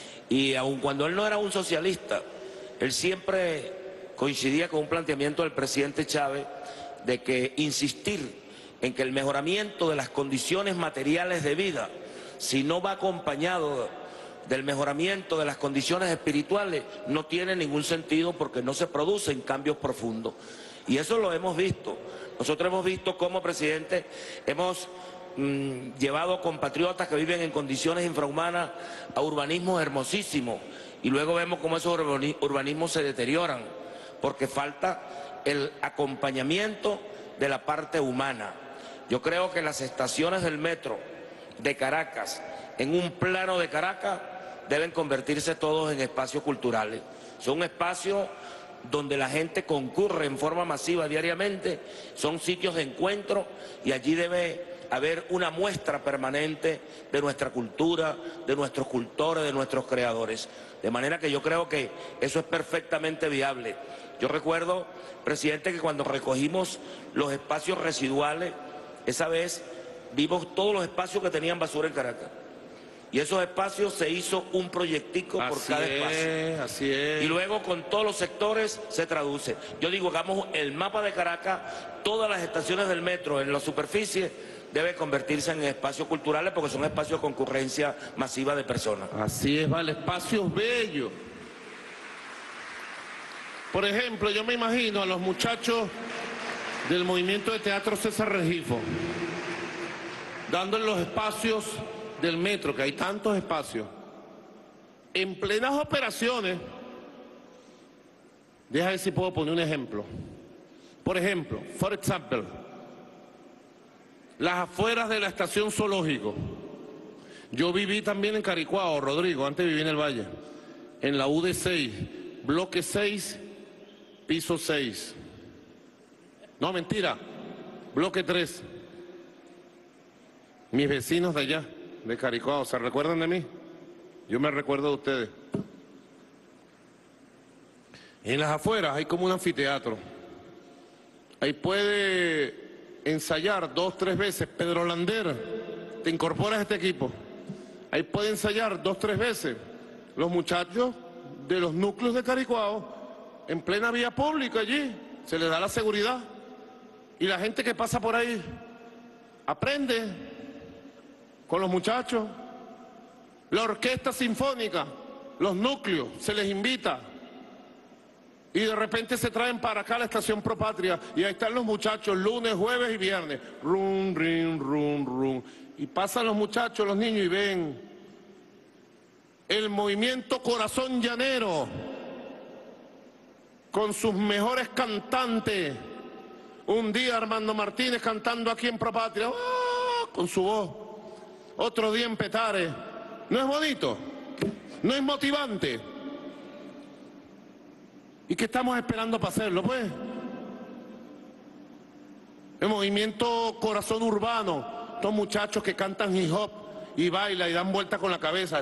F: Y aun cuando él no era un socialista, él siempre coincidía con un planteamiento del presidente Chávez de que insistir en que el mejoramiento de las condiciones materiales de vida, si no va acompañado del mejoramiento de las condiciones espirituales, no tiene ningún sentido, porque no se producen cambios profundos. Y eso lo hemos visto. Nosotros hemos visto cómo, presidente, hemos mmm, llevado compatriotas que viven en condiciones infrahumanas a urbanismos hermosísimos, y luego vemos cómo esos urbanismos se deterioran, porque falta el acompañamiento de la parte humana. Yo creo que las estaciones del metro de Caracas, en un plano de Caracas, deben convertirse todos en espacios culturales. Son espacios donde la gente concurre en forma masiva diariamente, son sitios de encuentro, y allí debe haber una muestra permanente de nuestra cultura, de nuestros cultores, de nuestros creadores. De manera que yo creo que eso es perfectamente viable. Yo recuerdo, presidente, que cuando recogimos los espacios residuales, esa vez vimos todos los espacios que tenían basura en Caracas. Y esos espacios se hizo un proyectico por
B: Así
F: cada
B: es,
F: espacio.
B: así es.
F: Y luego con todos los sectores se traduce. Yo digo, hagamos el mapa de Caracas, todas las estaciones del metro en la superficie deben convertirse en espacios culturales, porque son espacios de concurrencia masiva de personas.
B: Así es, vale, espacios bellos. Por ejemplo, yo me imagino a los muchachos del movimiento de teatro César Regifo, dándole los espacios del metro, que hay tantos espacios, en plenas operaciones. Deja ver si puedo poner un ejemplo. Por ejemplo, for example, las afueras de la estación zoológico. Yo viví también en Caricuao, Rodrigo, antes viví en el Valle, en la U D seis, bloque seis, piso seis. No, mentira, bloque tres. Mis vecinos de allá, de Caricuao, ¿se recuerdan de mí? Yo me recuerdo de ustedes. En las afueras hay como un anfiteatro. Ahí puede ensayar dos, tres veces. Pedro Lander, te incorporas a este equipo. Ahí puede ensayar dos, tres veces los muchachos de los núcleos de Caricuao, en plena vía pública allí. Se les da la seguridad. Y la gente que pasa por ahí aprende con los muchachos. La orquesta sinfónica, los núcleos, se les invita. Y de repente se traen para acá a la estación Propatria, y ahí están los muchachos lunes, jueves y viernes. Rum, rin, rum, rum. Y pasan los muchachos, los niños, y ven el movimiento Corazón Llanero con sus mejores cantantes. Un día Armando Martínez cantando aquí en Propatria, ¡oh!, con su voz. Otro día en Petare. ¿No es bonito? ¿No es motivante? ¿Y qué estamos esperando para hacerlo, pues? El movimiento Corazón Urbano, estos muchachos que cantan hip hop y bailan y dan vuelta con la cabeza.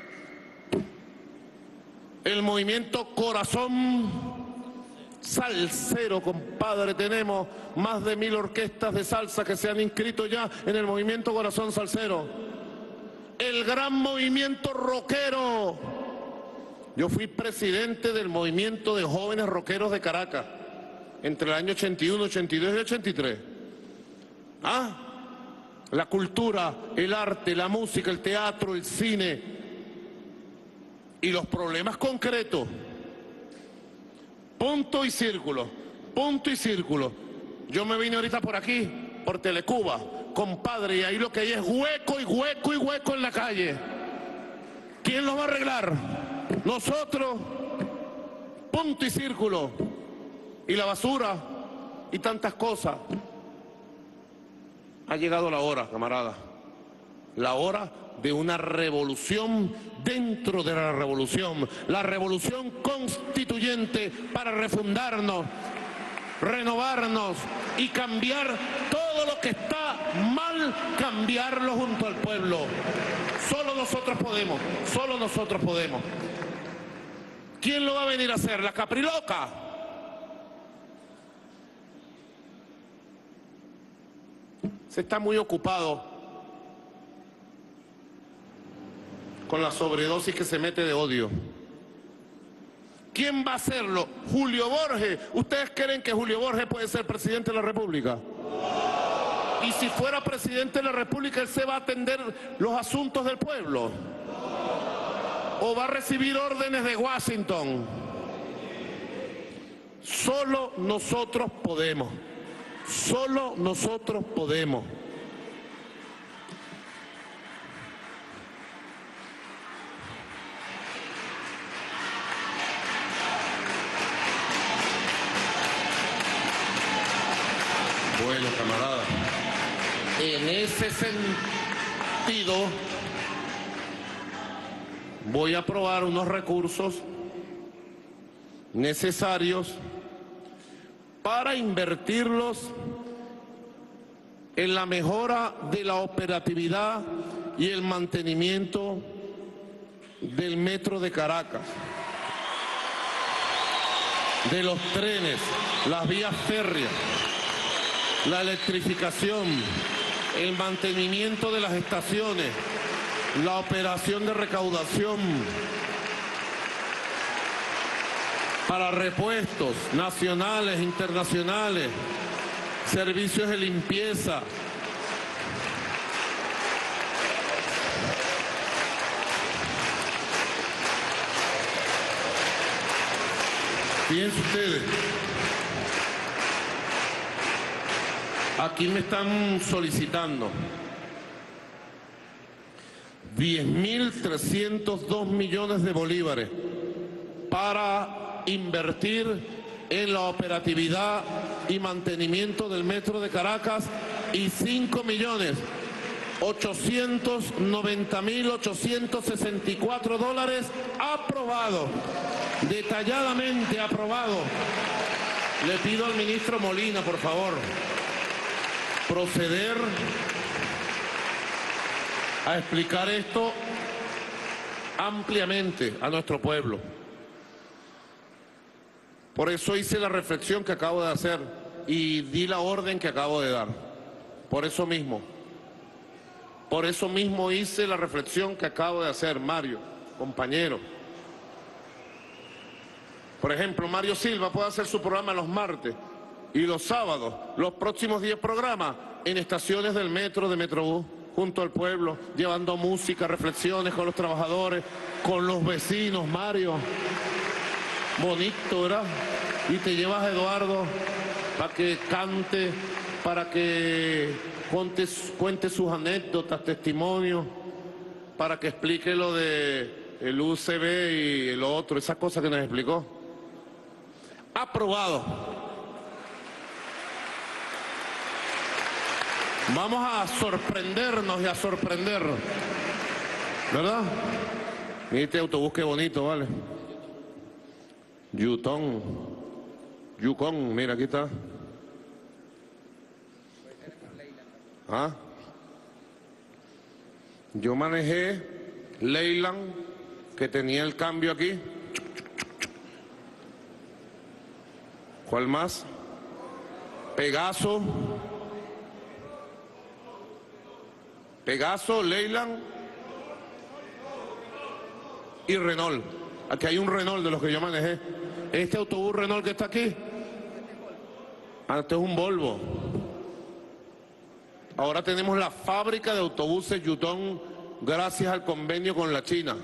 B: El movimiento Corazón Salsero, compadre, tenemos más de mil orquestas de salsa que se han inscrito ya en el movimiento Corazón Salsero. El gran movimiento rockero. Yo fui presidente del movimiento de jóvenes rockeros de Caracas entre el año ochenta y uno, ochenta y dos y ochenta y tres. ¿Ah? La cultura, el arte, la música, el teatro, el cine y los problemas concretos. Punto y círculo, punto y círculo. Yo me vine ahorita por aquí, por Telecuba, compadre, y ahí lo que hay es hueco y hueco y hueco en la calle. ¿Quién los va a arreglar? Nosotros. Punto y círculo. Y la basura y tantas cosas. Ha llegado la hora, camarada. La hora de una revolución dentro de la revolución, la revolución constituyente para refundarnos, renovarnos y cambiar todo lo que está mal, cambiarlo junto al pueblo. Solo nosotros podemos, solo nosotros podemos. ¿Quién lo va a venir a hacer? ¿La Capriloca? Se está muy ocupado con la sobredosis que se mete de odio. ¿Quién va a hacerlo? ¿Julio Borges? ¿Ustedes creen que Julio Borges puede ser presidente de la República? Y si fuera presidente de la República, ¿él se va a atender los asuntos del pueblo? ¿O va a recibir órdenes de Washington? Solo nosotros podemos. Solo nosotros podemos. Bueno, camarada, en ese sentido voy a aprobar unos recursos necesarios para invertirlos en la mejora de la operatividad y el mantenimiento del metro de Caracas, de los trenes, las vías férreas, la electrificación, el mantenimiento de las estaciones, la operación de recaudación para repuestos nacionales, internacionales, servicios de limpieza. Fíjense ustedes, aquí me están solicitando diez mil trescientos dos millones de bolívares para invertir en la operatividad y mantenimiento del metro de Caracas y cinco millones ochocientos noventa mil ochocientos sesenta y cuatro dólares aprobado, detalladamente aprobado. Le pido al ministro Molina, por favor, proceder a explicar esto ampliamente a nuestro pueblo. Por eso hice la reflexión que acabo de hacer y di la orden que acabo de dar. Por eso mismo. Por eso mismo hice la reflexión que acabo de hacer, Mario, compañero. Por ejemplo, Mario Silva puede hacer su programa los martes y los sábados, los próximos diez programas en estaciones del metro, de Metrobús, junto al pueblo, llevando música, reflexiones con los trabajadores, con los vecinos, Mario. Bonito, ¿verdad? Y te llevas a Eduardo para que cante, para que cuente, cuente sus anécdotas, testimonios, para que explique lo de el U C B y el otro, esa cosa que nos explicó. Aprobado. Vamos a sorprendernos y a sorprender, ¿verdad? Mira este autobús, qué bonito, ¿vale? Yutón, Yukon, mira, aquí está. ¿Ah? Yo manejé Leyland, que tenía el cambio aquí. ¿Cuál más? Pegaso. Pegaso, Leyland y Renault. Aquí hay un Renault de los que yo manejé. Este autobús Renault que está aquí, antes es un Volvo. Ahora tenemos la fábrica de autobuses Yutong gracias al convenio con la China.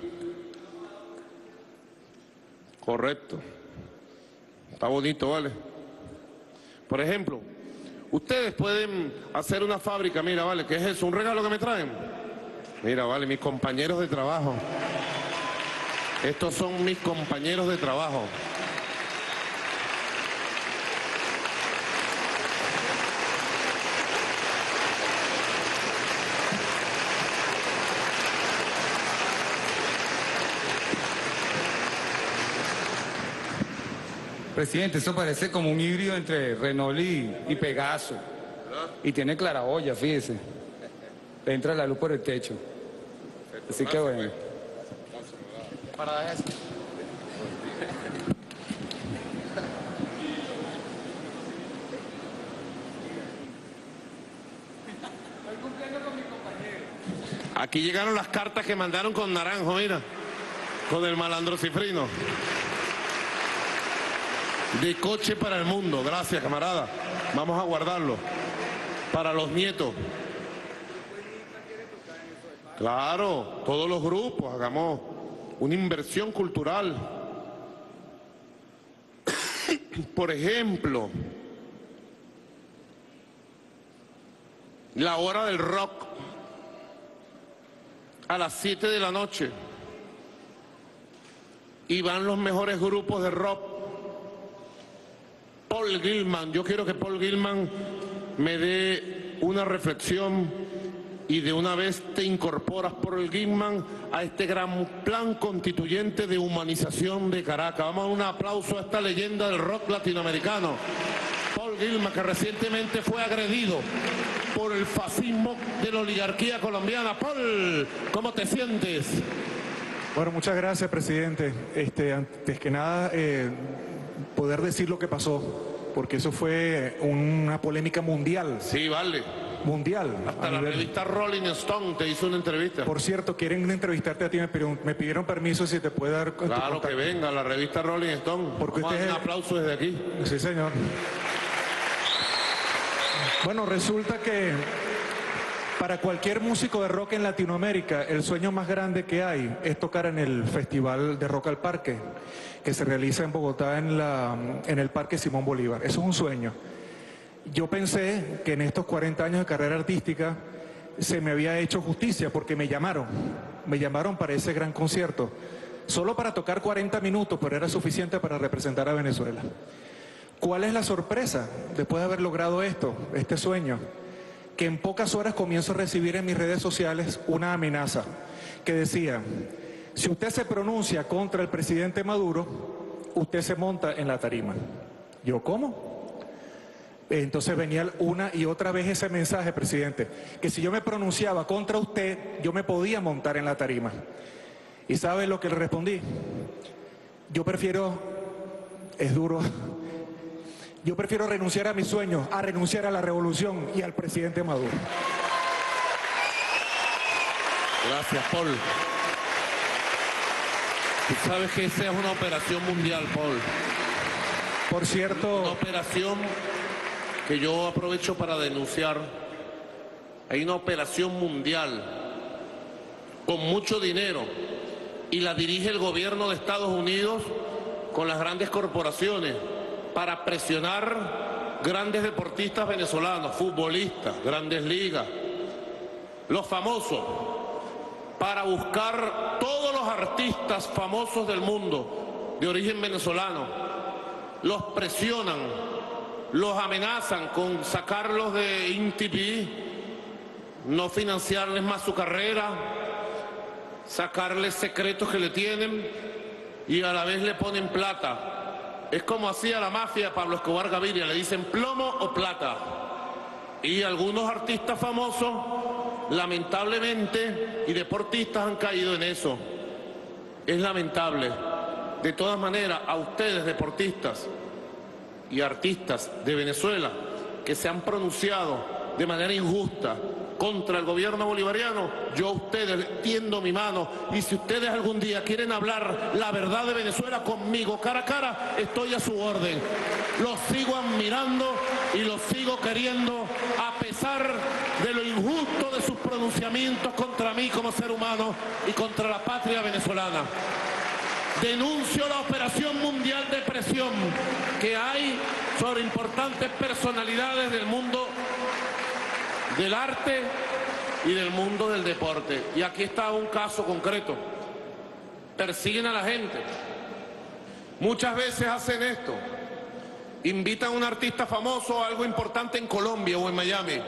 B: Correcto. Está bonito, ¿vale? Por ejemplo, ustedes pueden hacer una fábrica, mira, ¿vale? ¿Qué es eso? ¿Un regalo que me traen? Mira, vale, mis compañeros de trabajo. Estos son mis compañeros de trabajo.
G: Presidente, eso parece como un híbrido entre Renault y, y Pegaso. Y tiene claraboya, fíjese. Le entra la luz por el techo. Así que bueno. Para eso.
B: Aquí llegaron las cartas que mandaron con Naranjo, mira. Con el malandro cifrino. De coche para el mundo. Gracias, camarada. Vamos a guardarlo. Para los nietos. Claro, todos los grupos, hagamos una inversión cultural. Por ejemplo, la hora del rock a las siete de la noche. Y van los mejores grupos de rock. Paul Gilman, yo quiero que Paul Gilman me dé una reflexión y de una vez te incorporas, Paul Gilman, a este gran plan constituyente de humanización de Caracas. Vamos a dar un aplauso a esta leyenda del rock latinoamericano. Paul Gilman, que recientemente fue agredido por el fascismo de la oligarquía colombiana. Paul, ¿cómo te sientes?
D: Bueno, muchas gracias, presidente. Este, antes que nada, eh, poder decir lo que pasó, porque eso fue una polémica mundial.
B: Sí, vale.
D: Mundial.
B: Hasta la nivel... revista Rolling Stone te hizo una entrevista.
D: Por cierto, quieren entrevistarte a ti, me pidieron, me pidieron permiso si te puede dar...
B: Claro que venga, la revista Rolling Stone.
D: Porque
B: Vamos
D: usted
B: a dar un aplauso desde aquí.
D: Sí, señor. Bueno, resulta que para cualquier músico de rock en Latinoamérica, el sueño más grande que hay es tocar en el Festival de Rock al Parque, que se realiza en Bogotá en, la, en el Parque Simón Bolívar. Eso es un sueño. Yo pensé que en estos cuarenta años de carrera artística se me había hecho justicia porque me llamaron, me llamaron para ese gran concierto, solo para tocar cuarenta minutos, pero era suficiente para representar a Venezuela. ¿Cuál es la sorpresa después de haber logrado esto, este sueño? Que en pocas horas comienzo a recibir en mis redes sociales una amenaza que decía: si usted se pronuncia contra el presidente Maduro, usted se monta en la tarima. Yo, ¿cómo? Entonces venía una y otra vez ese mensaje, presidente, que si yo me pronunciaba contra usted, yo me podía montar en la tarima. ¿Y sabe lo que le respondí? Yo prefiero, es duro, yo prefiero renunciar a mis sueños, a renunciar a la revolución y al presidente Maduro.
B: Gracias, Paul. Tú sabes que esa es una operación mundial, Paul.
D: Por cierto...
B: Una operación que yo aprovecho para denunciar. Hay una operación mundial con mucho dinero y la dirige el gobierno de Estados Unidos con las grandes corporaciones para presionar grandes deportistas venezolanos, futbolistas, grandes ligas, los famosos, para buscar todos los artistas famosos del mundo de origen venezolano. Los presionan, los amenazan con sacarlos de I N T V, no financiarles más su carrera, sacarles secretos que le tienen y a la vez le ponen plata. Es como hacía la mafia de Pablo Escobar Gaviria, le dicen plomo o plata. Y algunos artistas famosos, lamentablemente, y deportistas han caído en eso. Es lamentable. De todas maneras, a ustedes, deportistas y artistas de Venezuela, que se han pronunciado de manera injusta contra el gobierno bolivariano, yo a ustedes tiendo mi mano, y si ustedes algún día quieren hablar la verdad de Venezuela conmigo cara a cara, estoy a su orden. Los sigo admirando y los sigo queriendo a pesar de lo injusto de sus pronunciamientos contra mí como ser humano y contra la patria venezolana. Denuncio la operación mundial de presión que hay sobre importantes personalidades del mundo del arte y del mundo del deporte. Y aquí está un caso concreto. Persiguen a la gente. Muchas veces hacen esto. Invitan a un artista famoso a algo importante en Colombia o en Miami.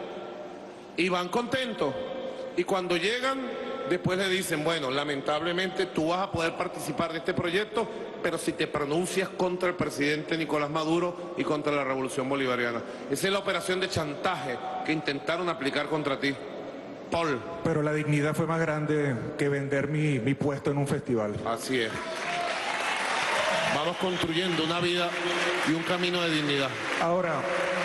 B: Y van contentos. Y cuando llegan, después le dicen, bueno, lamentablemente tú vas a poder participar de este proyecto, pero si te pronuncias contra el presidente Nicolás Maduro y contra la revolución bolivariana. Esa es la operación de chantaje que intentaron aplicar contra ti, Paul.
H: Pero la dignidad fue más grande que vender mi, mi puesto en un festival.
B: Así es. Vamos construyendo una vida y un camino de dignidad.
H: Ahora,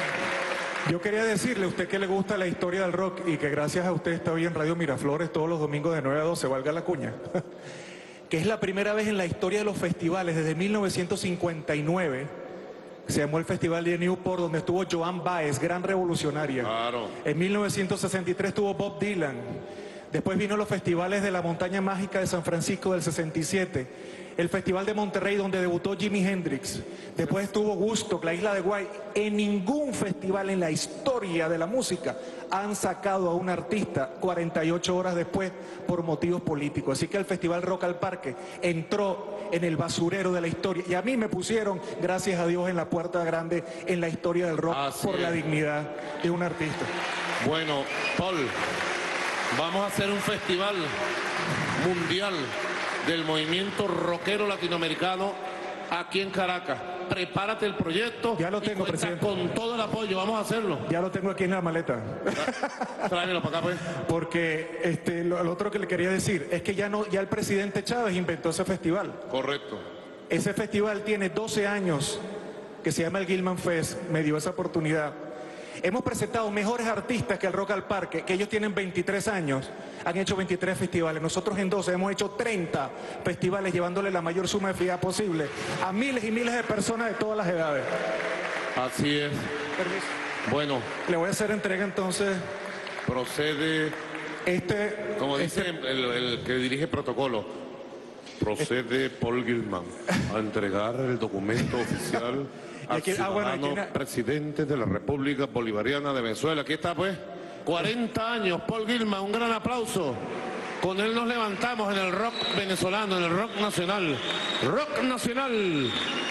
H: yo quería decirle a usted que le gusta la historia del rock y que gracias a usted está hoy en Radio Miraflores todos los domingos de nueve a doce, valga la cuña, que es la primera vez en la historia de los festivales, desde mil novecientos cincuenta y nueve, se llamó el Festival de Newport, donde estuvo Joan Baez, gran revolucionaria.
B: Claro.
H: En mil novecientos sesenta y tres estuvo Bob Dylan. Después vino los festivales de la Montaña Mágica de San Francisco del sesenta y siete. El Festival de Monterrey, donde debutó Jimi Hendrix. Después estuvo Woodstock, la Isla de Guay. En ningún festival en la historia de la música han sacado a un artista cuarenta y ocho horas después por motivos políticos. Así que el Festival Rock al Parque entró en el basurero de la historia. Y a mí me pusieron, gracias a Dios, en la puerta grande en la historia del rock. Así por es. La dignidad de un artista.
B: Bueno, Paul, vamos a hacer un festival mundial del movimiento rockero latinoamericano aquí en Caracas. Prepárate el proyecto.
H: Ya lo tengo,
B: y
H: presidente.
B: Con todo el apoyo, vamos a hacerlo.
H: Ya lo tengo aquí en la maleta.
B: Tráemelo para acá, pues.
H: Porque este, lo, lo otro que le quería decir es que ya, no, ya el presidente Chávez inventó ese festival.
B: Correcto.
H: Ese festival tiene doce años, que se llama el Gilman Fest. Me dio esa oportunidad. Hemos presentado mejores artistas que el Rock al Parque, que ellos tienen veintitrés años, han hecho veintitrés festivales. Nosotros en doce hemos hecho treinta festivales, llevándole la mayor suma de fidelidad posible a miles y miles de personas de todas las edades.
B: Así es.
H: Permiso.
B: Bueno.
H: Le voy a hacer entrega entonces.
B: Procede,
H: este,
B: como dice
H: este,
B: el, el que dirige el protocolo, procede este, Paul Gilman a entregar el documento oficial al
H: aquí, ah, bueno,
B: ciudadano
H: aquí,
B: presidente de la República Bolivariana de Venezuela. Aquí está, pues, cuarenta años, Paul Gilman, un gran aplauso. Con él nos levantamos en el rock venezolano, en el rock nacional. ¡Rock nacional!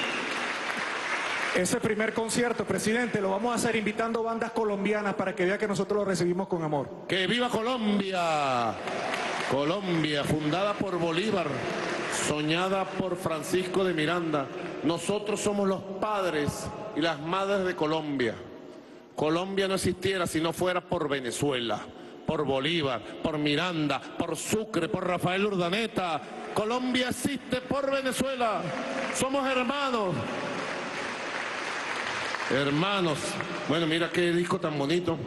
H: Ese primer concierto, presidente, lo vamos a hacer invitando bandas colombianas para que vea que nosotros lo recibimos con amor.
B: ¡Que viva Colombia! Colombia, fundada por Bolívar, soñada por Francisco de Miranda. Nosotros somos los padres y las madres de Colombia. Colombia no existiera si no fuera por Venezuela, por Bolívar, por Miranda, por Sucre, por Rafael Urdaneta. Colombia existe por Venezuela. Somos hermanos. Hermanos. Bueno, mira qué disco tan bonito.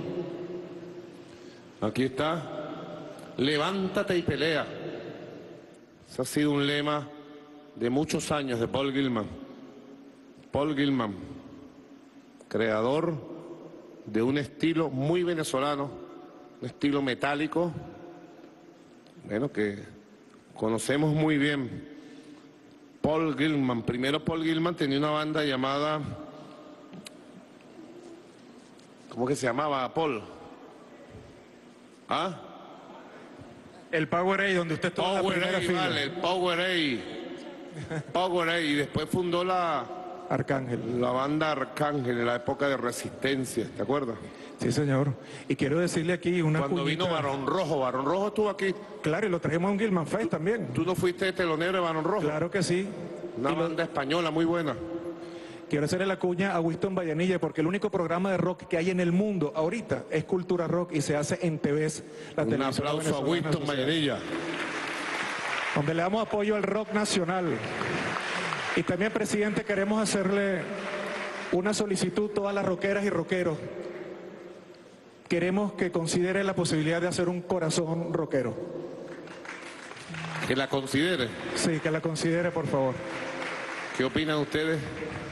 B: Aquí está. Levántate y pelea. Ese ha sido un lema de muchos años de Paul Gilman. Paul Gilman, creador de un estilo muy venezolano, un estilo metálico, bueno, que conocemos muy bien. Paul Gilman, primero Paul Gilman tenía una banda llamada, ¿cómo que se llamaba, Paul? ¿Ah?
H: El Power A, donde usted estuvo en la primera fila.
B: Vale, el Power A. Power A, y después fundó la...
H: Arcángel.
B: La banda Arcángel en la época de Resistencia, ¿te acuerdas?
H: Sí, señor. Y quiero decirle aquí una
B: Cuando
H: cuñita.
B: vino Barón Rojo, Barón Rojo estuvo aquí.
H: Claro, y lo trajimos a un Gilman Fest también.
B: ¿Tú no fuiste telonero de Barón Rojo?
H: Claro que sí.
B: Una
H: y
B: banda
H: lo...
B: española muy buena.
H: quiero hacerle la cuña a Winston Vallenilla, porque el único programa de rock que hay en el mundo ahorita es Cultura Rock y se hace en T Vs, la
B: Un
H: televisión
B: aplauso a
H: venezolana
B: Winston
H: asociada,
B: Vallenilla.
H: donde le damos apoyo al rock nacional. Y también, presidente, queremos hacerle una solicitud a todas las rockeras y rockeros. Queremos que considere la posibilidad de hacer un corazón rockero.
B: Que la considere.
H: Sí, que la considere, por favor.
B: ¿Qué opinan ustedes?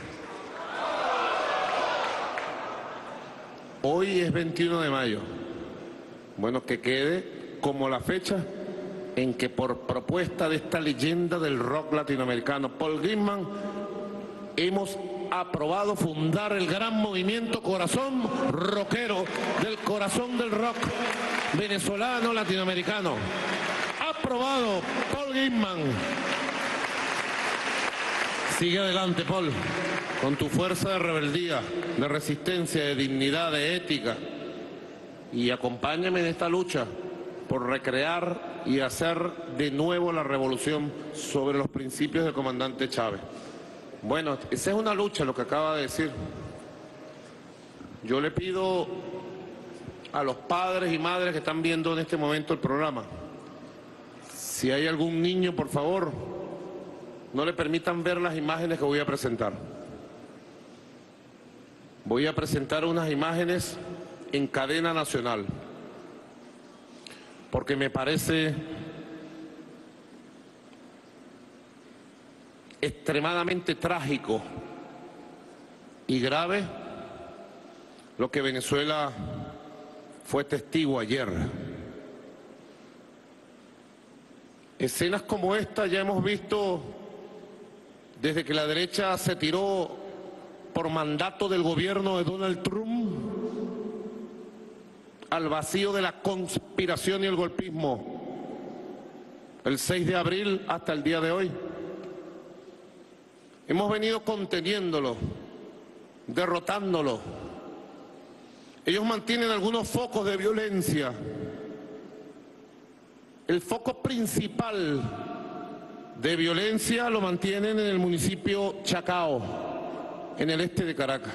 B: Hoy es veintiuno de mayo. Bueno, que quede como la fecha en que por propuesta de esta leyenda del rock latinoamericano, Paul Grisman, hemos aprobado fundar el gran movimiento Corazón Rockero, del corazón del rock venezolano latinoamericano. Aprobado, Paul Grisman. Sigue adelante, Paul, con tu fuerza de rebeldía, de resistencia, de dignidad, de ética, y acompáñame en esta lucha por recrear y hacer de nuevo la revolución sobre los principios del comandante Chávez. Bueno, esa es una lucha, lo que acaba de decir. Yo le pido a los padres y madres que están viendo en este momento el programa, si hay algún niño, por favor, no le permitan ver las imágenes que voy a presentar. Voy a presentar unas imágenes en cadena nacional, porque me parece extremadamente trágico y grave lo que Venezuela fue testigo ayer. Escenas como esta ya hemos visto desde que la derecha se tiró por mandato del gobierno de Donald Trump al vacío de la conspiración y el golpismo, el seis de abril hasta el día de hoy. Hemos venido conteniéndolo, derrotándolo. Ellos mantienen algunos focos de violencia. El foco principal de violencia lo mantienen en el municipio Chacao, en el este de Caracas.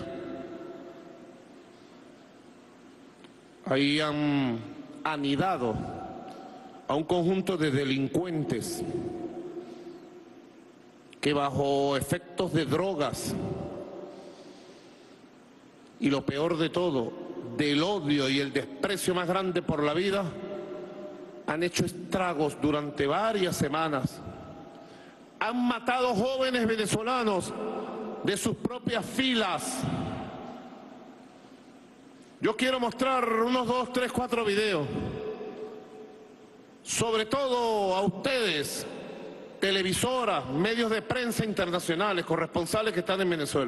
B: Ahí han anidado a un conjunto de delincuentes que bajo efectos de drogas y lo peor de todo, del odio y el desprecio más grande por la vida, han hecho estragos durante varias semanas. Han matado jóvenes venezolanos de sus propias filas. Yo quiero mostrar unos dos, tres, cuatro videos, sobre todo a ustedes, televisoras, medios de prensa internacionales, corresponsales que están en Venezuela.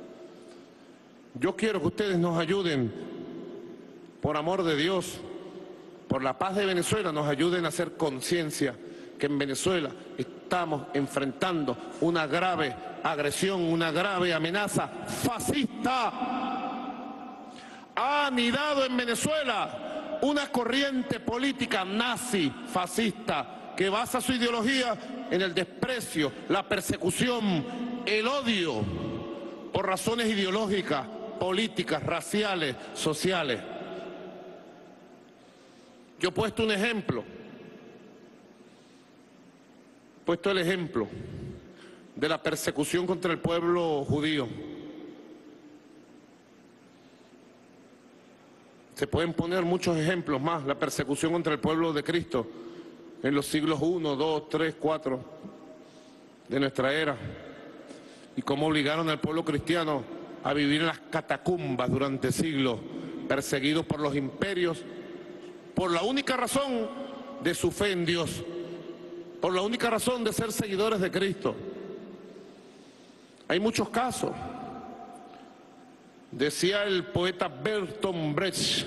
B: Yo quiero que ustedes nos ayuden, por amor de Dios, por la paz de Venezuela, nos ayuden a hacer conciencia que en Venezuela estamos enfrentando una grave agresión, una grave amenaza fascista. Ha anidado en Venezuela una corriente política nazi, fascista, que basa su ideología en el desprecio, la persecución, el odio por razones ideológicas, políticas, raciales, sociales. Yo he puesto un ejemplo, he puesto el ejemplo de la persecución contra el pueblo judío. Se pueden poner muchos ejemplos más, la persecución contra el pueblo de Cristo en los siglos uno, dos, tres, cuatro de nuestra era, y cómo obligaron al pueblo cristiano a vivir en las catacumbas durante siglos, perseguidos por los imperios, por la única razón de su fe en Dios, por la única razón de ser seguidores de Cristo. Hay muchos casos. Decía el poeta Bertolt Brecht,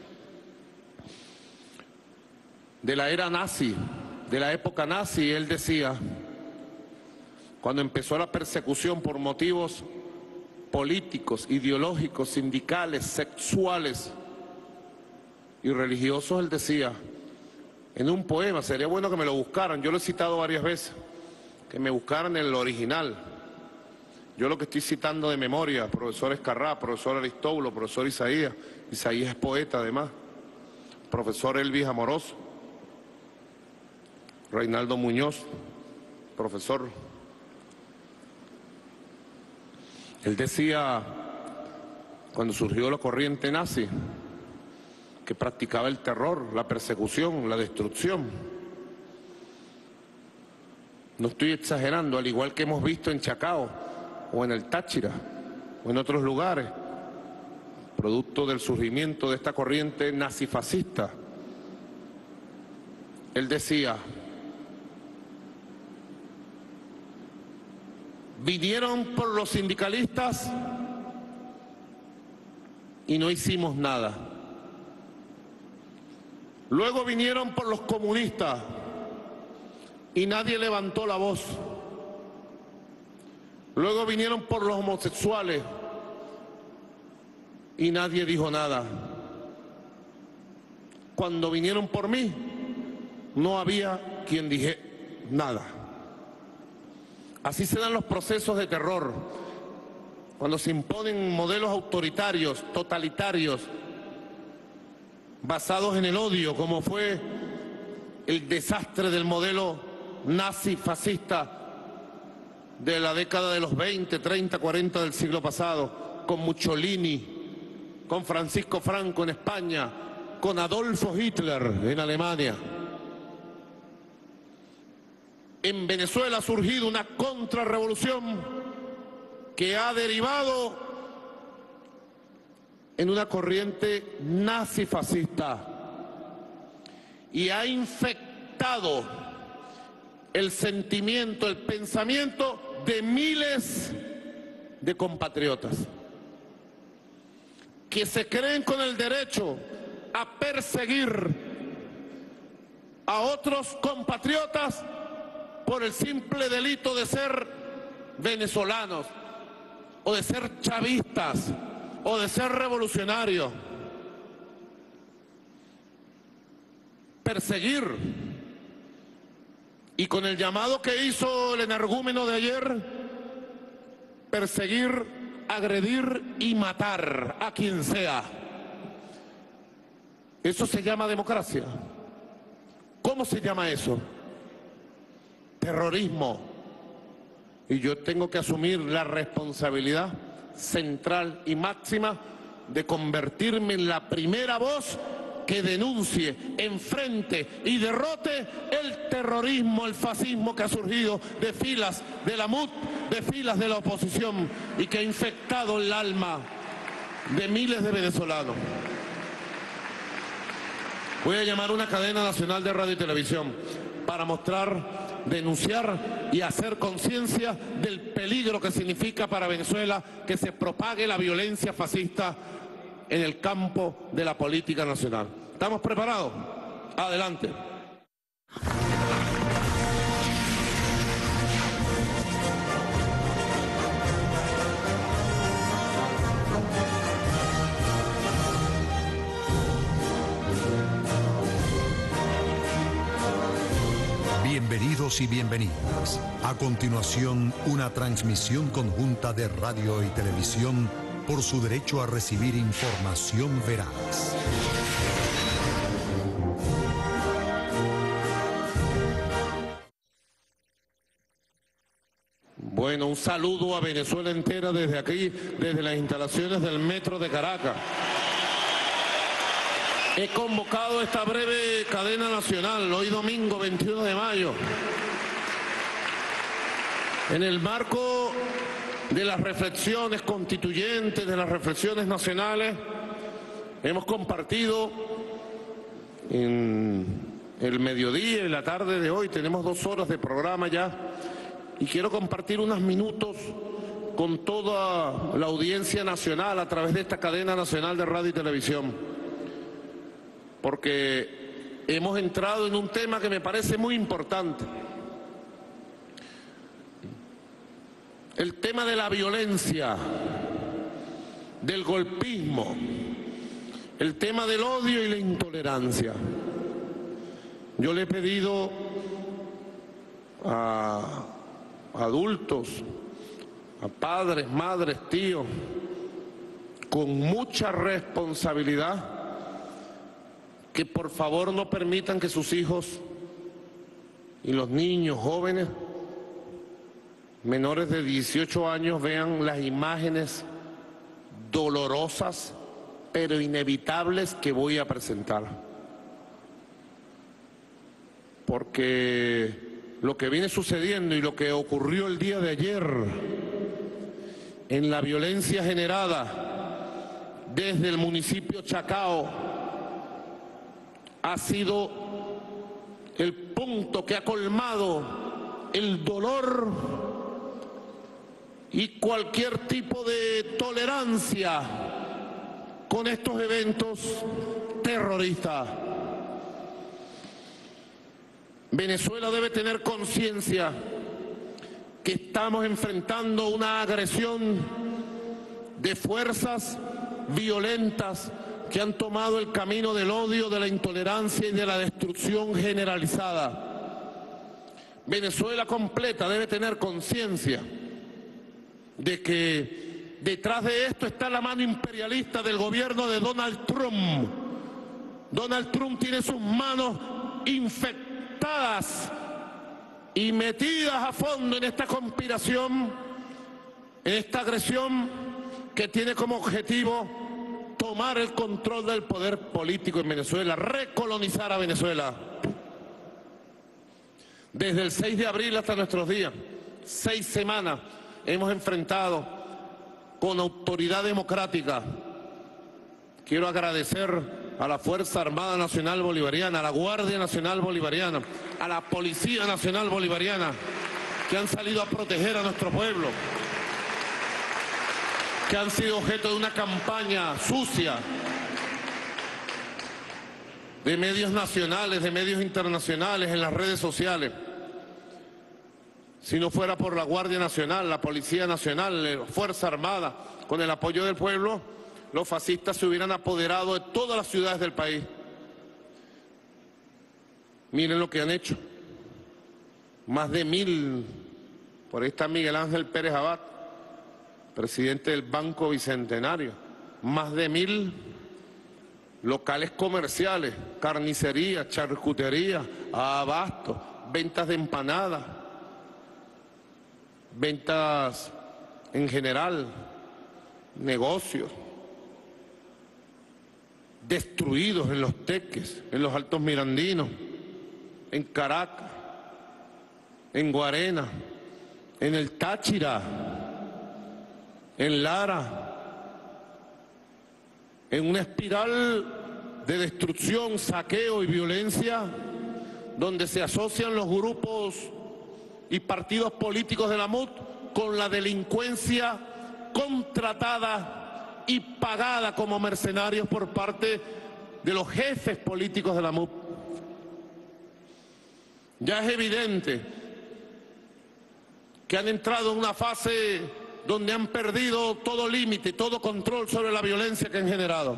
B: de la era nazi, de la época nazi, él decía, cuando empezó la persecución por motivos políticos, ideológicos, sindicales, sexuales y religiosos, él decía, en un poema, sería bueno que me lo buscaran, yo lo he citado varias veces, que me buscaran el original. Yo lo que estoy citando de memoria, profesor Escarrá, profesor Aristóbulo, profesor Isaías, Isaías es poeta además, profesor Elvis Amoroso, Reinaldo Muñoz, profesor. Él decía, cuando surgió la corriente nazi, que practicaba el terror, la persecución, la destrucción. No estoy exagerando, al igual que hemos visto en Chacao, o en el Táchira, o en otros lugares, producto del surgimiento de esta corriente nazifascista. Él decía, vinieron por los sindicalistas y no hicimos nada. Luego vinieron por los comunistas y nadie levantó la voz. Luego vinieron por los homosexuales y nadie dijo nada. Cuando vinieron por mí, no había quien dije nada. Así se dan los procesos de terror, cuando se imponen modelos autoritarios, totalitarios, basados en el odio, como fue el desastre del modelo nazi-fascista de la década de los veinte, treinta, cuarenta del siglo pasado, con Mussolini, con Francisco Franco en España, con Adolfo Hitler en Alemania. En Venezuela ha surgido una contrarrevolución que ha derivado en una corriente nazi-fascista y ha infectado el sentimiento, el pensamiento de miles de compatriotas que se creen con el derecho a perseguir a otros compatriotas por el simple delito de ser venezolanos, o de ser chavistas, o de ser revolucionarios. Perseguir. Y con el llamado que hizo el energúmeno de ayer, perseguir, agredir y matar a quien sea. Eso se llama democracia. ¿Cómo se llama eso? Terrorismo. Y yo tengo que asumir la responsabilidad central y máxima de convertirme en la primera voz que denuncie, enfrente y derrote el terrorismo, el fascismo que ha surgido de filas de la M U D, de filas de la oposición y que ha infectado el alma de miles de venezolanos. Voy a llamar a una cadena nacional de radio y televisión para mostrar, denunciar y hacer conciencia del peligro que significa para Venezuela que se propague la violencia fascista en el campo de la política nacional. ¿Estamos preparados? Adelante.
I: Bienvenidos y bienvenidas. A continuación, una transmisión conjunta de radio y televisión por su derecho a recibir información veraz.
B: Bueno, un saludo a Venezuela entera desde aquí, desde las instalaciones del Metro de Caracas. He convocado esta breve cadena nacional, hoy domingo veintiuno de mayo, en el marco de las reflexiones constituyentes, de las reflexiones nacionales. Hemos compartido en el mediodía y la tarde de hoy, tenemos dos horas de programa ya, y quiero compartir unos minutos con toda la audiencia nacional a través de esta cadena nacional de radio y televisión, porque hemos entrado en un tema que me parece muy importante. El tema de la violencia, del golpismo, el tema del odio y la intolerancia. Yo le he pedido a adultos, a padres, madres, tíos, con mucha responsabilidad, que por favor no permitan que sus hijos y los niños jóvenes menores de dieciocho años vean las imágenes dolorosas pero inevitables que voy a presentar. Porque lo que viene sucediendo y lo que ocurrió el día de ayer en la violencia generada desde el municipio Chacao ha sido el punto que ha colmado el dolor y cualquier tipo de tolerancia con estos eventos terroristas. Venezuela debe tener conciencia que estamos enfrentando una agresión de fuerzas violentas que han tomado el camino del odio, de la intolerancia y de la destrucción generalizada. Venezuela completa debe tener conciencia de que detrás de esto está la mano imperialista del gobierno de Donald Trump. Donald Trump tiene sus manos infectadas y metidas a fondo en esta conspiración, en esta agresión que tiene como objetivo tomar el control del poder político en Venezuela, recolonizar a Venezuela. Desde el seis de abril hasta nuestros días, seis semanas, hemos enfrentado con autoridad democrática. Quiero agradecer a la Fuerza Armada Nacional Bolivariana, a la Guardia Nacional Bolivariana, a la Policía Nacional Bolivariana, que han salido a proteger a nuestro pueblo, que han sido objeto de una campaña sucia de medios nacionales, de medios internacionales, en las redes sociales. Si no fuera por la Guardia Nacional, la Policía Nacional, la Fuerza Armada, con el apoyo del pueblo, los fascistas se hubieran apoderado de todas las ciudades del país. Miren lo que han hecho. Más de mil, por ahí está Miguel Ángel Pérez Abad, presidente del Banco Bicentenario, más de mil locales comerciales, carnicería, charcutería, abasto, ventas de empanadas, ventas en general, negocios, destruidos en Los Teques, en los Altos Mirandinos, en Caracas, en Guarena, en el Táchira, en Lara, en una espiral de destrucción, saqueo y violencia, donde se asocian los grupos y partidos políticos de la M U D con la delincuencia contratada y pagada como mercenarios por parte de los jefes políticos de la M U D. Ya es evidente que han entrado en una fase donde han perdido todo límite, todo control sobre la violencia que han generado.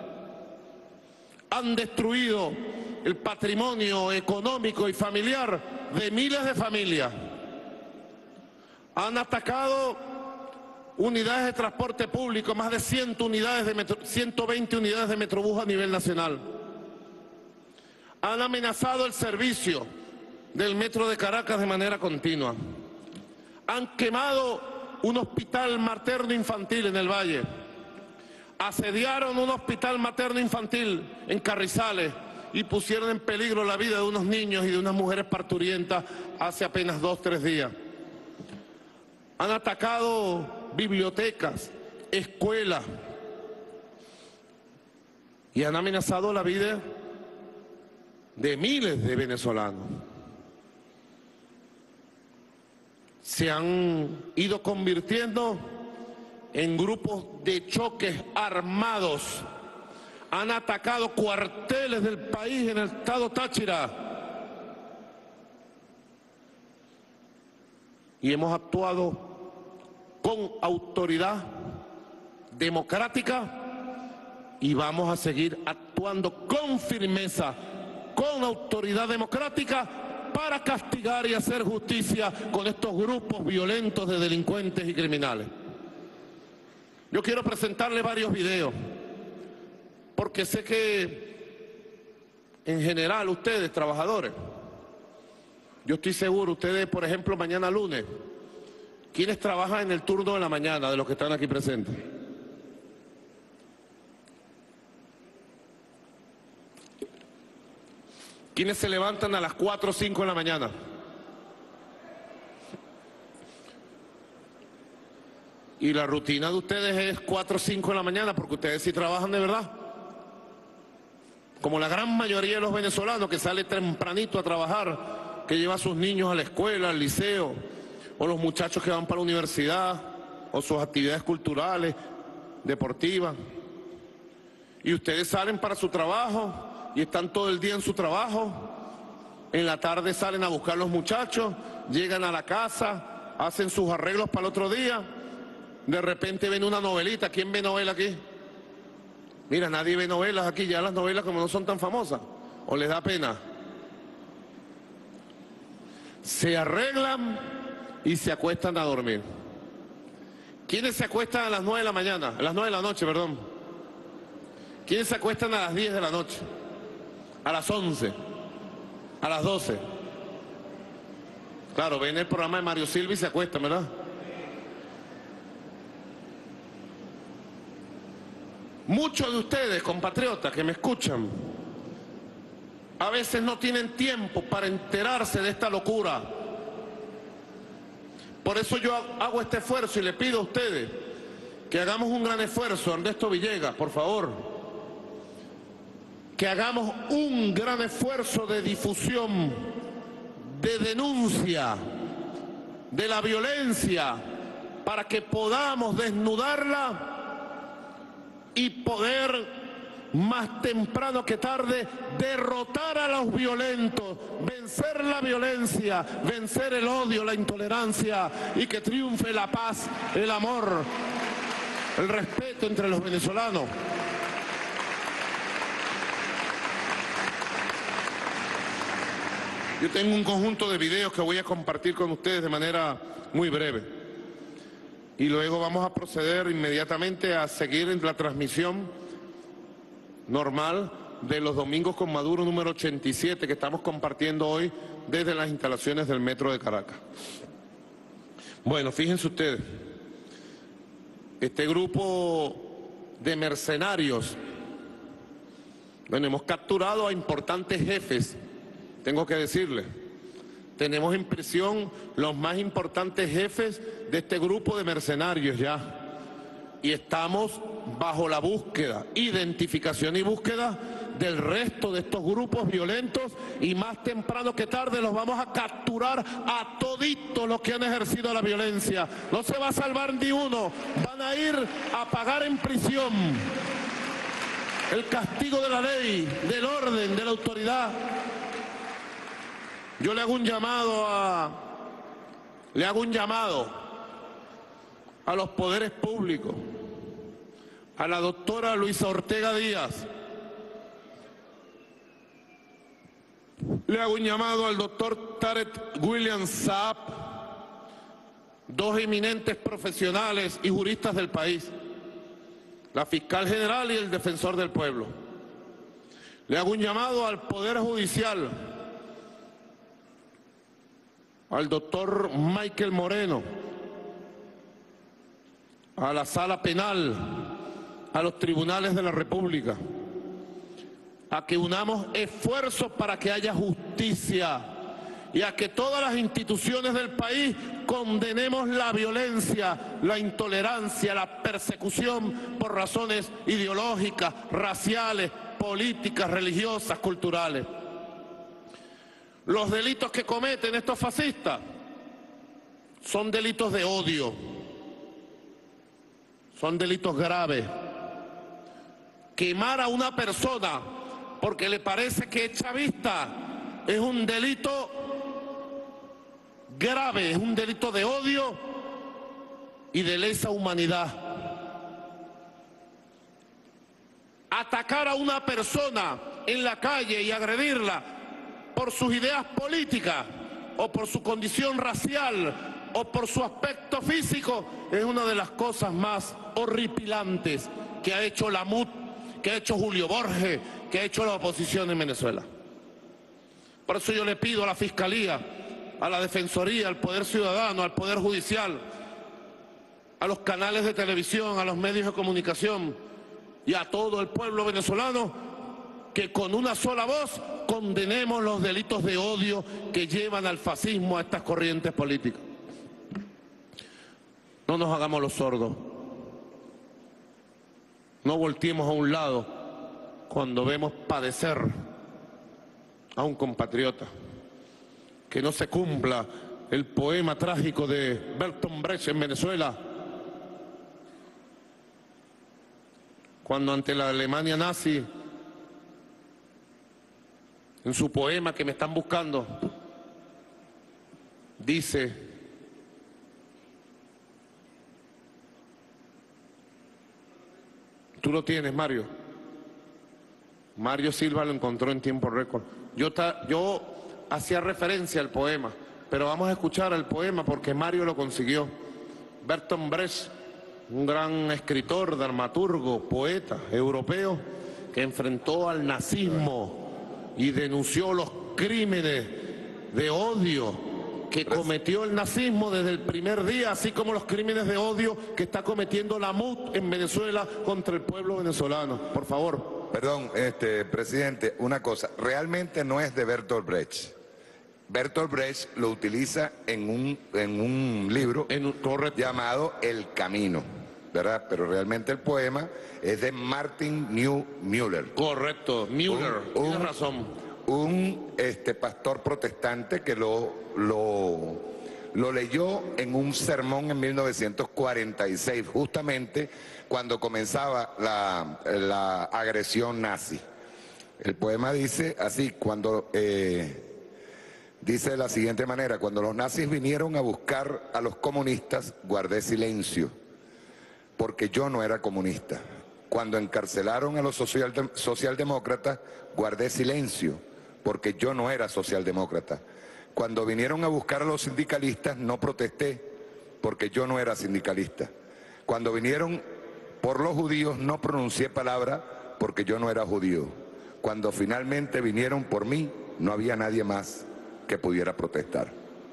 B: Han destruido el patrimonio económico y familiar de miles de familias. Han atacado unidades de transporte público, más de cien unidades de metro, ciento veinte unidades de Metrobús a nivel nacional. Han amenazado el servicio del Metro de Caracas de manera continua. Han quemado un hospital materno infantil en el Valle. Asediaron un hospital materno infantil en Carrizales y pusieron en peligro la vida de unos niños y de unas mujeres parturientas hace apenas dos, tres días. Han atacado bibliotecas, escuelas y han amenazado la vida de miles de venezolanos. Se han ido convirtiendo en grupos de choques armados. Han atacado cuarteles del país en el estado Táchira. Y hemos actuado con autoridad democrática y vamos a seguir actuando con firmeza, con autoridad democrática para castigar y hacer justicia con estos grupos violentos de delincuentes y criminales. Yo quiero presentarle varios videos, porque sé que en general ustedes, trabajadores, yo estoy seguro, ustedes, por ejemplo, mañana lunes, ¿quiénes trabajan en el turno de la mañana de los que están aquí presentes? ¿Quiénes se levantan a las cuatro o cinco de la mañana? Y la rutina de ustedes es cuatro o cinco de la mañana, porque ustedes sí trabajan de verdad. Como la gran mayoría de los venezolanos que sale tempranito a trabajar, que lleva a sus niños a la escuela, al liceo, o los muchachos que van para la universidad, o sus actividades culturales, deportivas. Y ustedes salen para su trabajo y están todo el día en su trabajo. En la tarde salen a buscar a los muchachos, llegan a la casa, hacen sus arreglos para el otro día. De repente ven una novelita. ¿Quién ve novela aquí? Mira, nadie ve novelas aquí, ya las novelas como no son tan famosas, o les da pena. Se arreglan y se acuestan a dormir. ¿Quiénes se acuestan a las nueve de la mañana? A las nueve de la noche, perdón. ¿Quiénes se acuestan a las diez de la noche? A las once, a las doce. Claro, ven el programa de Mario Silva y se acuestan, ¿verdad? Muchos de ustedes, compatriotas que me escuchan, a veces no tienen tiempo para enterarse de esta locura. Por eso yo hago este esfuerzo y le pido a ustedes que hagamos un gran esfuerzo. Ernesto Villegas, por favor, que hagamos un gran esfuerzo de difusión, de denuncia de la violencia, para que podamos desnudarla y poder más temprano que tarde derrotar a los violentos, vencer la violencia, vencer el odio, la intolerancia, y que triunfe la paz, el amor, el respeto entre los venezolanos. Yo tengo un conjunto de videos que voy a compartir con ustedes de manera muy breve. Y luego vamos a proceder inmediatamente a seguir en la transmisión normal de los Domingos con Maduro número ochenta y siete que estamos compartiendo hoy desde las instalaciones del Metro de Caracas. Bueno, fíjense ustedes, este grupo de mercenarios, bueno, hemos capturado a importantes jefes, tengo que decirles. Tenemos en prisión los más importantes jefes de este grupo de mercenarios ya. Y estamos bajo la búsqueda, identificación y búsqueda del resto de estos grupos violentos, y más temprano que tarde los vamos a capturar a toditos los que han ejercido la violencia. No se va a salvar ni uno, van a ir a pagar en prisión el castigo de la ley, del orden, de la autoridad. Yo le hago un llamado a, le hago un llamado a los poderes públicos, a la doctora Luisa Ortega Díaz, le hago un llamado al doctor Tarek William Saab, dos eminentes profesionales y juristas del país, la fiscal general y el defensor del pueblo. Le hago un llamado al Poder Judicial, al doctor Michael Moreno, a la Sala Penal, a los tribunales de la República, a que unamos esfuerzos para que haya justicia y a que todas las instituciones del país condenemos la violencia, la intolerancia, la persecución por razones ideológicas, raciales, políticas, religiosas, culturales. Los delitos que cometen estos fascistas son delitos de odio, son delitos graves. Quemar a una persona porque le parece que es chavista es un delito grave, es un delito de odio y de lesa humanidad. Atacar a una persona en la calle y agredirla por sus ideas políticas o por su condición racial o por su aspecto físico, es una de las cosas más horripilantes que ha hecho la M U D, que ha hecho Julio Borges, que ha hecho la oposición en Venezuela. Por eso yo le pido a la Fiscalía, a la Defensoría, al Poder Ciudadano, al Poder Judicial, a los canales de televisión, a los medios de comunicación y a todo el pueblo venezolano, que con una sola voz condenemos los delitos de odio que llevan al fascismo, a estas corrientes políticas. No nos hagamos los sordos. No volteemos a un lado cuando vemos padecer a un compatriota. Que no se cumpla el poema trágico de Bertolt Brecht en Venezuela, cuando ante la Alemania nazi, en su poema que me están buscando, dice: tú lo tienes, Mario. Mario Silva lo encontró en tiempo récord. Yo, ta, yo hacía referencia al poema, pero vamos a escuchar el poema porque Mario lo consiguió. Bertolt Brecht, un gran escritor, dramaturgo, poeta europeo, que enfrentó al nazismo y denunció los crímenes de odio que cometió el nazismo desde el primer día, así como los crímenes de odio que está cometiendo la M U D en Venezuela contra el pueblo venezolano. Por favor.
J: Perdón, este, presidente, una cosa, realmente no es de Bertolt Brecht. Bertolt Brecht lo utiliza en un, en un libro
B: en un,
J: llamado El Camino, ¿verdad? Pero realmente el poema es de Martin Niemöller.
B: Correcto, Müller,
J: un,
B: tienes
J: un,
B: razón.
J: Un este, pastor protestante que lo, lo, lo leyó en un sermón en mil novecientos cuarenta y seis, justamente cuando comenzaba la, la agresión nazi. El poema dice así, cuando... Eh, Dice de la siguiente manera: cuando los nazis vinieron a buscar a los comunistas, guardé silencio, porque yo no era comunista. Cuando encarcelaron a los social, socialdemócratas, guardé silencio, porque yo no era socialdemócrata. Cuando vinieron a buscar a los sindicalistas, no protesté, porque yo no era sindicalista. Cuando vinieron por los judíos, no pronuncié palabra, porque yo no era judío. Cuando finalmente vinieron por mí, no había nadie más que pudiera protestar.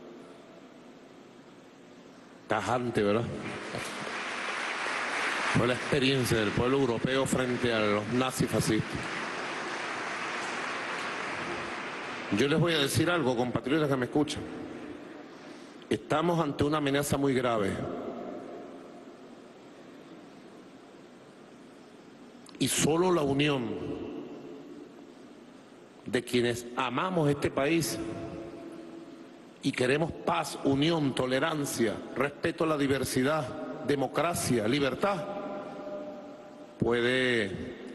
B: Tajante, ¿verdad? Fue la experiencia del pueblo europeo frente a los nazifascistas. Yo les voy a decir algo, compatriotas que me escuchan. Estamos ante una amenaza muy grave. Y solo la unión de quienes amamos este país y queremos paz, unión, tolerancia, respeto a la diversidad, democracia, libertad, puede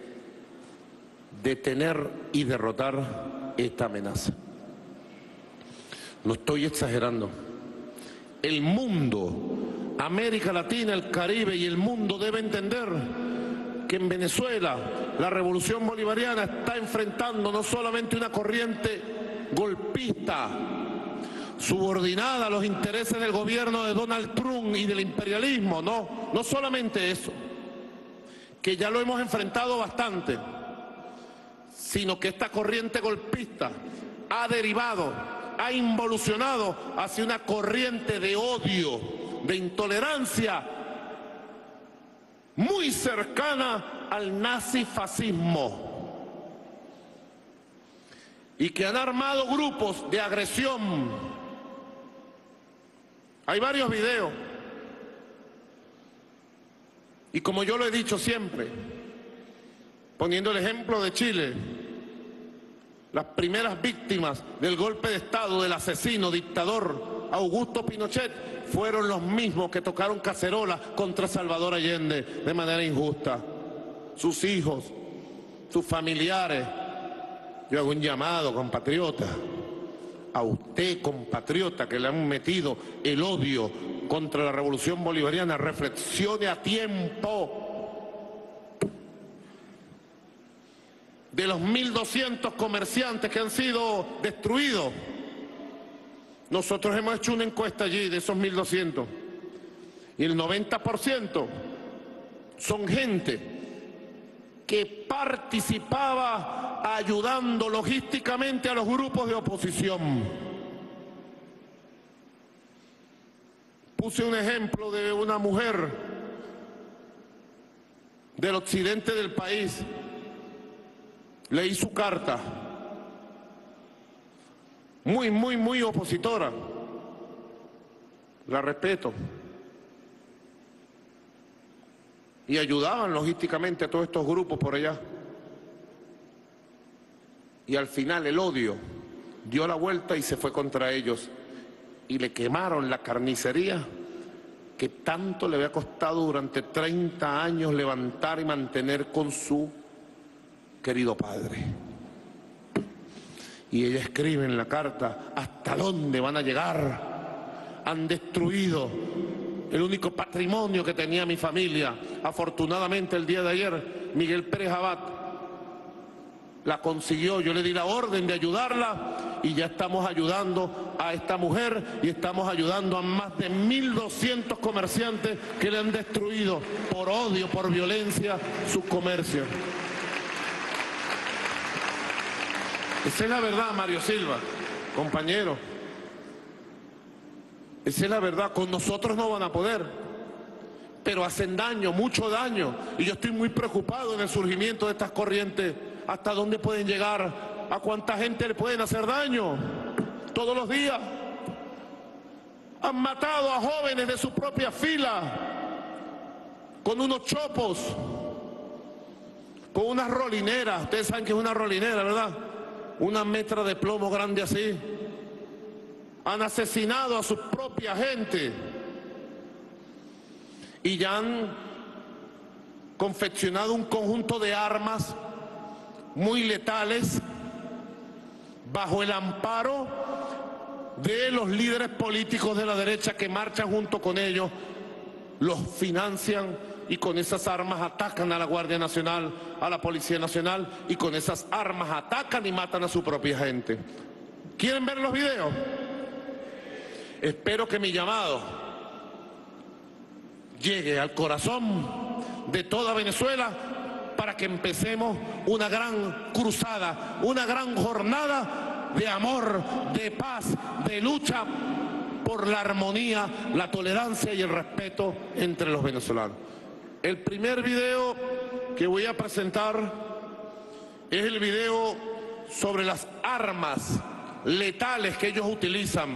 B: detener y derrotar esta amenaza. No estoy exagerando. El mundo, América Latina, el Caribe y el mundo debe entender que en Venezuela la revolución bolivariana está enfrentando no solamente una corriente golpista, subordinada a los intereses del gobierno de Donald Trump y del imperialismo, no, no solamente eso, que ya lo hemos enfrentado bastante, sino que esta corriente golpista ha derivado, ha involucionado hacia una corriente de odio, de intolerancia, muy cercana al nazifascismo, y que han armado grupos de agresión. Hay varios videos, y como yo lo he dicho siempre, poniendo el ejemplo de Chile, las primeras víctimas del golpe de Estado del asesino dictador Augusto Pinochet fueron los mismos que tocaron cacerolas contra Salvador Allende de manera injusta. Sus hijos, sus familiares. Yo hago un llamado, compatriota, a usted, compatriota, que le han metido el odio contra la revolución bolivariana, reflexione a tiempo. de los mil doscientos comerciantes que han sido destruidos. Nosotros hemos hecho una encuesta allí de esos mil doscientos y el noventa por ciento son gente que participaba ayudando logísticamente a los grupos de oposición. Puse un ejemplo de una mujer del occidente del país. Leí su carta, muy, muy, muy opositora. La respeto. Y ayudaban logísticamente a todos estos grupos por allá. Y al final el odio dio la vuelta y se fue contra ellos. Y le quemaron la carnicería que tanto le había costado durante treinta años levantar y mantener con su querido padre. Y ella escribe en la carta, ¿hasta dónde van a llegar? Han destruido el único patrimonio que tenía mi familia. Afortunadamente el día de ayer Miguel Pérez Abad la consiguió. Yo le di la orden de ayudarla y ya estamos ayudando a esta mujer y estamos ayudando a más de mil doscientos comerciantes que le han destruido por odio, por violencia, su comercio. Esa es la verdad, Mario Silva, compañero. Esa es la verdad. Con nosotros no van a poder, pero hacen daño, mucho daño. Y yo estoy muy preocupado en el surgimiento de estas corrientes. ¿Hasta dónde pueden llegar? ¿A cuánta gente le pueden hacer daño? Todos los días. Han matado a jóvenes de su propia fila con unos chopos, con unas rolineras. Ustedes saben que es una rolinera, ¿verdad? Una metra de plomo grande así. Han asesinado a su propia gente y ya han confeccionado un conjunto de armas muy letales bajo el amparo de los líderes políticos de la derecha que marchan junto con ellos, los financian y con esas armas atacan a la Guardia Nacional, a la Policía Nacional, y con esas armas atacan y matan a su propia gente. ¿Quieren ver los videos? Espero que mi llamado llegue al corazón de toda Venezuela para que empecemos una gran cruzada, una gran jornada de amor, de paz, de lucha por la armonía, la tolerancia y el respeto entre los venezolanos. El primer video que voy a presentar es el video sobre las armas letales que ellos utilizan.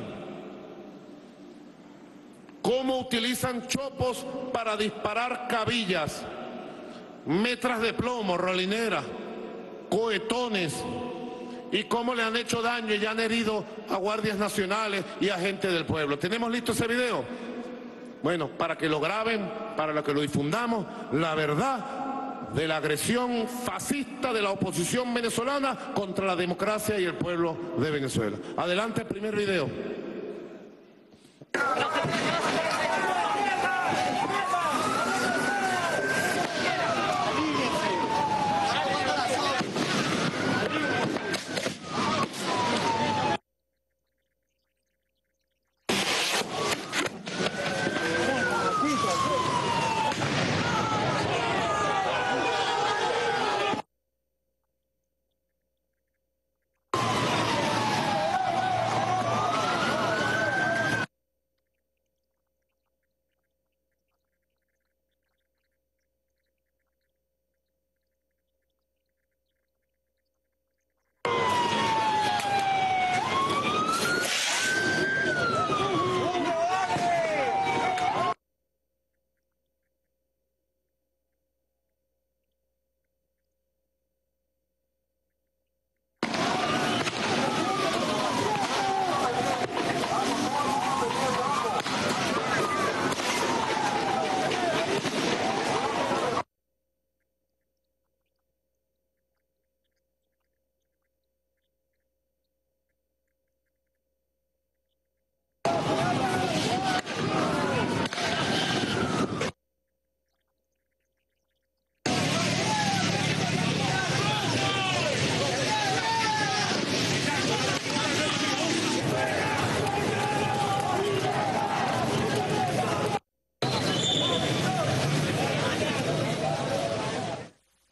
B: Cómo utilizan chopos para disparar cabillas, metras de plomo, rolineras, cohetones, y cómo le han hecho daño y ya han herido a guardias nacionales y a gente del pueblo. ¿Tenemos listo ese video? Bueno, para que lo graben, para que lo difundamos, la verdad de la agresión fascista de la oposición venezolana contra la democracia y el pueblo de Venezuela. Adelante, el primer video.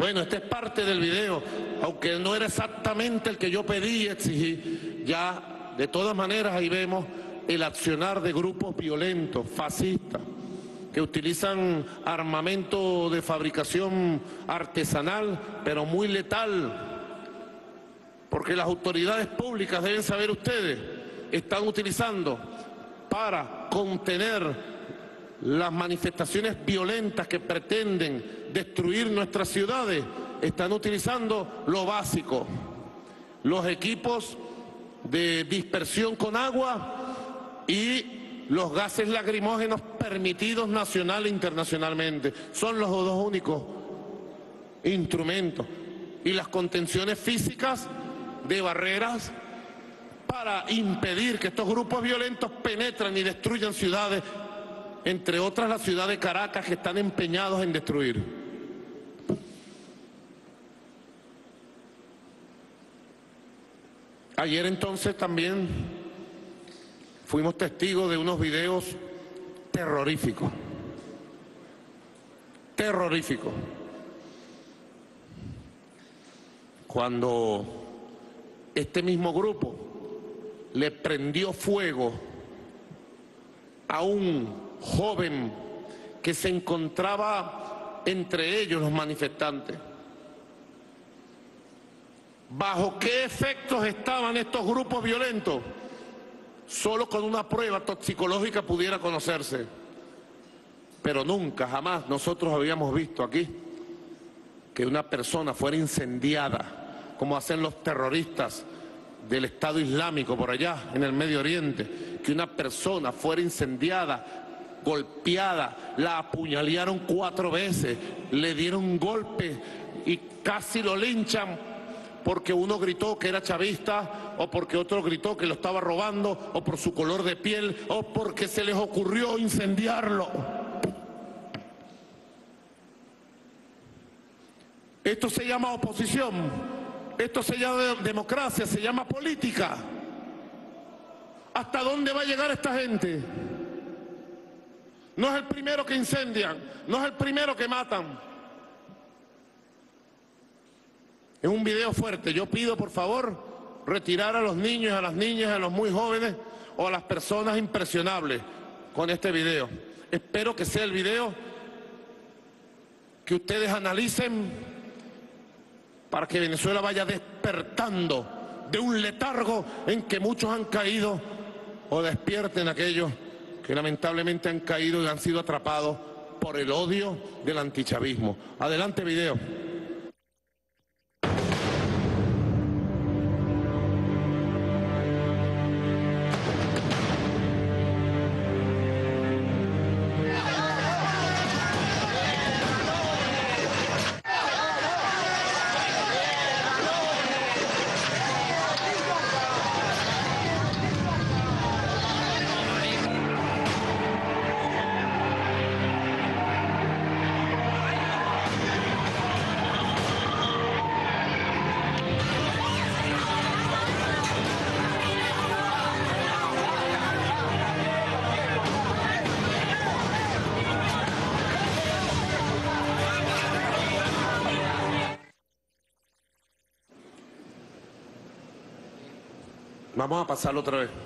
B: Bueno, este es parte del video, aunque no era exactamente el que yo pedí y exigí. Ya, de todas maneras, ahí vemos el accionar de grupos violentos, fascistas, que utilizan armamento de fabricación artesanal, pero muy letal, porque las autoridades públicas, deben saber ustedes, están utilizando para contener las manifestaciones violentas que pretenden destruir nuestras ciudades, están utilizando lo básico, los equipos de dispersión con agua y los gases lacrimógenos permitidos nacional e internacionalmente. Son los dos únicos instrumentos. Y las contenciones físicas de barreras para impedir que estos grupos violentos penetren y destruyan ciudades, entre otras la ciudad de Caracas, que están empeñados en destruir. Ayer entonces también fuimos testigos de unos videos terroríficos, terroríficos, cuando este mismo grupo le prendió fuego a un joven que se encontraba entre ellos, los manifestantes. ¿Bajo qué efectos estaban estos grupos violentos? Solo con una prueba toxicológica pudiera conocerse. Pero nunca, jamás nosotros habíamos visto aquí que una persona fuera incendiada, como hacen los terroristas del Estado Islámico por allá en el Medio Oriente, que una persona fuera incendiada, golpeada, la apuñalearon cuatro veces, le dieron un golpe y casi lo linchan porque uno gritó que era chavista, o porque otro gritó que lo estaba robando, o por su color de piel, o porque se les ocurrió incendiarlo. Esto se llama oposición, esto se llama democracia, se llama política. ¿Hasta dónde va a llegar esta gente? No es el primero que incendian, no es el primero que matan. Es un video fuerte. Yo pido, por favor, retirar a los niños, a las niñas, a los muy jóvenes o a las personas impresionables con este video. Espero que sea el video que ustedes analicen para que Venezuela vaya despertando de un letargo en que muchos han caído, o despierten aquellos que lamentablemente han caído y han sido atrapados por el odio del antichavismo. Adelante, video. Vamos a pasarlo otra vez.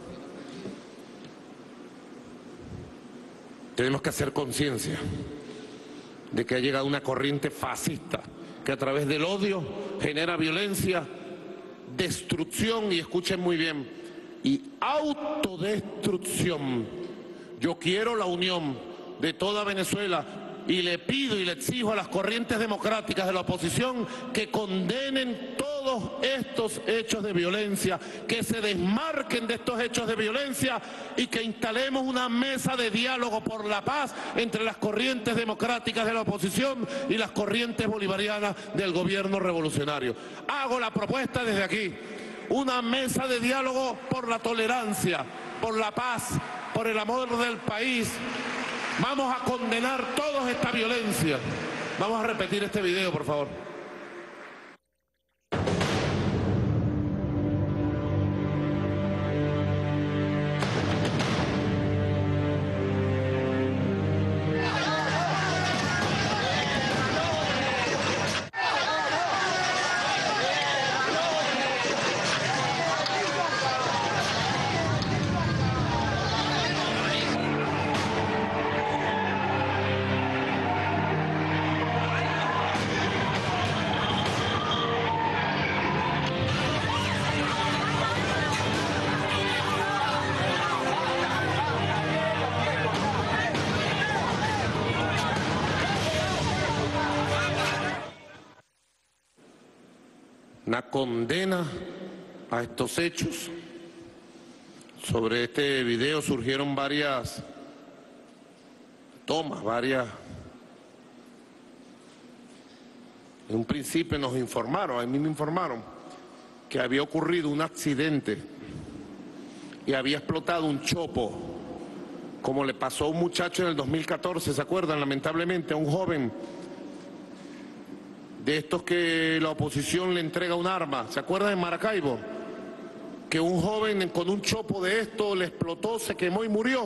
B: Tenemos que hacer conciencia de que ha llegado una corriente fascista que a través del odio genera violencia, destrucción y, escuchen muy bien, y autodestrucción. Yo quiero la unión de toda Venezuela y le pido y le exijo a las corrientes democráticas de la oposición que condenen todos estos hechos de violencia, que se desmarquen de estos hechos de violencia y que instalemos una mesa de diálogo por la paz entre las corrientes democráticas de la oposición y las corrientes bolivarianas del gobierno revolucionario. Hago la propuesta desde aquí, una mesa de diálogo por la tolerancia, por la paz, por el amor del país. Vamos a condenar toda esta violencia. Vamos a repetir este video, por favor. una condena a estos hechos. Sobre este video surgieron varias tomas, varias... En un principio nos informaron, a mí me informaron, que había ocurrido un accidente y había explotado un chopo, como le pasó a un muchacho en el dos mil catorce, ¿se acuerdan? Lamentablemente a un joven de estos que la oposición le entrega un arma, ¿se acuerdan en Maracaibo? Que un joven con un chopo de esto le explotó, se quemó y murió.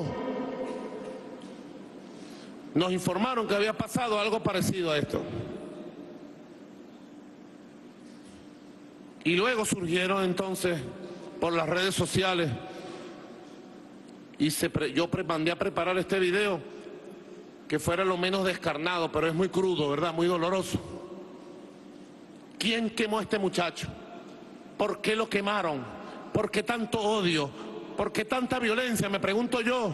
B: Nos informaron que había pasado algo parecido a esto. Y luego surgieron entonces por las redes sociales y se pre, yo pre, mandé a preparar este video que fuera lo menos descarnado, pero es muy crudo, ¿verdad? Muy doloroso. ¿Quién quemó a este muchacho? ¿Por qué lo quemaron? ¿Por qué tanto odio? ¿Por qué tanta violencia? Me pregunto yo.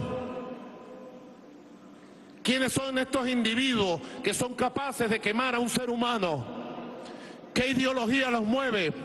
B: ¿Quiénes son estos individuos que son capaces de quemar a un ser humano? ¿Qué ideología los mueve?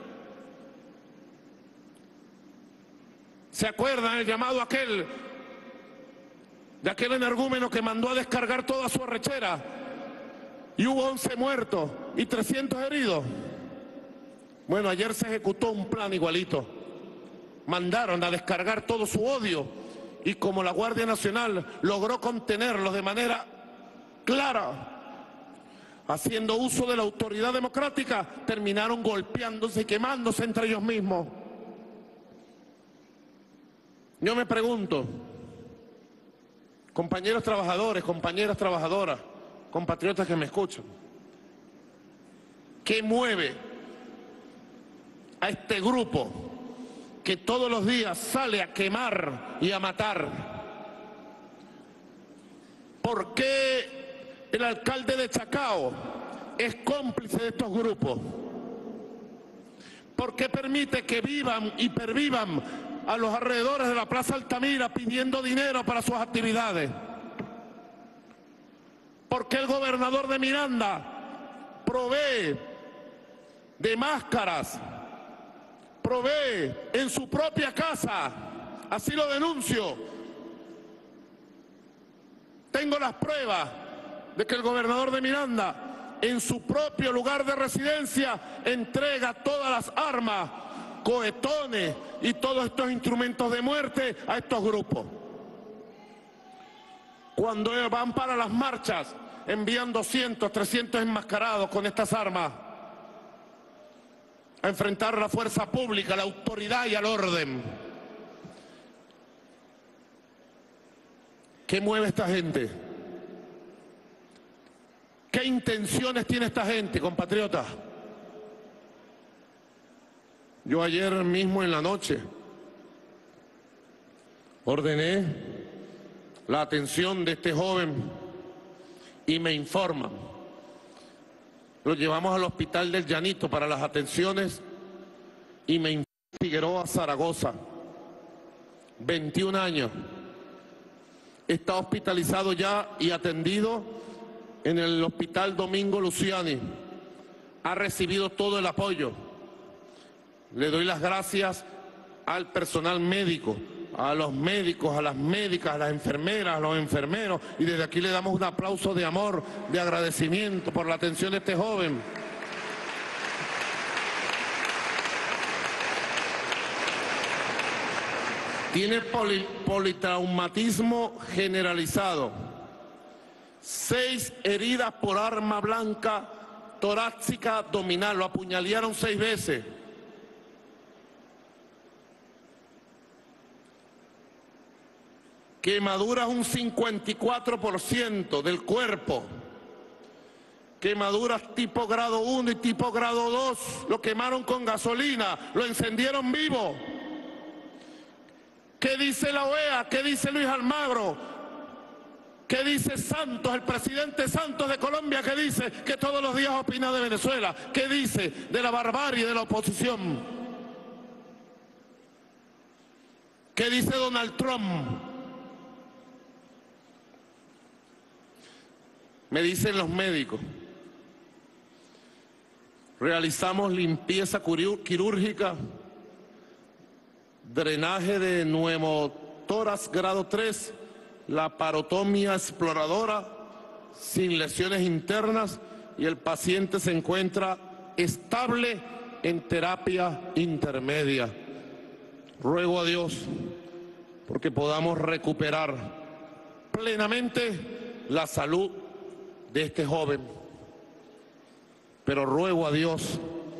B: ¿Se acuerdan el llamado aquel, de aquel energúmeno que mandó a descargar toda su arrechera? Y hubo once muertos y trescientos heridos. Bueno, ayer se ejecutó un plan igualito. Mandaron a descargar todo su odio y como la Guardia Nacional logró contenerlos de manera clara, haciendo uso de la autoridad democrática, terminaron golpeándose y quemándose entre ellos mismos. Yo me pregunto, compañeros trabajadores, compañeras trabajadoras, compatriotas que me escuchan, ¿qué mueve a este grupo que todos los días sale a quemar y a matar? ¿Por qué el alcalde de Chacao es cómplice de estos grupos? ¿Por qué permite que vivan y pervivan a los alrededores de la Plaza Altamira pidiendo dinero para sus actividades? ¿Por qué el gobernador de Miranda provee de máscaras, provee en su propia casa? Así lo denuncio. Tengo las pruebas de que el gobernador de Miranda en su propio lugar de residencia entrega todas las armas, cohetones y todos estos instrumentos de muerte a estos grupos. Cuando van para las marchas, envían doscientos, trescientos enmascarados con estas armas a enfrentar a la fuerza pública, a la autoridad y al orden. ¿Qué mueve esta gente? ¿Qué intenciones tiene esta gente, compatriotas? Yo ayer mismo en la noche ordené la atención de este joven y me informan. Lo llevamos al hospital del Llanito para las atenciones y me informan Figueroa, Zaragoza, veintiún años. Está hospitalizado ya y atendido en el hospital Domingo Luciani. Ha recibido todo el apoyo. Le doy las gracias al personal médico, a los médicos, a las médicas, a las enfermeras, a los enfermeros, y desde aquí le damos un aplauso de amor, de agradecimiento por la atención de este joven. Tiene poli, politraumatismo generalizado, seis heridas por arma blanca torácica abdominal, lo apuñalearon seis veces. Quemaduras un cincuenta y cuatro por ciento del cuerpo. Quemaduras tipo grado uno y tipo grado dos. Lo quemaron con gasolina, lo encendieron vivo. ¿Qué dice la O E A? ¿Qué dice Luis Almagro? ¿Qué dice Santos, el presidente Santos de Colombia, que dice que todos los días opina de Venezuela? ¿Qué dice de la barbarie de la oposición? ¿Qué dice Donald Trump? Me dicen los médicos, Realizamos limpieza quirúrgica, drenaje de neumotórax grado tres, laparotomía exploradora sin lesiones internas y el paciente se encuentra estable en terapia intermedia. Ruego a Dios porque podamos recuperar plenamente la salud de este joven. Pero ruego a Dios,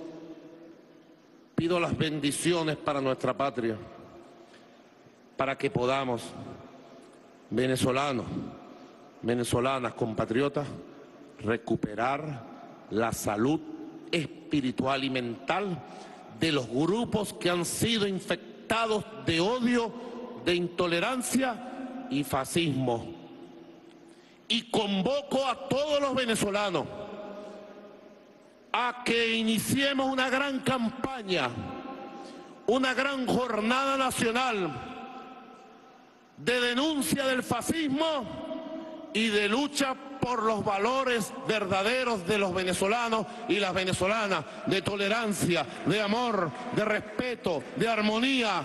B: pido las bendiciones para nuestra patria, para que podamos, venezolanos, venezolanas, compatriotas, recuperar la salud espiritual y mental de los grupos que han sido infectados de odio, de intolerancia y fascismo. Y convoco a todos los venezolanos a que iniciemos una gran campaña, una gran jornada nacional de denuncia del fascismo y de lucha por los valores verdaderos de los venezolanos y las venezolanas, de tolerancia, de amor, de respeto, de armonía.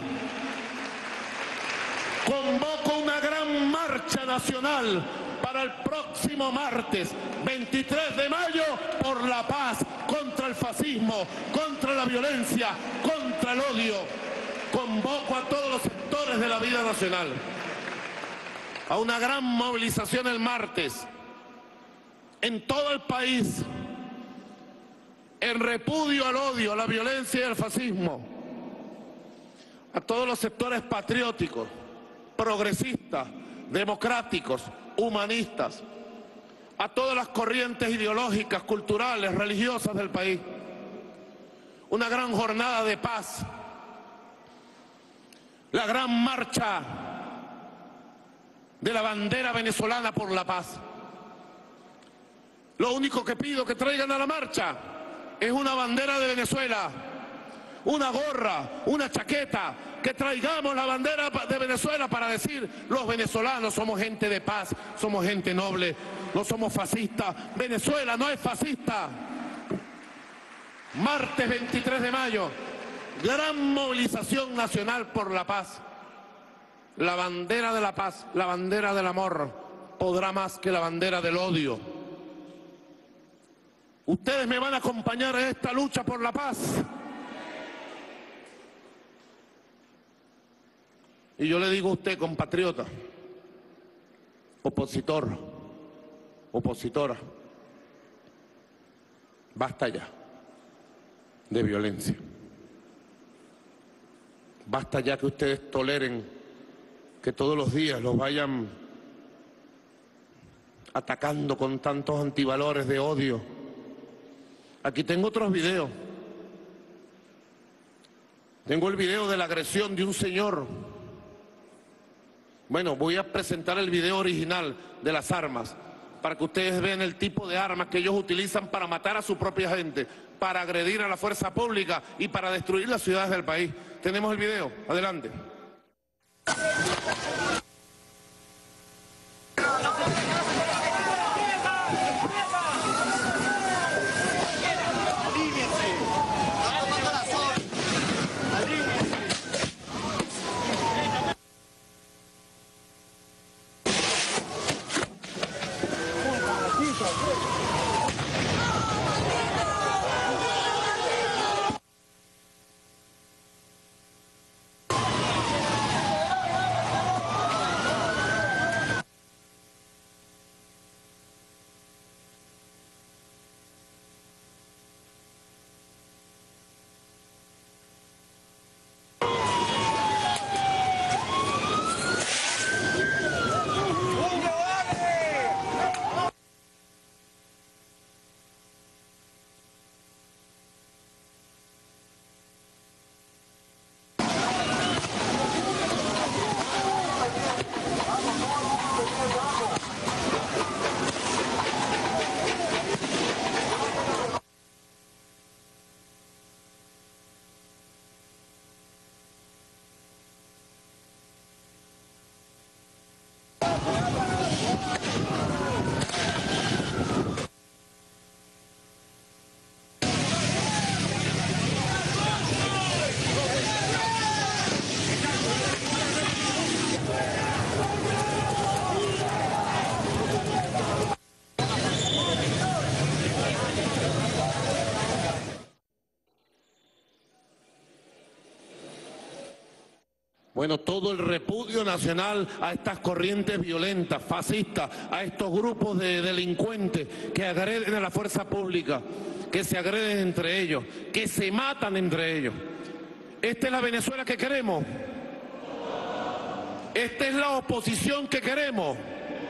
B: Convoco una gran marcha nacional para el próximo martes, veintitrés de mayo, por la paz, contra el fascismo, contra la violencia, contra el odio. Convoco a todos los sectores de la vida nacional a una gran movilización el martes en todo el país, en repudio al odio, a la violencia y al fascismo, a todos los sectores patrióticos, progresistas, democráticos, humanistas, a todas las corrientes ideológicas, culturales, religiosas del país. Una gran jornada de paz, la gran marcha de la bandera venezolana por la paz. Lo único que pido que traigan a la marcha es una bandera de Venezuela, una gorra, una chaqueta, que traigamos la bandera de Venezuela para decir: los venezolanos somos gente de paz, somos gente noble, no somos fascistas. Venezuela no es fascista. Martes veintitrés de mayo, gran movilización nacional por la paz. La bandera de la paz, la bandera del amor, podrá más que la bandera del odio. Ustedes me van a acompañar en esta lucha por la paz. Y yo le digo a usted, compatriota, opositor, opositora, basta ya de violencia. Basta ya que ustedes toleren que todos los días los vayan atacando con tantos antivalores de odio. Aquí tengo otros videos. Tengo el video de la agresión de un señor. Bueno, voy a presentar el video original de las armas para que ustedes vean el tipo de armas que ellos utilizan para matar a su propia gente, para agredir a la fuerza pública y para destruir las ciudades del país. Tenemos el video. Adelante. Bueno, todo el repudio nacional a estas corrientes violentas, fascistas, a estos grupos de delincuentes que agreden a la fuerza pública, que se agreden entre ellos, que se matan entre ellos. ¿Esta es la Venezuela que queremos? ¿Esta es la oposición que queremos?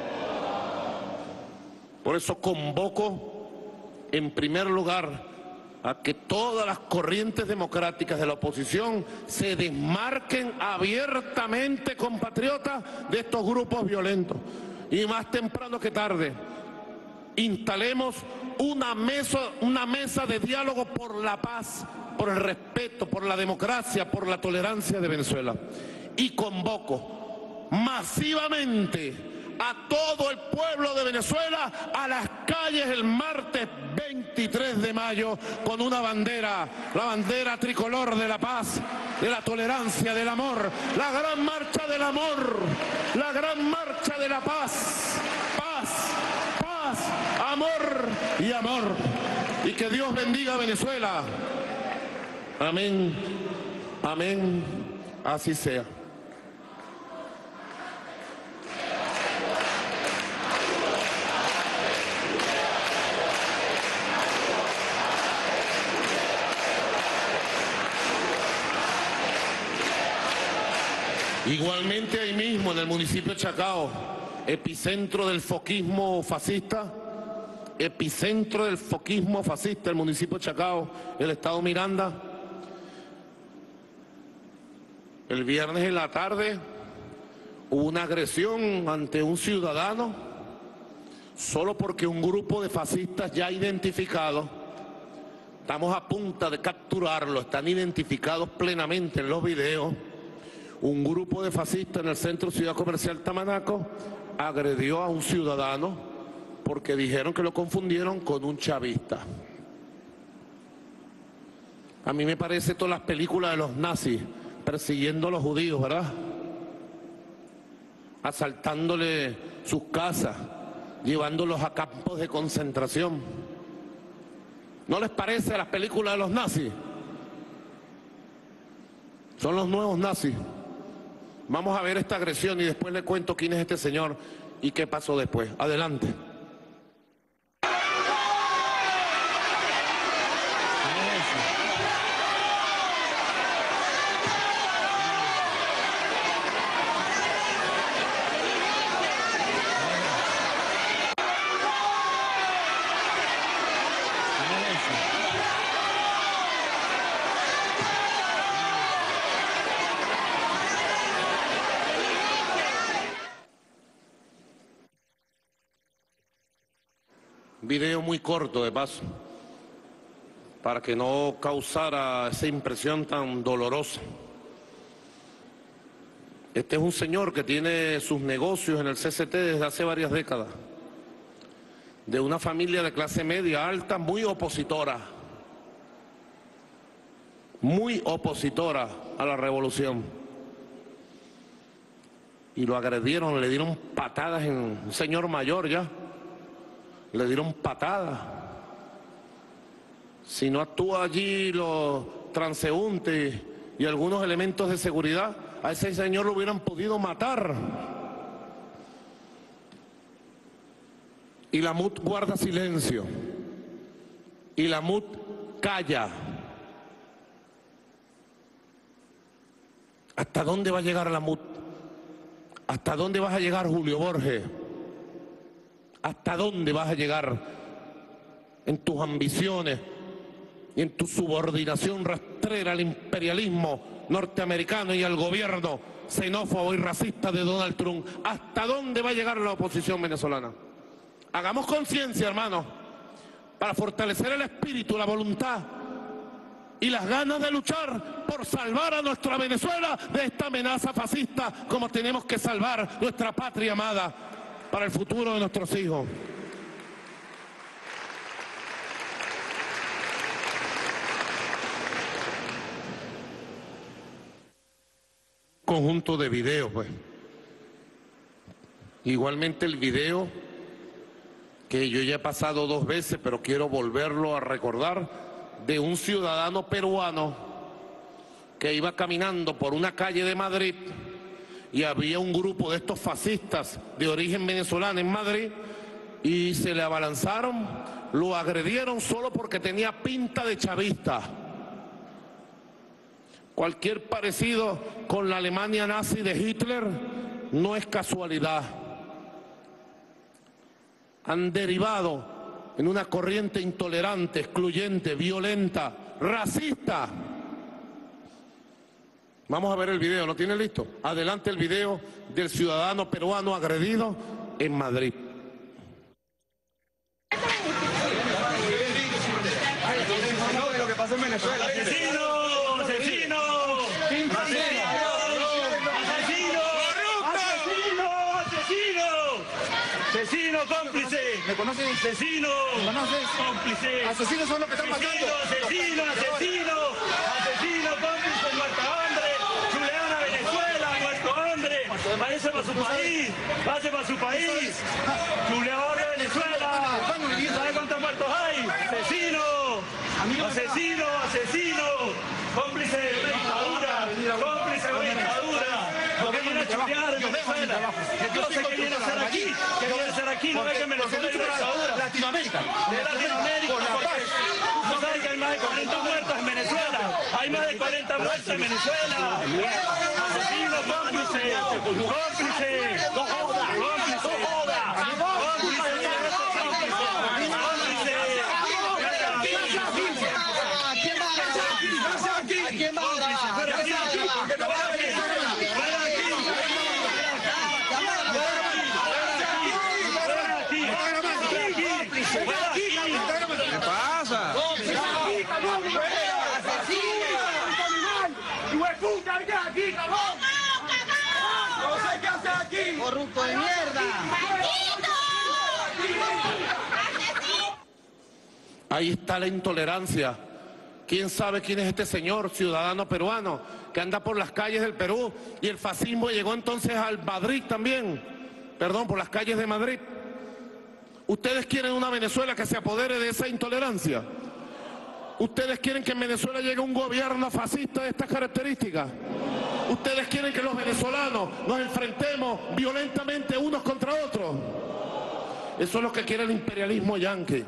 B: Por eso convoco, en primer lugar, a que todas las corrientes democráticas de la oposición se desmarquen abiertamente, compatriotas, de estos grupos violentos. Y más temprano que tarde, instalemos una mesa, una mesa de diálogo por la paz, por el respeto, por la democracia, por la tolerancia de Venezuela. Y convoco masivamente a todo el pueblo de Venezuela a las calles el martes veintitrés de mayo con una bandera, la bandera tricolor de la paz, de la tolerancia, del amor, la gran marcha del amor, la gran marcha de la paz, paz, paz, amor y amor. Y que Dios bendiga a Venezuela. Amén, amén, así sea. Igualmente ahí mismo, en el municipio de Chacao, epicentro del foquismo fascista, epicentro del foquismo fascista, el municipio de Chacao, el estado Miranda. El viernes en la tarde hubo una agresión ante un ciudadano, solo porque un grupo de fascistas ya identificados, estamos a punto de capturarlo, están identificados plenamente en los videos. Un grupo de fascistas en el centro Ciudad Comercial Tamanaco agredió a un ciudadano porque dijeron que lo confundieron con un chavista. A mí me parece todas las películas de los nazis persiguiendo a los judíos, ¿verdad? Asaltándole sus casas, llevándolos a campos de concentración. ¿No les parece a las películas de los nazis? Son los nuevos nazis. Vamos a ver esta agresión y después le cuento quién es este señor y qué pasó después. Adelante. Video muy corto de paso, para que no causara esa impresión tan dolorosa. Este es un señor que tiene sus negocios en el C C T desde hace varias décadas, de una familia de clase media alta, muy opositora, muy opositora a la revolución. Y lo agredieron, le dieron patadas, en un señor mayor ya. Le dieron patadas. Si no actúa allí los transeúntes y algunos elementos de seguridad, a ese señor lo hubieran podido matar. Y la M U T guarda silencio. Y la M U T calla. ¿Hasta dónde va a llegar la M U T? ¿Hasta dónde vas a llegar, Julio Borges? ¿Hasta dónde vas a llegar en tus ambiciones y en tu subordinación rastrera al imperialismo norteamericano y al gobierno xenófobo y racista de Donald Trump? ¿Hasta dónde va a llegar la oposición venezolana? Hagamos conciencia, hermanos, para fortalecer el espíritu, la voluntad y las ganas de luchar por salvar a nuestra Venezuela de esta amenaza fascista, como tenemos que salvar nuestra patria amada para el futuro de nuestros hijos. Conjunto de videos, pues. Igualmente el video que yo ya he pasado dos veces, pero quiero volverlo a recordar, de un ciudadano peruano que iba caminando por una calle de Madrid y había un grupo de estos fascistas de origen venezolano en Madrid y se le abalanzaron, lo agredieron solo porque tenía pinta de chavista. Cualquier parecido con la Alemania nazi de Hitler no es casualidad. Han derivado en una corriente intolerante, excluyente, violenta, racista. Vamos a ver el video, ¿lo tiene listo? Adelante el video del ciudadano peruano agredido en Madrid.
K: Lo que pasa en Venezuela. ¡Asesino! ¡Asesino! ¡Asesino, cómplice! ¿Me conoces? ¡Asesino! ¿Me conoces? ¡Cómplice! ¡Asesinos son los que están matando! ¡Asesino, asesino! ¡Asesino, cómplice, muerto hombre! ¡Chulean a Venezuela, muerto hombre! ¡Váyase para su país! ¡Váyase para su país! ¡Chuleador de Venezuela! ¿Sabe cuántos muertos hay? ¡Asesino! ¡Asesino, asesino! ¡Cómplice de una dictadura! ¡Cómplice de una dictadura! ¿Por qué viene a chulear en Venezuela? Yo sé qué viene a hacer aquí. ¿Qué viene a hacer aquí? No ve que en Venezuela hay una dictadura. Latinoamérica. De Latinoamérica. Porque tú sabes que hay más de cuarenta muertos en Venezuela. Hay más de cuarenta muertos en Venezuela. Asesino, cómplice. Cómplice. No joda. Cómplice. No joda. Cómplice. ¿Quién va a dar?
B: ¿Qué pasa?
K: ¡Corrupto de mierda!
B: Ahí está la intolerancia. ¿Quién sabe quién es este señor, ciudadano peruano, que anda por las calles del Perú? Y el fascismo llegó entonces al Madrid también, perdón, por las calles de Madrid. ¿Ustedes quieren una Venezuela que se apodere de esa intolerancia? ¿Ustedes quieren que en Venezuela llegue un gobierno fascista de estas características? ¿Ustedes quieren que los venezolanos nos enfrentemos violentamente unos contra otros? Eso es lo que quiere el imperialismo yanqui.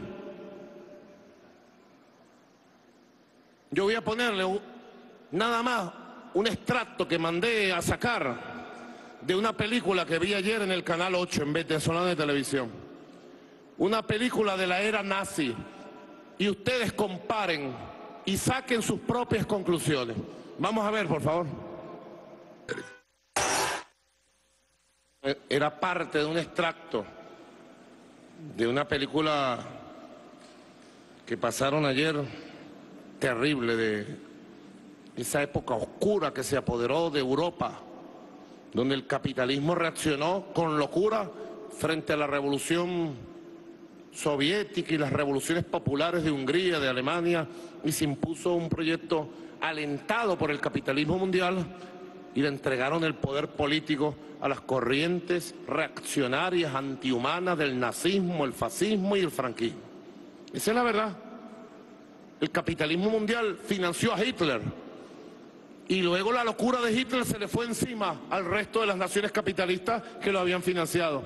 B: Yo voy a ponerle un, nada más un extracto que mandé a sacar de una película que vi ayer en el Canal ocho en Venezolana de Televisión. Una película de la era nazi. Y ustedes comparen y saquen sus propias conclusiones. Vamos a ver, por favor. Era parte de un extracto de una película que pasaron ayer, terrible, de esa época oscura que se apoderó de Europa, donde el capitalismo reaccionó con locura frente a la revolución soviética y las revoluciones populares de Hungría, de Alemania, y se impuso un proyecto alentado por el capitalismo mundial y le entregaron el poder político a las corrientes reaccionarias, antihumanas del nazismo, el fascismo y el franquismo. Esa es la verdad. El capitalismo mundial financió a Hitler y luego la locura de Hitler se le fue encima al resto de las naciones capitalistas que lo habían financiado.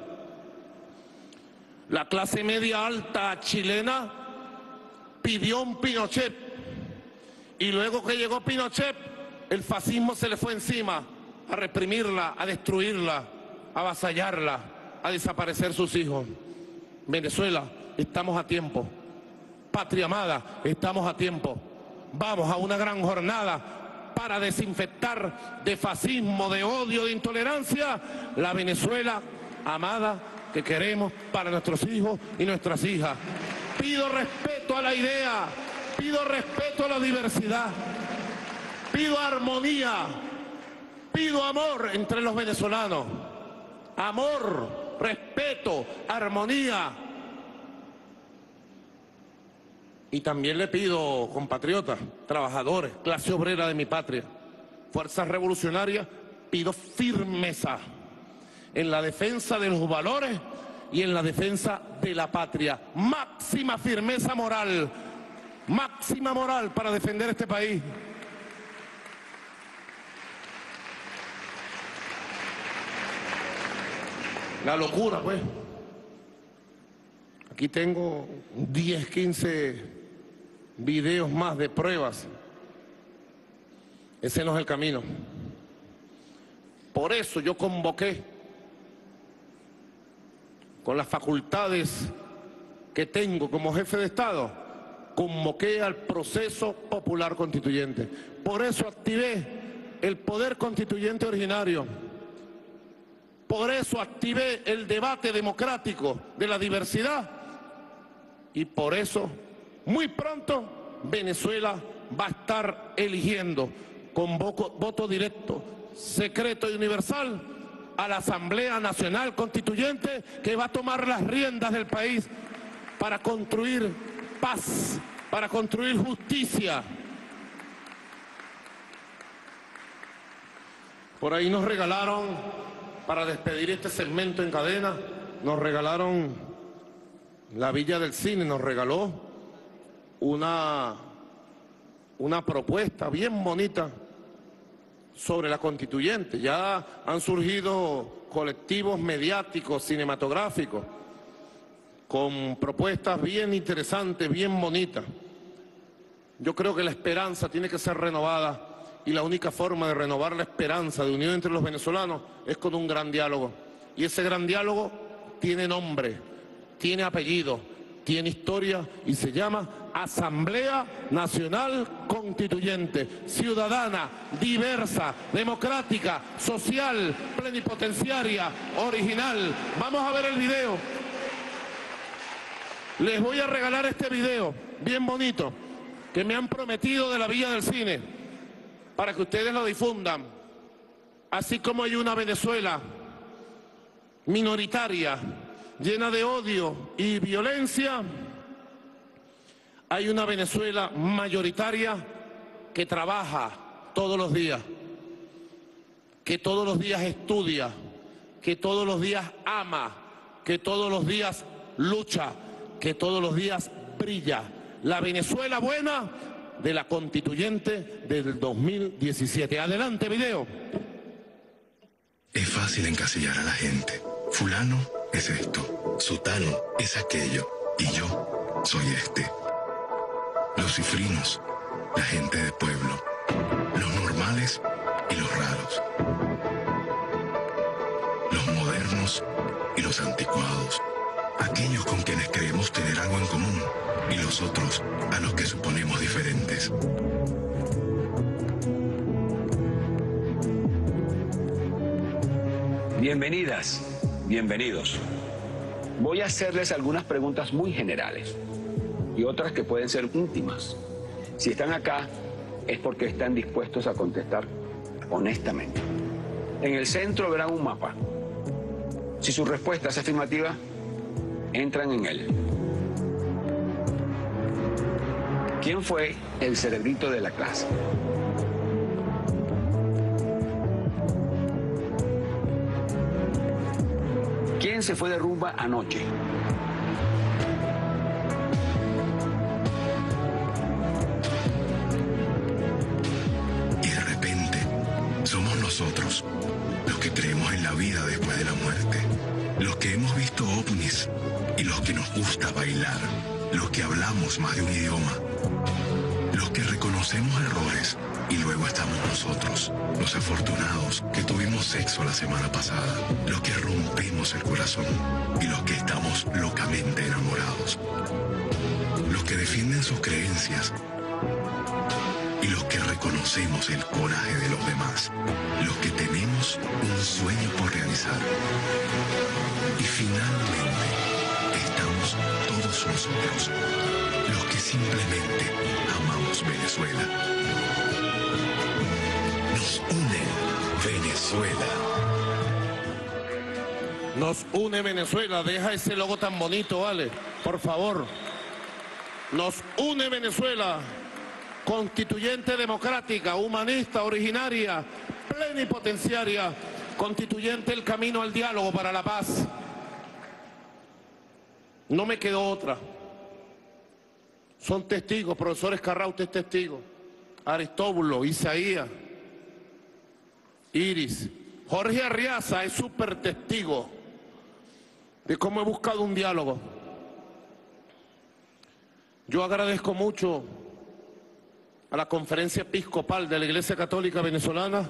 B: La clase media alta chilena pidió un Pinochet y luego que llegó Pinochet, el fascismo se le fue encima a reprimirla, a destruirla, a avasallarla, a desaparecer sus hijos. Venezuela, estamos a tiempo. Patria amada, estamos a tiempo. Vamos a una gran jornada para desinfectar de fascismo, de odio, de intolerancia la Venezuela amada que queremos para nuestros hijos y nuestras hijas. Pido respeto a la idea, pido respeto a la diversidad, pido armonía, pido amor entre los venezolanos. Amor, respeto, armonía. Y también le pido, compatriotas, trabajadores, clase obrera de mi patria, fuerzas revolucionarias, pido firmeza en la defensa de los valores y en la defensa de la patria. Máxima firmeza moral, máxima moral para defender este país. La locura, pues. Aquí tengo diez, quince videos más de pruebas. Ese no es el camino. Por eso yo convoqué, con las facultades que tengo como jefe de Estado, convoqué al proceso popular constituyente. Por eso activé el poder constituyente originario. Por eso activé el debate democrático de la diversidad. Y por eso, muy pronto, Venezuela va a estar eligiendo con voto directo, secreto y universal a la Asamblea Nacional Constituyente, que va a tomar las riendas del país para construir paz, para construir justicia. Por ahí nos regalaron, para despedir este segmento en cadena, nos regalaron, la Villa del Cine nos regaló una, una propuesta bien bonita sobre la constituyente. Ya han surgido colectivos mediáticos, cinematográficos, con propuestas bien interesantes, bien bonitas. Yo creo que la esperanza tiene que ser renovada, y la única forma de renovar la esperanza de unión entre los venezolanos es con un gran diálogo. Y ese gran diálogo tiene nombre, tiene apellido, tiene historia y se llama Asamblea Nacional Constituyente, ciudadana, diversa, democrática, social, plenipotenciaria, original. Vamos a ver el video. Les voy a regalar este video, bien bonito, que me han prometido de la Villa del Cine, para que ustedes lo difundan. Así como hay una Venezuela minoritaria, llena de odio y violencia, hay una Venezuela mayoritaria que trabaja todos los días, que todos los días estudia, que todos los días ama, que todos los días lucha, que todos los días brilla. La Venezuela buena de la constituyente del dos mil diecisiete. Adelante, video.
L: Es fácil encasillar a la gente. Fulano es esto, sutano es aquello, y yo soy este. Los cifrinos, la gente de pueblo, los normales y los raros, los modernos y los anticuados, aquellos con quienes creemos tener algo en común y los otros a los que suponemos diferentes.
M: Bienvenidas, bienvenidos. Voy a hacerles algunas preguntas muy generales y otras que pueden ser íntimas. Si están acá es porque están dispuestos a contestar honestamente. En el centro verán un mapa. Si su respuesta es afirmativa, entran en él. ¿Quién fue el cerebrito de la clase? ¿Quién se fue de rumba anoche?
L: Y de repente, somos nosotros, los que creemos en la vida después de la muerte, los que hemos visto ovnis y los que nos gusta bailar, los que hablamos más de un idioma, los que reconocemos errores y luego estamos nosotros, los afortunados que tuvimos sexo la semana pasada, los que rompemos el corazón y los que estamos locamente enamorados, los que defienden sus creencias y los que reconocemos el coraje de los demás, los que tenemos un sueño por realizar. Y finalmente estamos todos nosotros, los que simplemente amamos Venezuela. Nos une Venezuela.
B: Nos une Venezuela. Deja ese logo tan bonito, vale, por favor. Nos une Venezuela. Constituyente democrática, humanista, originaria, plenipotenciaria, constituyente el camino al diálogo para la paz. No me quedó otra. Son testigos, profesor Escarraute es testigo, Aristóbulo, Isaías, Iris, Jorge Arriaza es súper testigo, de cómo he buscado un diálogo. Yo agradezco mucho a la Conferencia Episcopal de la Iglesia Católica Venezolana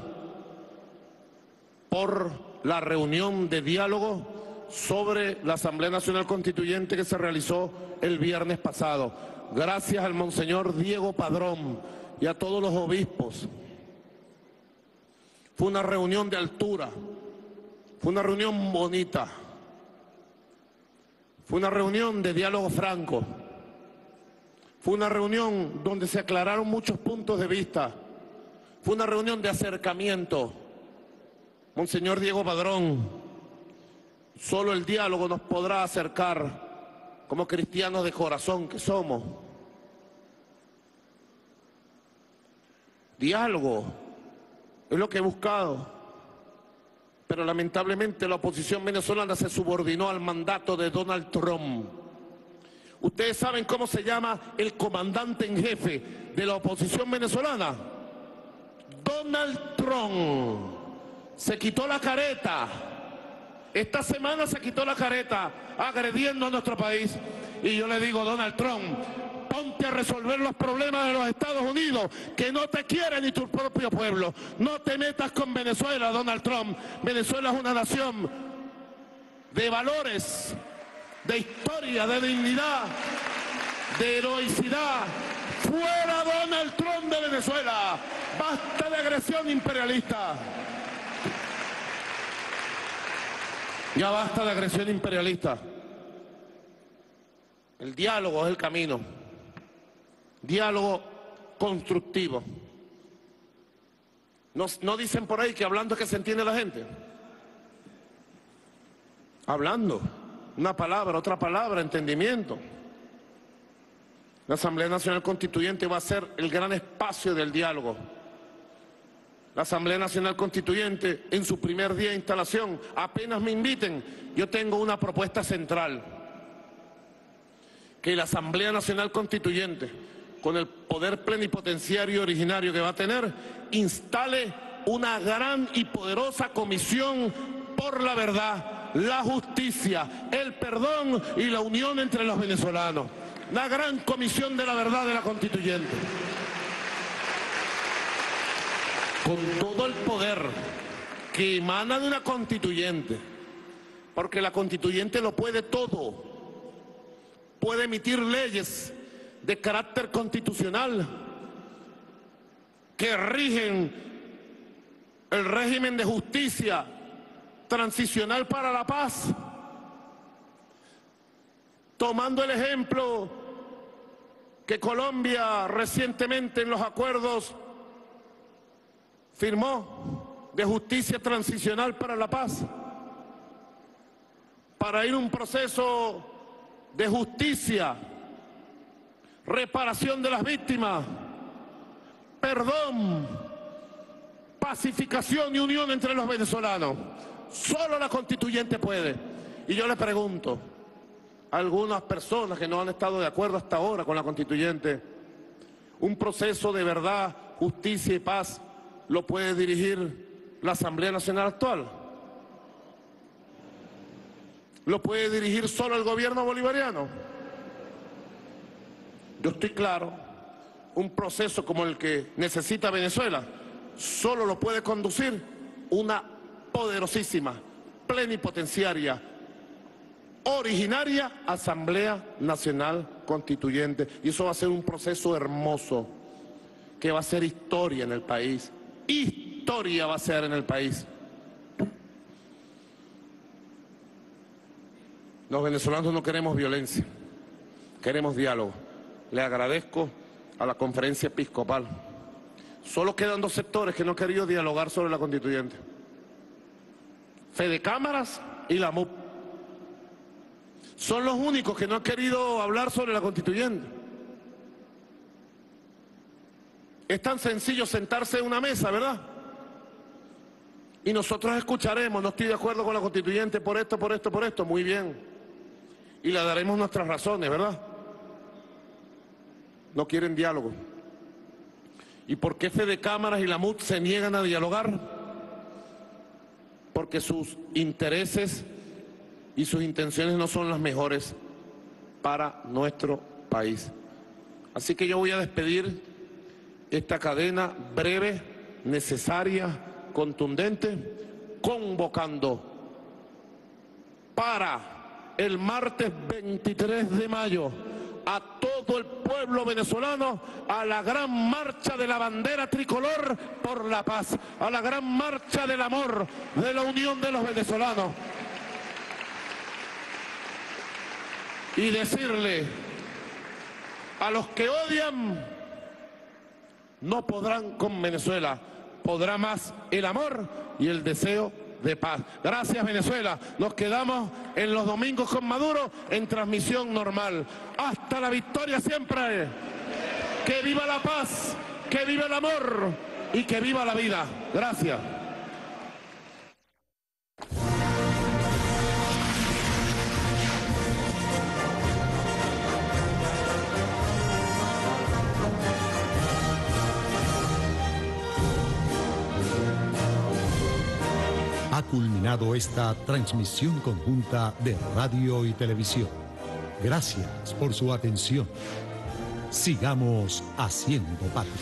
B: por la reunión de diálogo sobre la Asamblea Nacional Constituyente que se realizó el viernes pasado. Gracias al Monseñor Diego Padrón y a todos los obispos. Fue una reunión de altura, fue una reunión bonita, fue una reunión de diálogo franco, fue una reunión donde se aclararon muchos puntos de vista, fue una reunión de acercamiento. Monseñor Diego Padrón, solo el diálogo nos podrá acercar como cristianos de corazón que somos. Diálogo es lo que he buscado, pero lamentablemente la oposición venezolana se subordinó al mandato de Donald Trump. ¿Ustedes saben cómo se llama el comandante en jefe de la oposición venezolana? Donald Trump. Se quitó la careta. Esta semana se quitó la careta agrediendo a nuestro país. Y yo le digo, Donald Trump, ponte a resolver los problemas de los Estados Unidos, que no te quiere ni tu propio pueblo. No te metas con Venezuela, Donald Trump. Venezuela es una nación de valores, de historia, de dignidad, de heroicidad. ¡Fuera Donald Trump de Venezuela! ¡Basta de agresión imperialista! Ya basta de agresión imperialista. El diálogo es el camino. Diálogo constructivo. ¿No, no dicen por ahí que hablando es que se entiende la gente? Hablando. Una palabra, otra palabra, entendimiento. La Asamblea Nacional Constituyente va a ser el gran espacio del diálogo. La Asamblea Nacional Constituyente, en su primer día de instalación, apenas me inviten, yo tengo una propuesta central. Que la Asamblea Nacional Constituyente, con el poder plenipotenciario originario que va a tener, instale una gran y poderosa comisión por la verdad, la justicia, el perdón y la unión entre los venezolanos. La gran comisión de la verdad de la Constituyente. Con todo el poder que emana de una constituyente, porque la constituyente lo puede todo, puede emitir leyes de carácter constitucional que rigen el régimen de justicia transicional para la paz, tomando el ejemplo que Colombia recientemente en los acuerdos firmó de justicia transicional para la paz, para ir a un proceso de justicia, reparación de las víctimas, perdón, pacificación y unión entre los venezolanos. Solo la constituyente puede. Y yo le pregunto a algunas personas que no han estado de acuerdo hasta ahora con la constituyente, ¿un proceso de verdad, justicia y paz lo puede dirigir la Asamblea Nacional actual? ¿Lo puede dirigir solo el gobierno bolivariano? Yo estoy claro, un proceso como el que necesita Venezuela solo lo puede conducir una poderosísima, plenipotenciaria, originaria Asamblea Nacional Constituyente. Y eso va a ser un proceso hermoso, que va a ser historia en el país. Historia va a ser en el país. Los venezolanos no queremos violencia, queremos diálogo. Le agradezco a la Conferencia Episcopal. Solo quedan dos sectores que no han querido dialogar sobre la constituyente: Fede Cámaras y la M U P. Son los únicos que no han querido hablar sobre la constituyente. Es tan sencillo sentarse en una mesa, ¿verdad? Y nosotros escucharemos, no estoy de acuerdo con la constituyente por esto, por esto, por esto, muy bien. Y le daremos nuestras razones, ¿verdad? No quieren diálogo. ¿Y por qué Fede Cámaras y la M U P se niegan a dialogar? Porque sus intereses y sus intenciones no son las mejores para nuestro país. Así que yo voy a despedir esta cadena breve, necesaria, contundente, convocando para el martes veintitrés de mayo a todo el pueblo venezolano a la gran marcha de la bandera tricolor por la paz, a la gran marcha del amor, de la unión de los venezolanos. Y decirle a los que odian, no podrán con Venezuela, podrá más el amor y el deseo de paz. Gracias, Venezuela. Nos quedamos en los domingos con Maduro en transmisión normal. Hasta la victoria siempre. Que viva la paz, que viva el amor y que viva la vida. Gracias.
I: Ha culminado esta transmisión conjunta de radio y televisión. Gracias por su atención. Sigamos haciendo patria.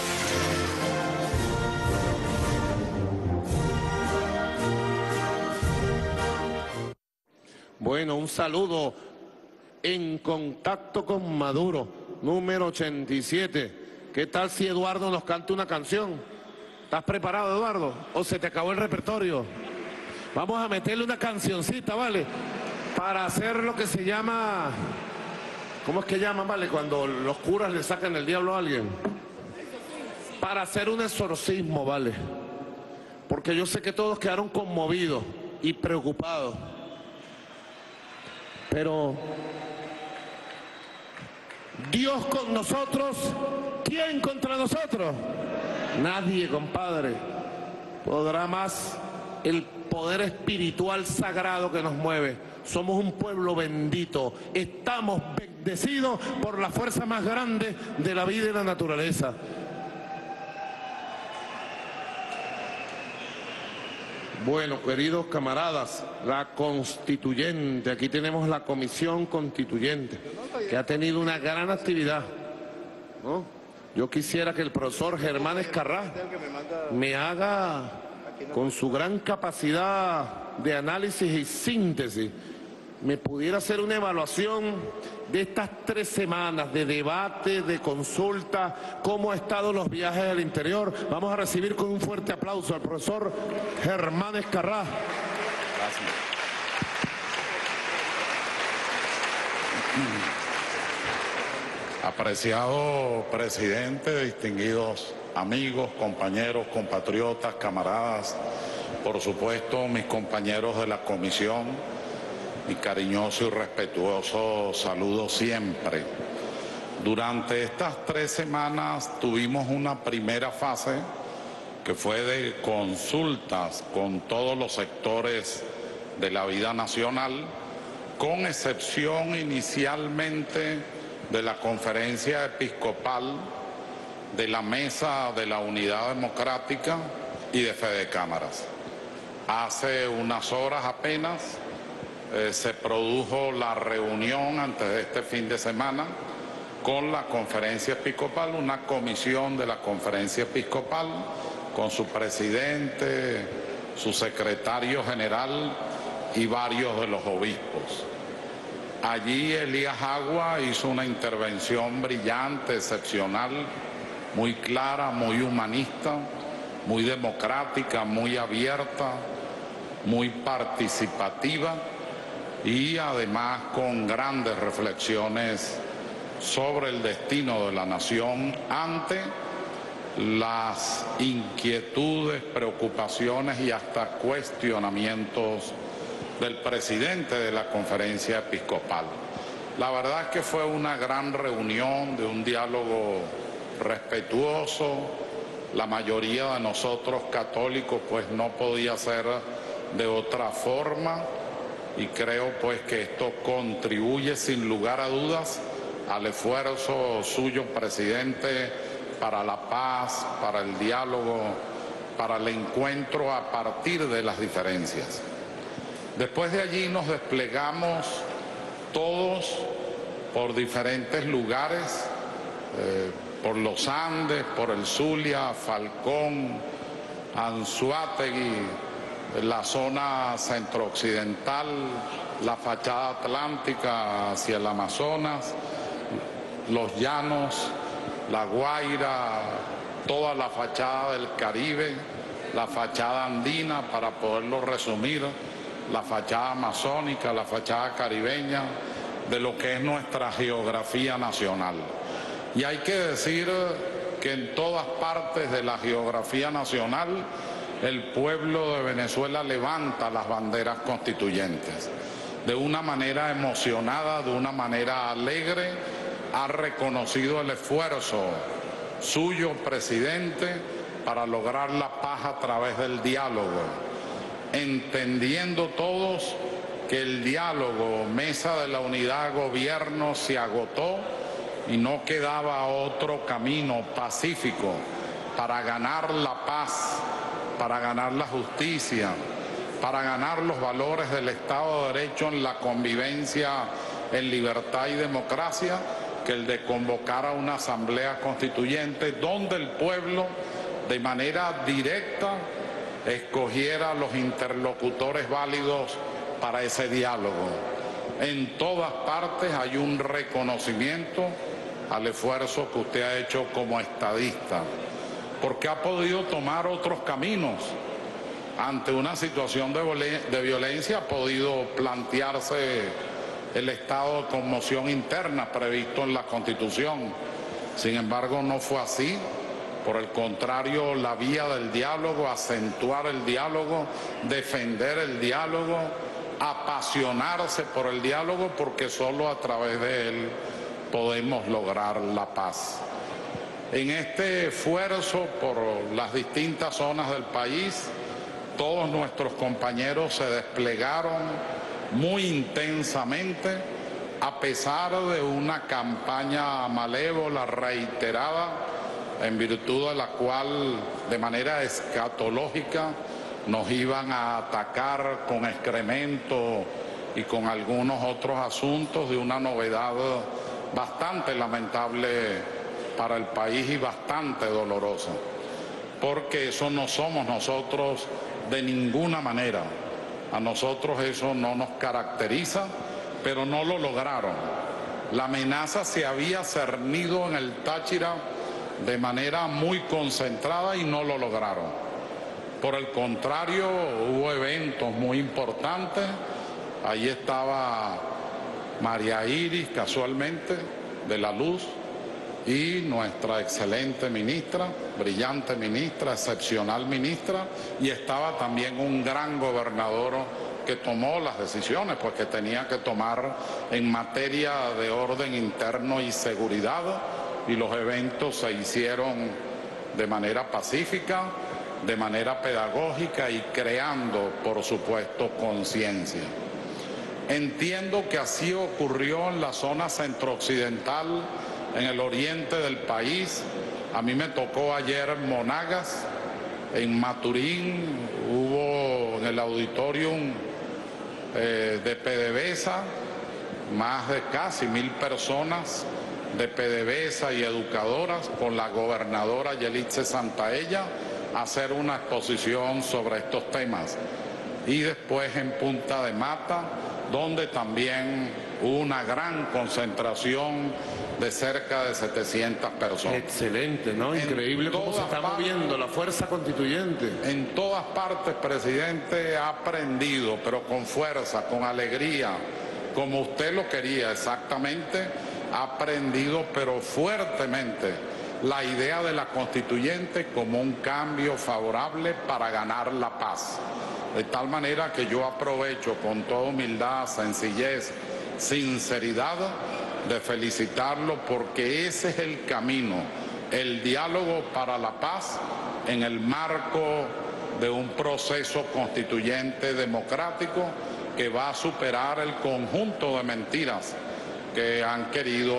B: Bueno, un saludo en contacto con Maduro, número ochenta y siete. ¿Qué tal si Eduardo nos canta una canción? ¿Estás preparado, Eduardo? ¿O se te acabó el repertorio? Vamos a meterle una cancioncita, ¿vale? Para hacer lo que se llama... ¿Cómo es que llaman, vale? Cuando los curas le sacan el diablo a alguien. Para hacer un exorcismo, ¿vale? Porque yo sé que todos quedaron conmovidos y preocupados. Pero... Dios con nosotros, ¿quién contra nosotros? Nadie, compadre. Podrá más el poder espiritual sagrado que nos mueve. Somos un pueblo bendito. Estamos bendecidos por la fuerza más grande de la vida y la naturaleza. Bueno, queridos camaradas, la constituyente, aquí tenemos la comisión constituyente, que ha tenido una gran actividad, ¿no? Yo quisiera que el profesor Germán Escarrá me haga, con su gran capacidad de análisis y síntesis, me pudiera hacer una evaluación de estas tres semanas de debate, de consulta, cómo han estado los viajes al interior. Vamos a recibir con un fuerte aplauso al profesor Germán Escarrá.
N: Gracias. Apreciado presidente, distinguidos amigos, compañeros, compatriotas, camaradas, por supuesto mis compañeros de la comisión, mi cariñoso y respetuoso saludo siempre. Durante estas tres semanas tuvimos una primera fase que fue de consultas con todos los sectores de la vida nacional, con excepción inicialmente de la conferencia episcopal, de la Mesa de la Unidad Democrática y de Fede Cámaras. Hace unas horas apenas eh, se produjo la reunión antes de este fin de semana con la conferencia episcopal, una comisión de la conferencia episcopal con su presidente, su secretario general y varios de los obispos. Allí Elías Agua hizo una intervención brillante, excepcional, muy clara, muy humanista, muy democrática, muy abierta, muy participativa y además con grandes reflexiones sobre el destino de la nación ante las inquietudes, preocupaciones y hasta cuestionamientos del presidente de la conferencia episcopal. La verdad es que fue una gran reunión de un diálogo respetuoso. La mayoría de nosotros católicos pues no podía ser de otra forma y creo pues que esto contribuye sin lugar a dudas al esfuerzo suyo, presidente, para la paz, para el diálogo, para el encuentro a partir de las diferencias. Después de allí nos desplegamos todos por diferentes lugares, eh, por los Andes, por el Zulia, Falcón, Anzoátegui, la zona centrooccidental, la fachada atlántica hacia el Amazonas, los Llanos, La Guaira, toda la fachada del Caribe, la fachada andina, para poderlo resumir, la fachada amazónica, la fachada caribeña, de lo que es nuestra geografía nacional. Y hay que decir que en todas partes de la geografía nacional el pueblo de Venezuela levanta las banderas constituyentes. De una manera emocionada, de una manera alegre, ha reconocido el esfuerzo suyo, presidente, para lograr la paz a través del diálogo, entendiendo todos que el diálogo, mesa de la unidad, gobierno, se agotó y no quedaba otro camino pacífico para ganar la paz, para ganar la justicia, para ganar los valores del Estado de Derecho en la convivencia en libertad y democracia, que el de convocar a una asamblea constituyente donde el pueblo de manera directa escogiera los interlocutores válidos para ese diálogo. En todas partes hay un reconocimiento al esfuerzo que usted ha hecho como estadista, porque ha podido tomar otros caminos. Ante una situación de, de violencia ha podido plantearse el estado de conmoción interna previsto en la Constitución. Sin embargo, no fue así. Por el contrario, la vía del diálogo, acentuar el diálogo, defender el diálogo, apasionarse por el diálogo, porque solo a través de él podemos lograr la paz. En este esfuerzo por las distintas zonas del país, todos nuestros compañeros se desplegaron muy intensamente, a pesar de una campaña malévola reiterada, en virtud de la cual, de manera escatológica, nos iban a atacar con excremento y con algunos otros asuntos, de una novedad bastante lamentable para el país y bastante dolorosa, porque eso no somos nosotros de ninguna manera. A nosotros eso no nos caracteriza, pero no lo lograron. La amenaza se había cernido en el Táchira de manera muy concentrada y no lo lograron. Por el contrario, hubo eventos muy importantes. Ahí estaba María Iris, casualmente, de la Luz, y nuestra excelente ministra, brillante ministra, excepcional ministra, y estaba también un gran gobernador que tomó las decisiones, pues que tenía que tomar en materia de orden interno y seguridad, y los eventos se hicieron de manera pacífica, de manera pedagógica y creando, por supuesto, conciencia. Entiendo que así ocurrió en la zona centrooccidental, en el oriente del país. A mí me tocó ayer Monagas, en Maturín, hubo en el auditorium eh, de PDVSA más de casi mil personas de PDVSA y educadoras, con la gobernadora Yelitza Santaella, a hacer una exposición sobre estos temas. Y después en Punta de Mata, donde también hubo una gran concentración de cerca de setecientas personas.
B: Excelente, ¿no? Increíble cómo se está moviendo la fuerza constituyente.
N: En todas partes, presidente, ha aprendido, pero con fuerza, con alegría, como usted lo quería exactamente, ha aprendido, pero fuertemente, la idea de la constituyente como un cambio favorable para ganar la paz. De tal manera que yo aprovecho con toda humildad, sencillez, sinceridad, de felicitarlo, porque ese es el camino, el diálogo para la paz en el marco de un proceso constituyente democrático que va a superar el conjunto de mentiras que han querido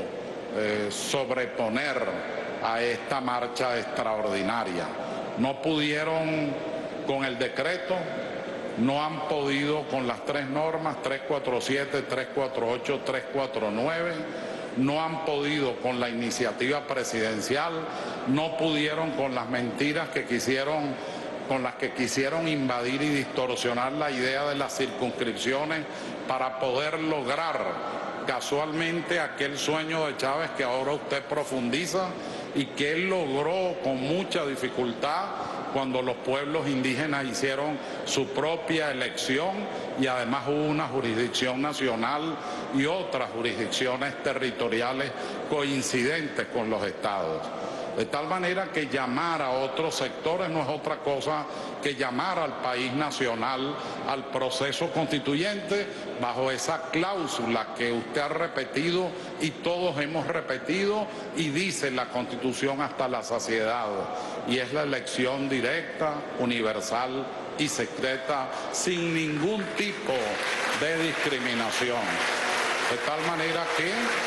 N: eh, sobreponer a esta marcha extraordinaria. No pudieron con el decreto, no han podido con las tres normas, tres cuatro siete, tres cuatro ocho, tres cuatro nueve, no han podido con la iniciativa presidencial, no pudieron con las mentiras que quisieron, con las que quisieron invadir y distorsionar la idea de las circunscripciones para poder lograr casualmente aquel sueño de Chávez que ahora usted profundiza y que él logró con mucha dificultad cuando los pueblos indígenas hicieron su propia elección y además hubo una jurisdicción nacional y otras jurisdicciones territoriales coincidentes con los estados. De tal manera que llamar a otros sectores no es otra cosa que llamar al país nacional al proceso constituyente bajo esa cláusula que usted ha repetido y todos hemos repetido y dice la Constitución hasta la saciedad, y es la elección directa, universal y secreta sin ningún tipo de discriminación. De tal manera que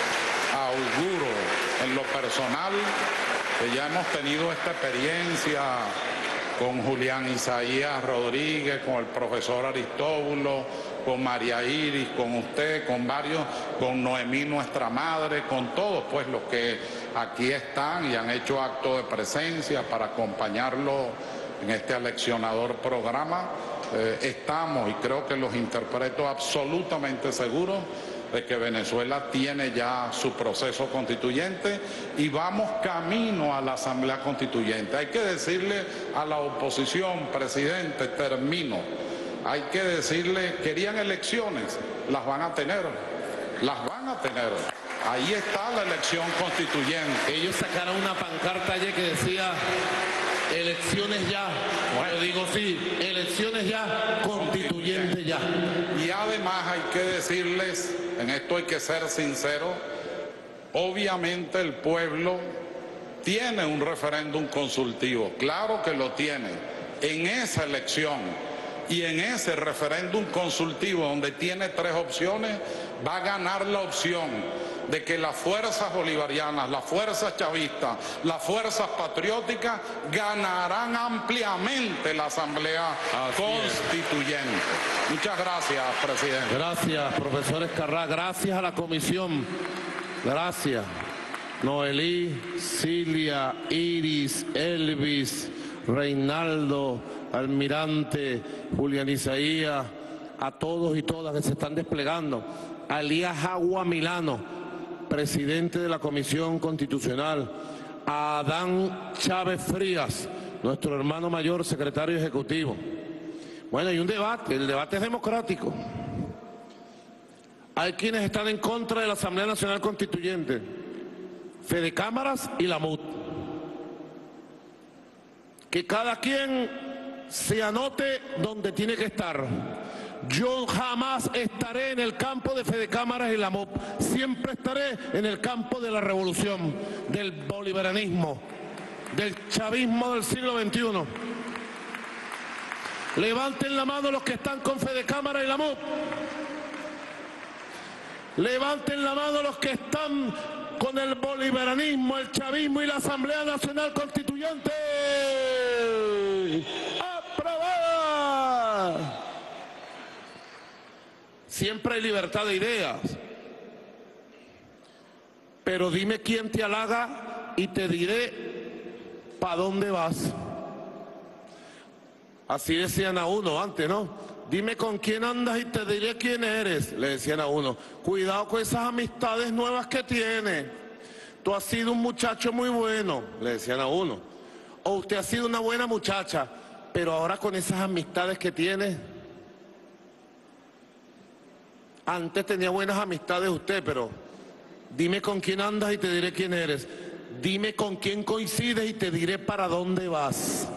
N: auguro en lo personal que ya hemos tenido esta experiencia con Julián Isaías Rodríguez, con el profesor Aristóbulo, con María Iris, con usted, con varios, con Noemí, nuestra madre, con todos pues los que aquí están y han hecho acto de presencia para acompañarlo en este aleccionador programa. Eh, estamos, y creo que los interpreto absolutamente seguros, de que Venezuela tiene ya su proceso constituyente y vamos camino a la Asamblea Constituyente. Hay que decirle a la oposición, presidente, termino, hay que decirle, querían elecciones, las van a tener, las van a tener. Ahí está la elección constituyente.
B: Ellos sacaron una pancarta ayer que decía elecciones ya. Bueno, yo digo sí, elecciones ya, constituyente ya.
N: Y además hay que decirles, en esto hay que ser sincero, obviamente el pueblo tiene un referéndum consultivo, claro que lo tiene. En esa elección y en ese referéndum consultivo donde tiene tres opciones, va a ganar la opción de que las fuerzas bolivarianas, las fuerzas chavistas, las fuerzas patrióticas ganarán ampliamente la Asamblea Así Constituyente. Es. Muchas gracias, presidente.
B: Gracias, profesor Escarrá. Gracias a la comisión. Gracias. Noelí, Cilia, Iris, Elvis, Reinaldo, Almirante, Julián Isaías, a todos y todas que se están desplegando. A Elías Agua Milano, presidente de la Comisión Constitucional, a Adán Chávez Frías, nuestro hermano mayor, secretario ejecutivo. Bueno, hay un debate, el debate es democrático. Hay quienes están en contra de la Asamblea Nacional Constituyente, Fede Cámaras y la M U D. Que cada quien se anote donde tiene que estar. Yo jamás estaré en el campo de Fede Cámaras y la M U D. Siempre estaré en el campo de la revolución, del bolivarianismo, del chavismo del siglo veintiuno. Levanten la mano los que están con Fede Cámaras y la M U D. Levanten la mano los que están con el bolivarianismo, el chavismo y la Asamblea Nacional Constituyente. ¡Aprobada! Siempre hay libertad de ideas, pero dime quién te halaga y te diré para dónde vas. Así decían a uno antes, ¿no? Dime con quién andas y te diré quién eres, le decían a uno. Cuidado con esas amistades nuevas que tienes. Tú has sido un muchacho muy bueno, le decían a uno. O usted ha sido una buena muchacha, pero ahora con esas amistades que tienes. Antes tenía buenas amistades usted, pero dime con quién andas y te diré quién eres. Dime con quién coincides y te diré para dónde vas.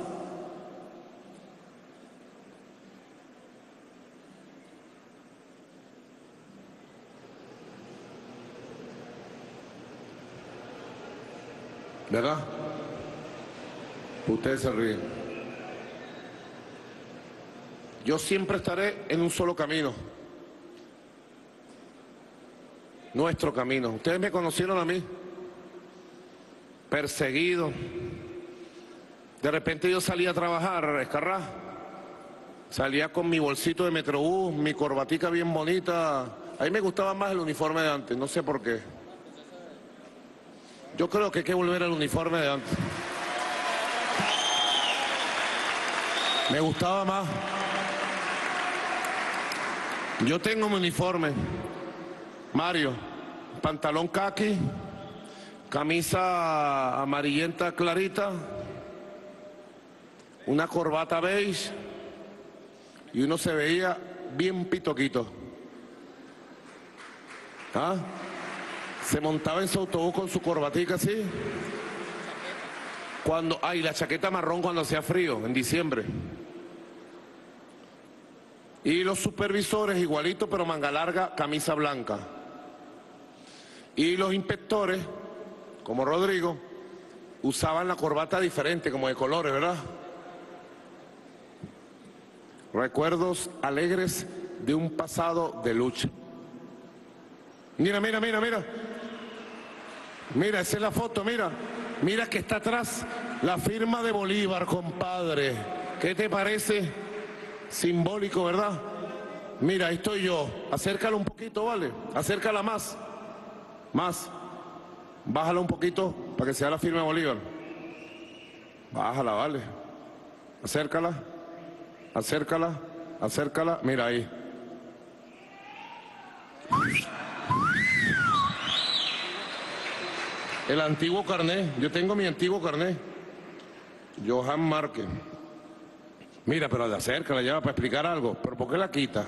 B: ¿Verdad? Ustedes se ríen. Yo siempre estaré en un solo camino. Nuestro camino. Ustedes me conocieron a mí, perseguido. De repente yo salí a trabajar, Escarrá, Salía con mi bolsito de Metrobús, mi corbatica bien bonita. A mí me gustaba más el uniforme de antes, no sé por qué. Yo creo que hay que volver al uniforme de antes. Me gustaba más. Yo tengo mi uniforme. Mario, pantalón caqui, camisa amarillenta clarita, una corbata beige y uno se veía bien pitoquito. ¿Ah? Se montaba en su autobús con su corbatica así. Cuando, ay, la chaqueta marrón cuando hacía frío, en diciembre. Y los supervisores igualito, pero manga larga, camisa blanca. Y los inspectores, como Rodrigo, usaban la corbata diferente, como de colores, ¿verdad? Recuerdos alegres de un pasado de lucha. Mira, mira, mira, mira. Mira, esa es la foto, mira. Mira que está atrás la firma de Bolívar, compadre. ¿Qué te parece? Simbólico, ¿verdad? Mira, ahí estoy yo. Acércala un poquito, ¿vale? Acércala más. Más. Bájala un poquito para que sea la firma de Bolívar. Bájala, ¿vale? Acércala. Acércala. Acércala. Mira ahí. El antiguo carné. Yo tengo mi antiguo carné. Johan Márquez. Mira, pero de acércala ya para explicar algo. ¿Pero por qué la quita?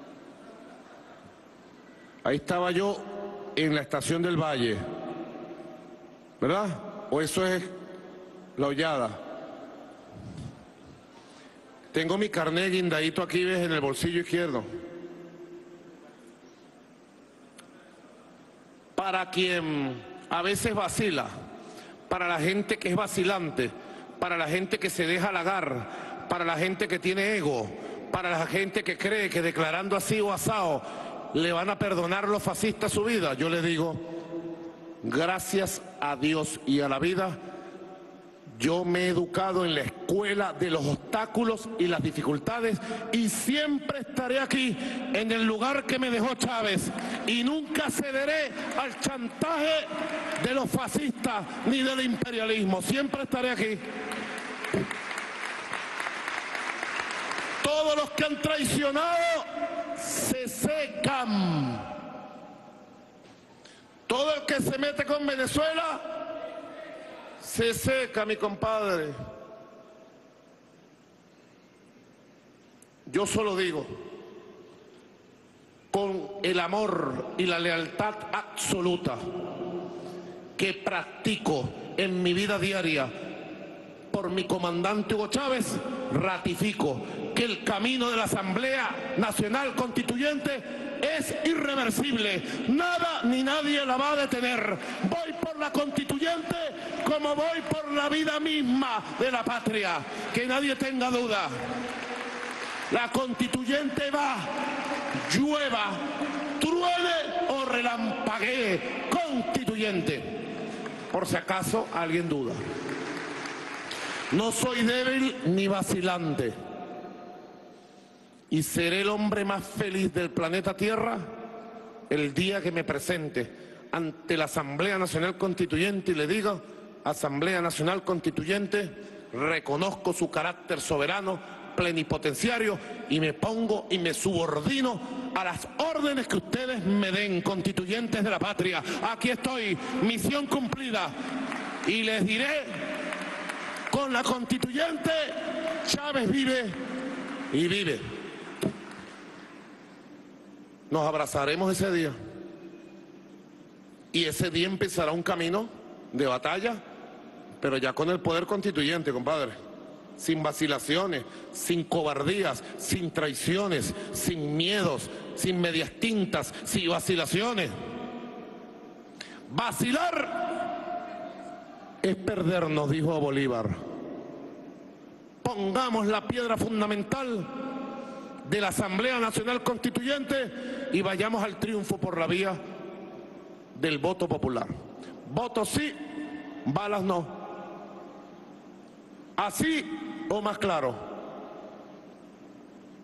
B: Ahí estaba yo en la estación del Valle. ¿Verdad? ¿O eso es la Hollada? Tengo mi carné guindadito aquí, ves, en el bolsillo izquierdo. Para quien a veces vacila, para la gente que es vacilante, para la gente que se deja halagar, para la gente que tiene ego, para la gente que cree que declarando así o asado le van a perdonar los fascistas su vida, yo le digo, gracias a Dios y a la vida, yo me he educado en la escuela de los obstáculos y las dificultades y siempre estaré aquí en el lugar que me dejó Chávez y nunca cederé al chantaje de los fascistas ni del imperialismo, siempre estaré aquí. Todos los que han traicionado se secan. Todo el que se mete con Venezuela se seca, mi compadre. Yo solo digo, con el amor y la lealtad absoluta que practico en mi vida diaria por mi comandante Hugo Chávez, ratifico que el camino de la Asamblea Nacional Constituyente es irreversible. Nada ni nadie la va a detener. Voy por la constituyente como voy por la vida misma de la patria. Que nadie tenga duda. La constituyente va, llueva, truene o relampaguee. Constituyente. Por si acaso alguien duda. No soy débil ni vacilante. Y seré el hombre más feliz del planeta Tierra el día que me presente ante la Asamblea Nacional Constituyente y le diga, Asamblea Nacional Constituyente, reconozco su carácter soberano, plenipotenciario y me pongo y me subordino a las órdenes que ustedes me den, constituyentes de la patria. Aquí estoy, misión cumplida. Y les diré, con la constituyente, Chávez vive y vive. Nos abrazaremos ese día. Y ese día empezará un camino de batalla, pero ya con el poder constituyente, compadre. Sin vacilaciones, sin cobardías, sin traiciones, sin miedos, sin medias tintas, sin vacilaciones. Vacilar es perdernos, dijo Bolívar. Pongamos la piedra fundamental de la Asamblea Nacional Constituyente y vayamos al triunfo por la vía del voto popular. Votos sí, balas no. Así o más claro.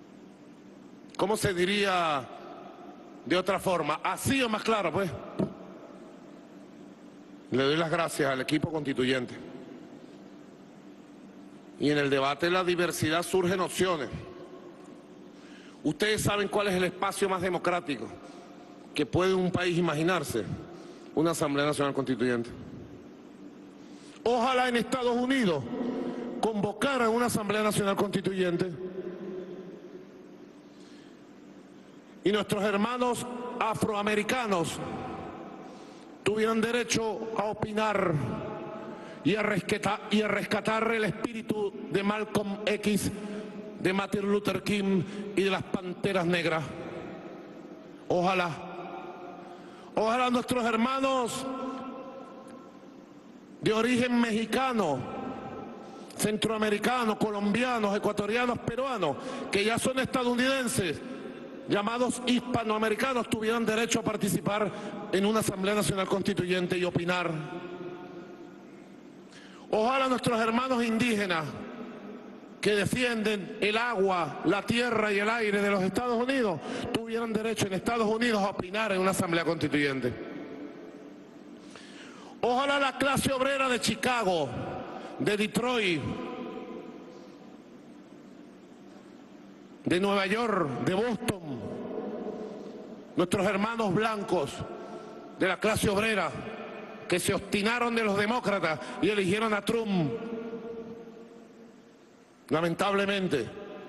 B: ¿cómo se diría de otra forma? Así o más claro, pues. Le doy las gracias al equipo constituyente. Y en el debate de la diversidad surgen opciones. Ustedes saben cuál es el espacio más democrático que puede un país imaginarse: una Asamblea Nacional Constituyente. Ojalá en Estados Unidos convocaran una Asamblea Nacional Constituyente y nuestros hermanos afroamericanos tuvieran derecho a opinar y a rescatar, y a rescatar el espíritu de Malcolm X, de Martin Luther King y de las Panteras Negras. Ojalá, ojalá nuestros hermanos de origen mexicano, centroamericanos, colombianos, ecuatorianos, peruanos, que ya son estadounidenses, llamados hispanoamericanos, tuvieran derecho a participar en una Asamblea Nacional Constituyente y opinar. Ojalá nuestros hermanos indígenas que defienden el agua, la tierra y el aire de los Estados Unidos tuvieran derecho en Estados Unidos a opinar en una Asamblea Constituyente. Ojalá la clase obrera de Chicago, de Detroit, de Nueva York, de Boston, nuestros hermanos blancos de la clase obrera que se obstinaron de los demócratas y eligieron a Trump, lamentablemente,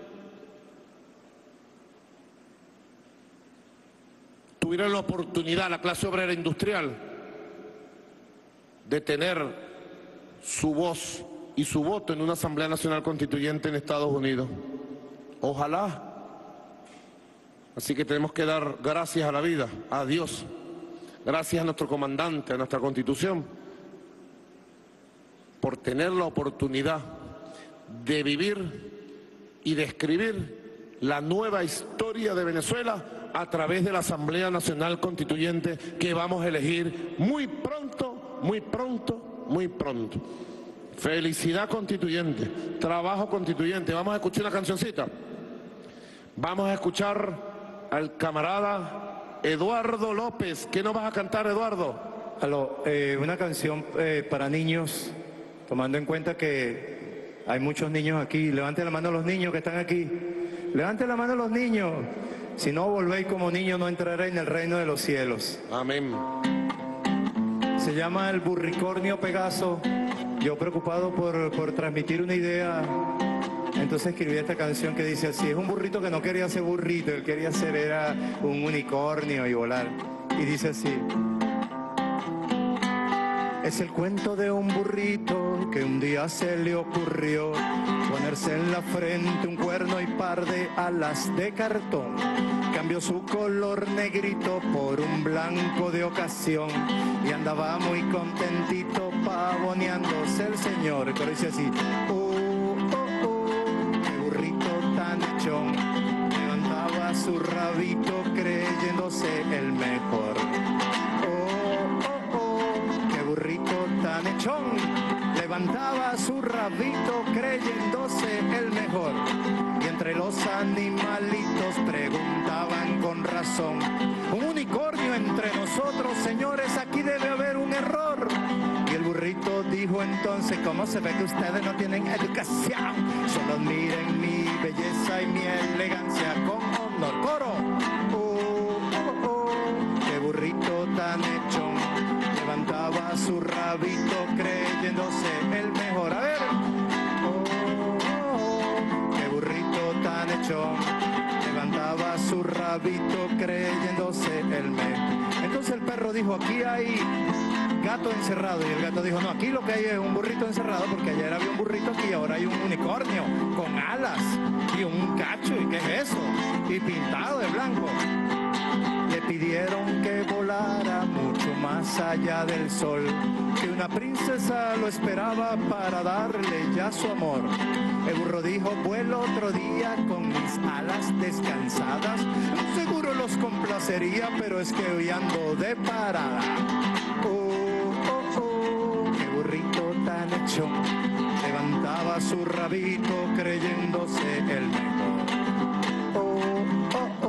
B: tuvieron la oportunidad, la clase obrera industrial, de tener su voz y su voto en una Asamblea Nacional Constituyente en Estados Unidos. Ojalá. Así que tenemos que dar gracias a la vida, a Dios, gracias a nuestro comandante, a nuestra Constitución, por tener la oportunidad de vivir y de escribir la nueva historia de Venezuela a través de la Asamblea Nacional Constituyente que vamos a elegir muy pronto, muy pronto, muy pronto. Felicidad constituyente, trabajo constituyente. Vamos a escuchar una cancioncita. Vamos a escuchar al camarada Eduardo López. ¿Qué nos vas a cantar, Eduardo?
D: Aló, eh, una canción eh, para niños, tomando en cuenta que hay muchos niños aquí. Levanten la mano los niños que están aquí. Levanten la mano los niños. Si no volvéis como niños, no entraréis en el reino de los cielos.
B: Amén.
D: Se llama El Burricornio Pegaso. Yo preocupado por, por transmitir una idea, entonces escribí esta canción que dice así: es un burrito que no quería ser burrito, él quería ser era un unicornio y volar. Y dice así: es el cuento de un burrito que un día se le ocurrió ponerse en la frente un cuerno y par de alas de cartón. Cambió su color negrito por un blanco de ocasión y andaba muy contentito pavoneándose el señor. Pero dice así: oh, oh, oh, qué burrito tan echón. Levantaba su rabito creyéndose el mejor. Oh, oh, oh, qué burrito tan echón. Levantaba su rabito creyéndose el mejor. Y entre los animalitos preguntaban con razón: un unicornio entre nosotros, señores, aquí debe haber un error. Y el burrito dijo entonces: ¿cómo se ve que ustedes no tienen educación? Solo miren mi belleza y mi elegancia con honor. Coro. Oh, oh, oh, qué burrito tan hechón. Levantaba su rabito creyéndose el mejor. A ver. Tan hechón, levantaba su rabito creyéndose el mejor. Entonces el perro dijo: aquí hay gato encerrado. Y el gato dijo: no, aquí lo que hay es un burrito encerrado, porque ayer había un burrito aquí y ahora hay un unicornio con alas y un cacho. ¿Y qué es eso? Y pintado de blanco. Le pidieron que volara mucho más allá del sol, que una princesa lo esperaba para darle ya su amor. El burro dijo: vuelo otro día con mis alas descansadas, seguro los complacería, pero es que hoy ando de parada. Oh, oh, oh, qué burrito tan hechón. Levantaba su rabito creyéndose el mejor. Oh, oh, oh.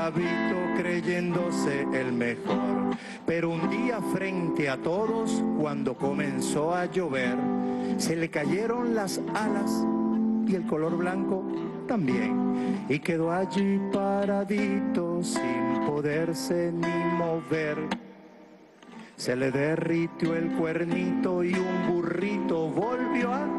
D: rabito creyéndose el mejor. Pero un día frente a todos, cuando comenzó a llover, se le cayeron las alas y el color blanco también, y quedó allí paradito sin poderse ni mover. Se le derritió el cuernito y un burrito volvió a...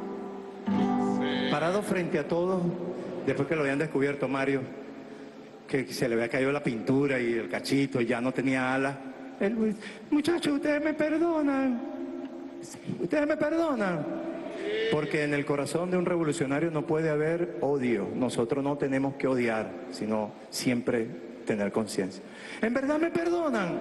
D: Parado frente a todos, después que lo habían descubierto, Mario, que se le había caído la pintura y el cachito y ya no tenía alas. El muchacho, ustedes me perdonan, ustedes me perdonan. Porque en el corazón de un revolucionario no puede haber odio. Nosotros no tenemos que odiar, sino siempre tener conciencia. ¿En verdad me perdonan?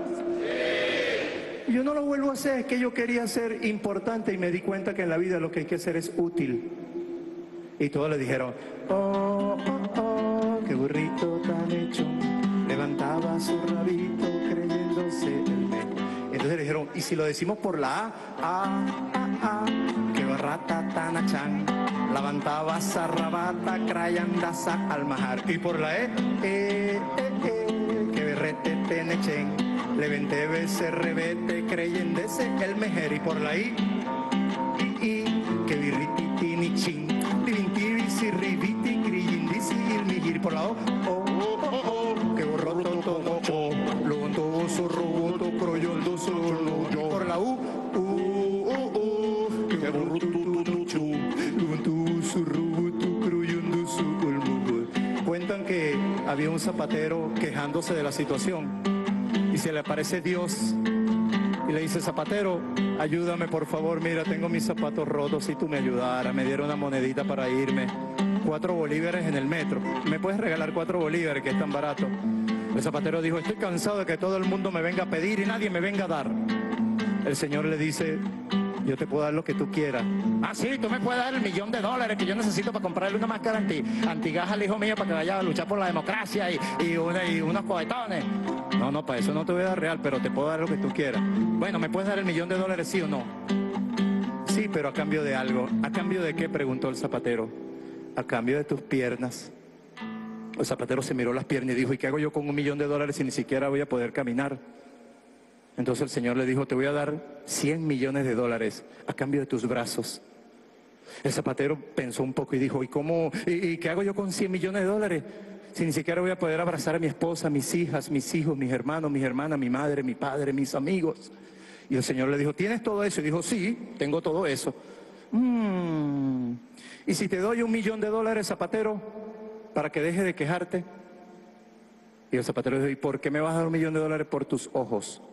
D: Yo no lo vuelvo a hacer, es que yo quería ser importante y me di cuenta que en la vida lo que hay que hacer es útil. Y todos le dijeron, oh, oh, oh, qué burrito tan hecho, levantaba su rabito creyéndose el mejor. Entonces le dijeron, ¿y si lo decimos por la A? A, A, A, que barrata tan achán, levantaba esa rabata crayandasa al majar. Y por la E, E, E, E, que berrete tenechen, levanté ese rebete creyéndose el mejor. Y por la I, I, I, que birriti ni chin, divintivis y ribiti creyéndose el mejor. Por la O, O, O, O, O, que borró todo, O, lo su roboto croyondo solo. Por la U, U, U, U, que borró todo, su roboto croyondo solo. Cuentan que había un zapatero quejándose de la situación y se le aparece Dios y le dice, zapatero, ayúdame por favor, mira, tengo mis zapatos rotos, si tú me ayudaras. Me dieron una monedita para irme, cuatro bolívares en el metro, ¿me puedes regalar cuatro bolívares que es tan barato? El zapatero dijo, estoy cansado de que todo el mundo me venga a pedir y nadie me venga a dar. El Señor le dice, yo te puedo dar lo que tú quieras. Ah, sí, tú me puedes dar el millón de dólares que yo necesito para comprarle una máscara anti, antigas al hijo mío para que vaya a luchar por la democracia y, y, una, y unos cohetones. No, no, para eso no te voy a dar real, pero te puedo dar lo que tú quieras. Bueno, ¿me puedes dar el millón de dólares, sí o no? Sí, pero a cambio de algo. ¿A cambio de qué?, preguntó el zapatero. A cambio de tus piernas. El zapatero se miró las piernas y dijo, ¿y qué hago yo con un millón de dólares si ni siquiera voy a poder caminar? Entonces el Señor le dijo, te voy a dar cien millones de dólares a cambio de tus brazos. El zapatero pensó un poco y dijo, ¿y cómo? ¿Y, y qué hago yo con cien millones de dólares? Si ni siquiera voy a poder abrazar a mi esposa, mis hijas, mis hijos, mis hermanos, mis hermanas, mi madre, mi padre, mis amigos. Y el Señor le dijo, ¿tienes todo eso? Y dijo, sí, tengo todo eso. Mm. ¿Y si te doy un millón de dólares, zapatero, para que deje de quejarte? Y el zapatero dijo, ¿y por qué me vas a dar un millón de dólares? Por tus ojos.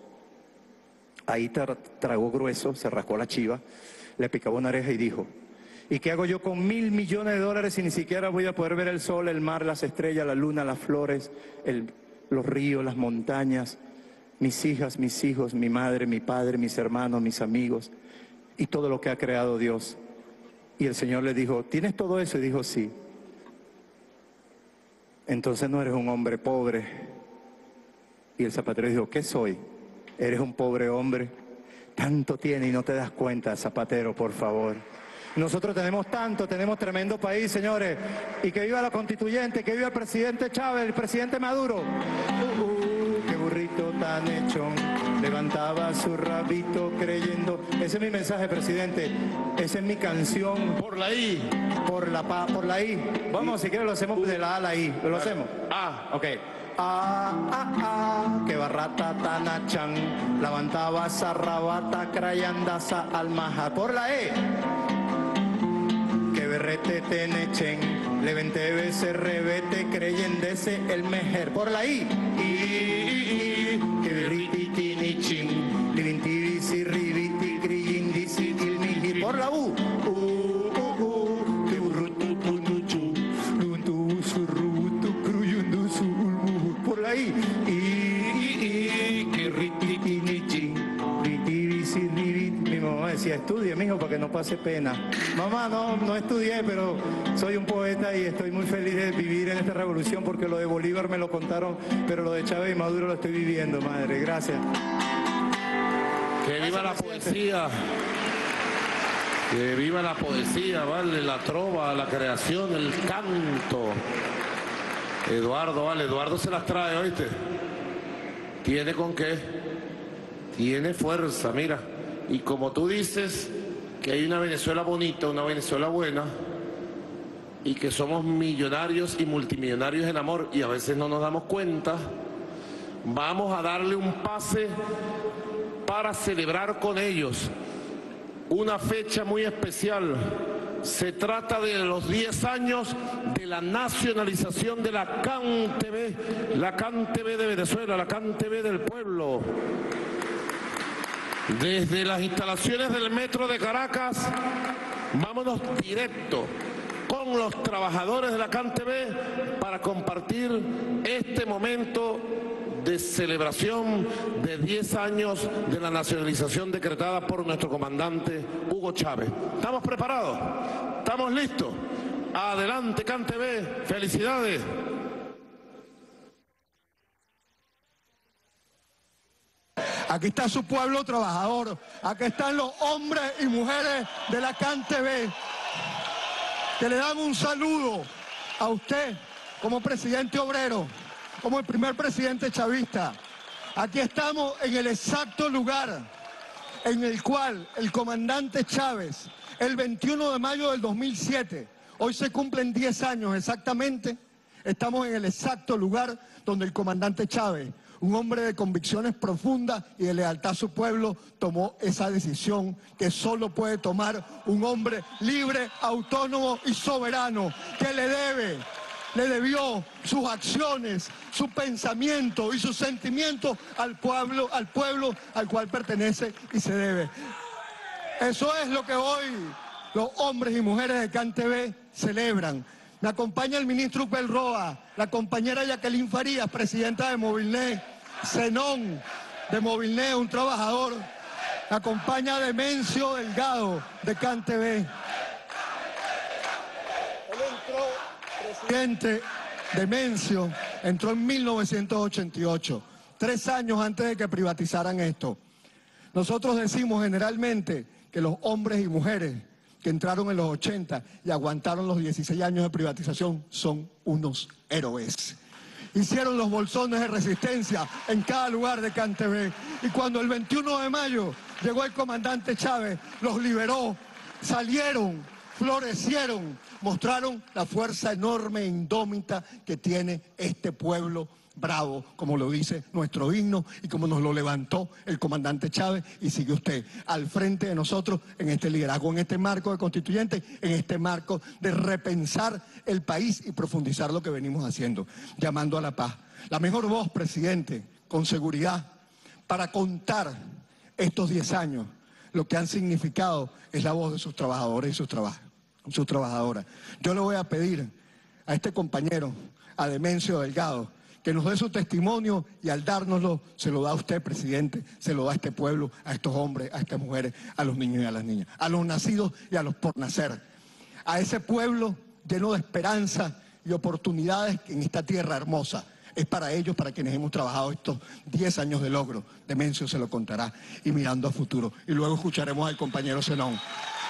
D: Ahí tra tragó grueso, se rascó la chiva, le picaba una oreja y dijo, ¿y qué hago yo con mil millones de dólares si ni siquiera voy a poder ver el sol, el mar, las estrellas, la luna, las flores, el, los ríos, las montañas, mis hijas, mis hijos, mi madre, mi padre, mis hermanos, mis amigos y todo lo que ha creado Dios? Y el Señor le dijo, ¿tienes todo eso? Y dijo, sí. Entonces no eres un hombre pobre. Y el zapatero dijo, ¿qué soy? Eres un pobre hombre. Tanto tiene y no te das cuenta, zapatero, por favor. Nosotros tenemos tanto, tenemos tremendo país, señores. Y que viva la constituyente, que viva el presidente Chávez, el presidente Maduro. Uh, uh, qué burrito tan hechón, levantaba su rabito creyendo. Ese es mi mensaje, presidente. Esa es mi canción.
B: Por la I.
D: Por la pa, por la I. Vamos, si quieres lo hacemos de la A a la I. ¿Lo hacemos?
B: Ah,
D: ok. Ah, ah, ah, que barrata tanachan, levantaba esa rabata crayandasa al maja. Por la E, que berrete tenechen, leventé ese rebete creyendese el mejer. Por la I, I, I, I, que berriti tinichin, livintibisi ribiti creyendisi il mihir. Por la U, U, U, U, que burrutu tunuchu, luntu surrutu cruyundu su. Por ahí, y, y, y, que rititinichi, ritibisi, ribit. Mi mamá decía, estudie, mijo, para que no pase pena. Mamá, no, no estudié, pero soy un poeta y estoy muy feliz de vivir en esta revolución porque lo de Bolívar me lo contaron, pero lo de Chávez y Maduro lo estoy viviendo, madre. Gracias.
B: Que viva la poesía. Que viva la poesía, ¿vale? La trova, la creación, el canto. Eduardo, vale, Eduardo se las trae, ¿oíste? ¿Tiene con qué? Tiene fuerza, mira. Y como tú dices que hay una Venezuela bonita, una Venezuela buena, y que somos millonarios y multimillonarios en amor, y a veces no nos damos cuenta, vamos a darle un pase para celebrar con ellos una fecha muy especial. Se trata de los diez años de la nacionalización de la C A N T V, la C A N T V de Venezuela, la C A N T V del pueblo. Desde las instalaciones del Metro de Caracas, vámonos directo con los trabajadores de la C A N T V para compartir este momento de celebración de diez años de la nacionalización decretada por nuestro comandante Hugo Chávez. ¿Estamos preparados? ¿Estamos listos? Adelante, C A N T V. Felicidades.
O: Aquí está su pueblo trabajador. Aquí están los hombres y mujeres de la C A N T V que le dan un saludo a usted como presidente obrero, como el primer presidente chavista. Aquí estamos en el exacto lugar en el cual el comandante Chávez, el veintiuno de mayo del dos mil siete, hoy se cumplen diez años exactamente, estamos en el exacto lugar donde el comandante Chávez, un hombre de convicciones profundas y de lealtad a su pueblo, tomó esa decisión que solo puede tomar un hombre libre, autónomo y soberano, que le debe, le debió sus acciones, su pensamiento y sus sentimientos al pueblo, al pueblo al cual pertenece y se debe. Eso es lo que hoy los hombres y mujeres de C A N T V celebran. Me acompaña el ministro Upel Roa, la compañera Jacqueline Farías, presidenta de Movilnet, Zenón de Movilnet, un trabajador. Me acompaña Demencio Delgado de C A N T V. Él entró, presidente Demencio, entró en mil novecientos ochenta y ocho, tres años antes de que privatizaran esto. Nosotros decimos generalmente que los hombres y mujeres que entraron en los ochenta y aguantaron los dieciséis años de privatización son unos héroes. Hicieron los bolsones de resistencia en cada lugar de C A N T V. Y cuando el veintiuno de mayo llegó el comandante Chávez, los liberó, salieron, florecieron, mostraron la fuerza enorme e indómita que tiene este pueblo bravo, como lo dice nuestro himno y como nos lo levantó el comandante Chávez, y sigue usted al frente de nosotros en este liderazgo, en este marco de constituyente, en este marco de repensar el país y profundizar lo que venimos haciendo, llamando a la paz. La mejor voz, presidente, con seguridad, para contar estos diez años, lo que han significado es la voz de sus trabajadores y sus, traba sus trabajadoras. Yo le voy a pedir a este compañero, a Demencio Delgado, que nos dé su testimonio, y al dárnoslo se lo da a usted, presidente, se lo da a este pueblo, a estos hombres, a estas mujeres, a los niños y a las niñas, a los nacidos y a los por nacer, a ese pueblo lleno de esperanza y oportunidades en esta tierra hermosa. Es para ellos, para quienes hemos trabajado estos diez años de logro. Demencio se lo contará, y mirando a futuro. Y luego escucharemos al compañero Zenón.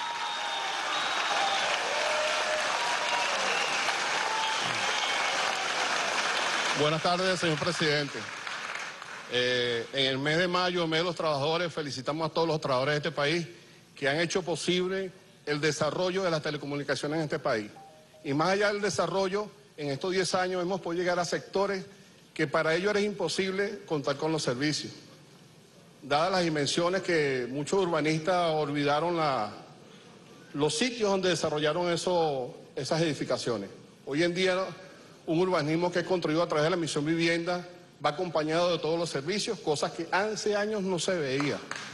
P: Buenas tardes, señor presidente. Eh, en el mes de mayo, el mes de los trabajadores, felicitamos a todos los trabajadores de este país que han hecho posible el desarrollo de las telecomunicaciones en este país. Y más allá del desarrollo, en estos diez años hemos podido llegar a sectores que para ellos era imposible contar con los servicios. Dadas las dimensiones que muchos urbanistas olvidaron la, los sitios donde desarrollaron eso, esas edificaciones. Hoy en día, un urbanismo que es construido a través de la misión vivienda va acompañado de todos los servicios, cosas que hace años no se veía.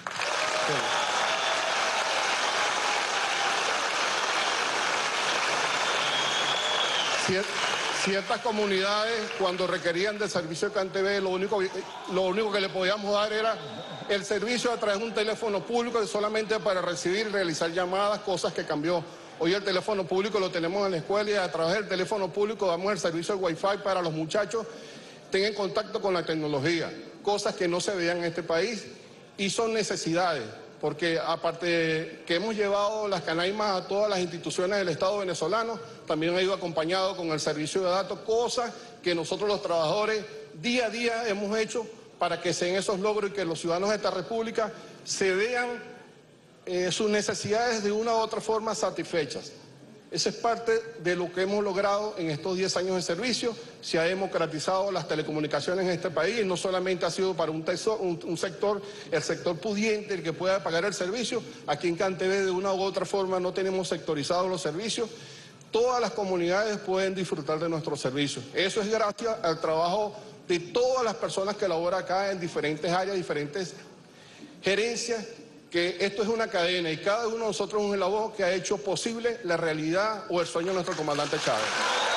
P: Cier ciertas comunidades, cuando requerían del servicio de C A N T V, lo único, lo único que le podíamos dar era el servicio a través de un teléfono público solamente para recibir y realizar llamadas, cosas que cambió. Hoy el teléfono público lo tenemos en la escuela, y a través del teléfono público damos el servicio de Wi-Fi para los muchachos tengan contacto con la tecnología, cosas que no se veían en este país y son necesidades, porque aparte de que hemos llevado las canaimas a todas las instituciones del Estado venezolano, también ha ido acompañado con el servicio de datos, cosas que nosotros los trabajadores día a día hemos hecho para que se den esos logros y que los ciudadanos de esta república se vean eh, sus necesidades de una u otra forma satisfechas. Esa es parte de lo que hemos logrado en estos diez años de servicio. Se ha democratizado las telecomunicaciones en este país y no solamente ha sido para un, teso, un, un sector, el sector pudiente, el que pueda pagar el servicio. Aquí en CanTV de una u otra forma no tenemos sectorizados los servicios. Todas las comunidades pueden disfrutar de nuestros servicios. Eso es gracias al trabajo de todas las personas que laboran acá en diferentes áreas, diferentes gerencias, que esto es una cadena y cada uno de nosotros es un eslabón que ha hecho posible la realidad o el sueño de nuestro comandante Chávez.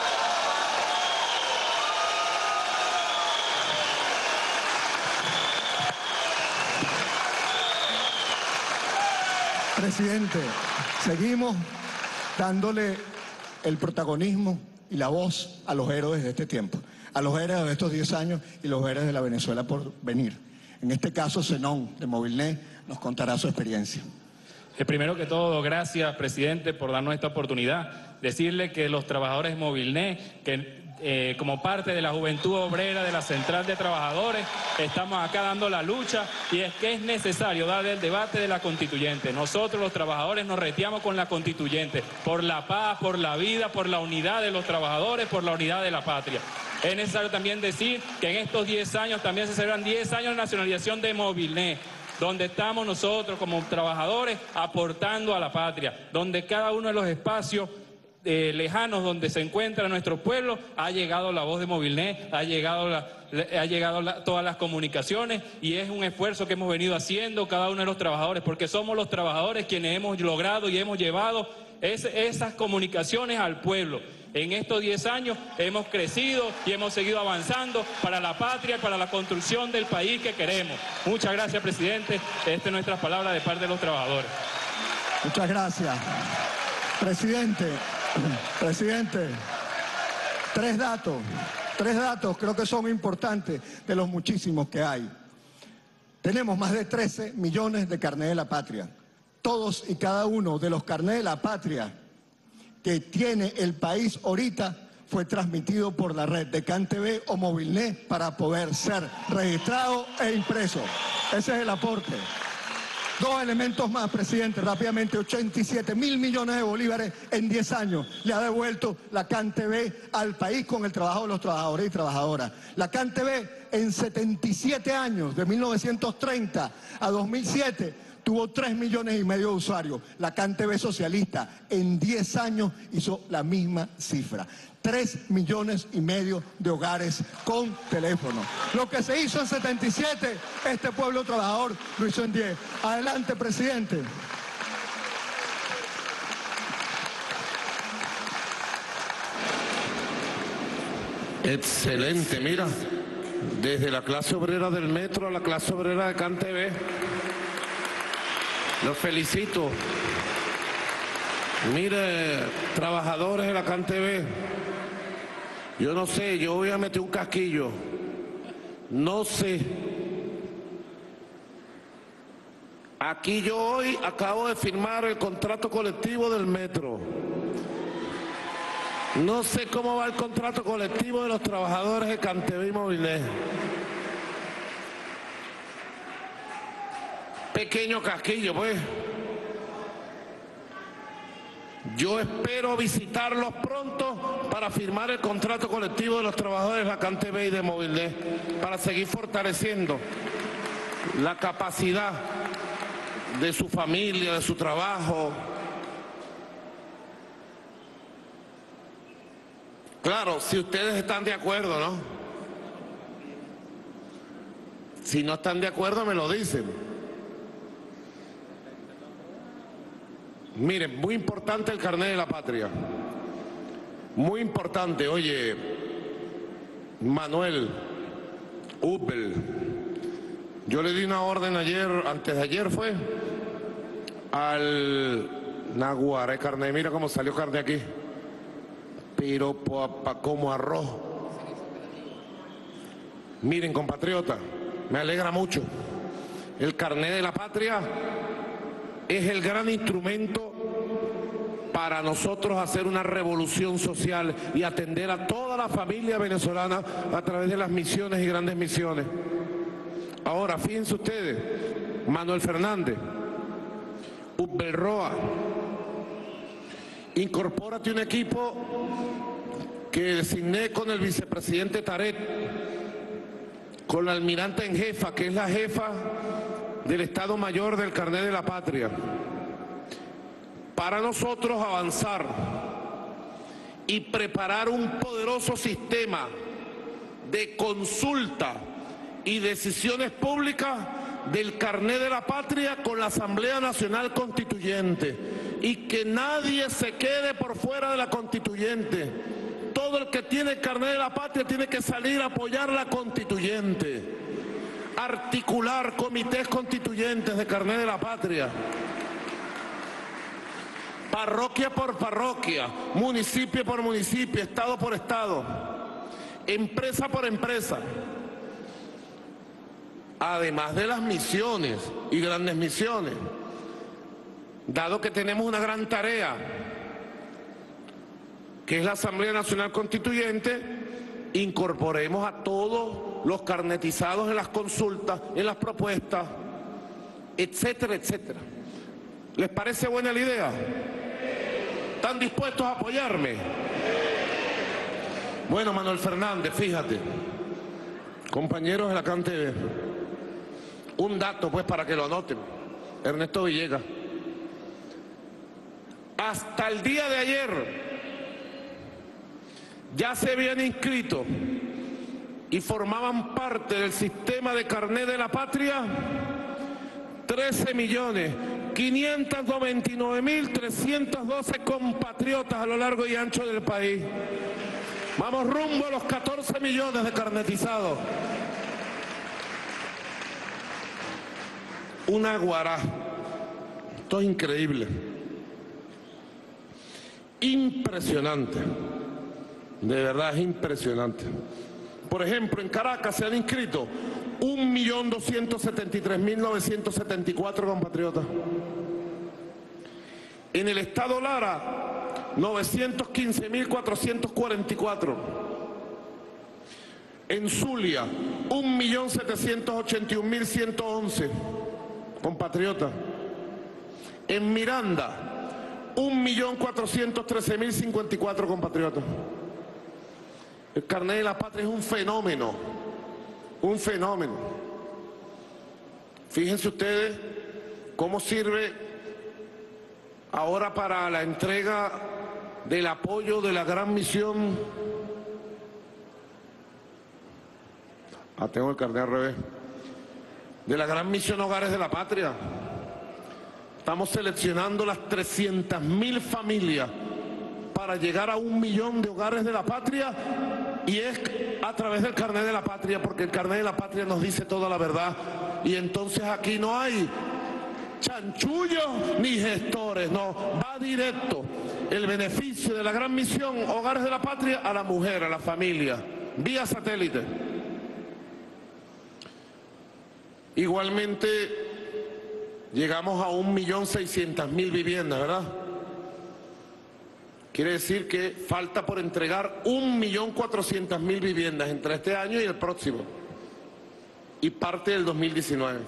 O: Presidente, seguimos dándole el protagonismo y la voz a los héroes de este tiempo, a los héroes de estos diez años y los héroes de la Venezuela por venir. En este caso, Zenón, de Movilnet, nos contará su experiencia.
Q: Eh, primero que todo, gracias, presidente, por darnos esta oportunidad. Decirle que los trabajadores de Movilnet, que eh, como parte de la Juventud Obrera de la Central de Trabajadores, estamos acá dando la lucha y es que es necesario dar el debate de la constituyente. Nosotros los trabajadores nos reteamos con la constituyente por la paz, por la vida, por la unidad de los trabajadores, por la unidad de la patria. Es necesario también decir que en estos diez años también se celebran diez años de nacionalización de Movilnet, donde estamos nosotros como trabajadores aportando a la patria, donde cada uno de los espacios eh, lejanos donde se encuentra nuestro pueblo ha llegado la voz de Movilnet, ha llegado, la, ha llegado la, todas las comunicaciones y es un esfuerzo que hemos venido haciendo cada uno de los trabajadores, porque somos los trabajadores quienes hemos logrado y hemos llevado es, esas comunicaciones al pueblo. En estos diez años hemos crecido y hemos seguido avanzando para la patria y para la construcción del país que queremos. Muchas gracias, presidente. Esta es nuestra palabra de parte de los trabajadores.
O: Muchas gracias. Presidente, presidente, tres datos, tres datos creo que son importantes de los muchísimos que hay. Tenemos más de trece millones de carnet de la patria. Todos y cada uno de los carnets de la patria que tiene el país ahorita fue transmitido por la red de CanTV o Movilnet para poder ser registrado e impreso. Ese es el aporte. Dos elementos más, presidente, rápidamente. ochenta y siete mil millones de bolívares en diez años le ha devuelto la CanTV al país con el trabajo de los trabajadores y trabajadoras. La CanTV en setenta y siete años, de mil novecientos treinta a dos mil siete, tuvo tres millones y medio de usuarios. La CanTV socialista en diez años hizo la misma cifra. tres millones y medio de hogares con teléfono. Lo que se hizo en setenta y siete, este pueblo trabajador lo hizo en diez. Adelante, presidente.
B: Excelente, mira. Desde la clase obrera del metro a la clase obrera de CanTV. Los felicito. Mire, trabajadores de la CanTV, yo no sé, yo voy a meter un casquillo. No sé. Aquí yo hoy acabo de firmar el contrato colectivo del metro. No sé cómo va el contrato colectivo de los trabajadores de CanTV y Movilnet. Pequeño casquillo, pues. Yo espero visitarlos pronto para firmar el contrato colectivo de los trabajadores de la CanTV y de Movilnet, para seguir fortaleciendo la capacidad de su familia, de su trabajo. Claro, si ustedes están de acuerdo, ¿no? Si no están de acuerdo, me lo dicen. Miren, muy importante el carnet de la patria. Muy importante, oye, Manuel, Upel, yo le di una orden ayer, antes de ayer fue, al Naguará carnet, mira cómo salió carnet aquí, pero pa, pa, como arroz. Miren, compatriota, me alegra mucho. El carnet de la patria es el gran instrumento para nosotros hacer una revolución social y atender a toda la familia venezolana a través de las misiones y grandes misiones. Ahora, fíjense ustedes, Manuel Fernández, Ubelroa, incorpórate un equipo que designé con el vicepresidente Taret, con la almirante en jefa, que es la jefa del Estado Mayor del Carnet de la Patria, para nosotros avanzar y preparar un poderoso sistema de consulta y decisiones públicas del Carnet de la Patria con la Asamblea Nacional Constituyente, y que nadie se quede por fuera de la Constituyente. Todo el que tiene el Carnet de la Patria tiene que salir a apoyar la Constituyente, articular comités constituyentes de Carnet de la Patria, parroquia por parroquia, municipio por municipio, estado por estado, empresa por empresa, además de las misiones y grandes misiones. Dado que tenemos una gran tarea, que es la Asamblea Nacional Constituyente, incorporemos a todos los carnetizados en las consultas, en las propuestas, etcétera, etcétera. ¿Les parece buena la idea? ¿Están dispuestos a apoyarme? Bueno, Manuel Fernández, fíjate, compañeros de la C A N T V, un dato pues para que lo anoten. Ernesto Villegas, hasta el día de ayer ya se habían inscrito y formaban parte del sistema de Carnet de la Patria trece millones quinientos noventa y nueve mil trescientos doce compatriotas a lo largo y ancho del país. Vamos rumbo a los catorce millones de carnetizados. Una guará. Esto es increíble. Impresionante. De verdad es impresionante. Por ejemplo, en Caracas se han inscrito un millón doscientos setenta y tres mil novecientos setenta y cuatro compatriotas. En el estado Lara, novecientos quince mil cuatrocientos cuarenta y cuatro. En Zulia, un millón setecientos ochenta y un mil ciento once compatriotas. En Miranda, un millón cuatrocientos trece mil cincuenta y cuatro compatriotas. El Carnet de la Patria es un fenómeno, un fenómeno. Fíjense ustedes cómo sirve ahora para la entrega del apoyo de la gran misión. Ah, tengo el carnet al revés. De la gran misión Hogares de la Patria. Estamos seleccionando las trescientas mil familias para llegar a un millón de hogares de la patria, y es a través del Carnet de la Patria, porque el Carnet de la Patria nos dice toda la verdad, y entonces aquí no hay chanchullos ni gestores, no, va directo el beneficio de la gran misión Hogares de la Patria a la mujer, a la familia, vía satélite. Igualmente llegamos a un millón seiscientas mil viviendas, ¿verdad? Quiere decir que falta por entregar un millón cuatrocientas mil viviendas entre este año y el próximo, y parte del dos mil diecinueve.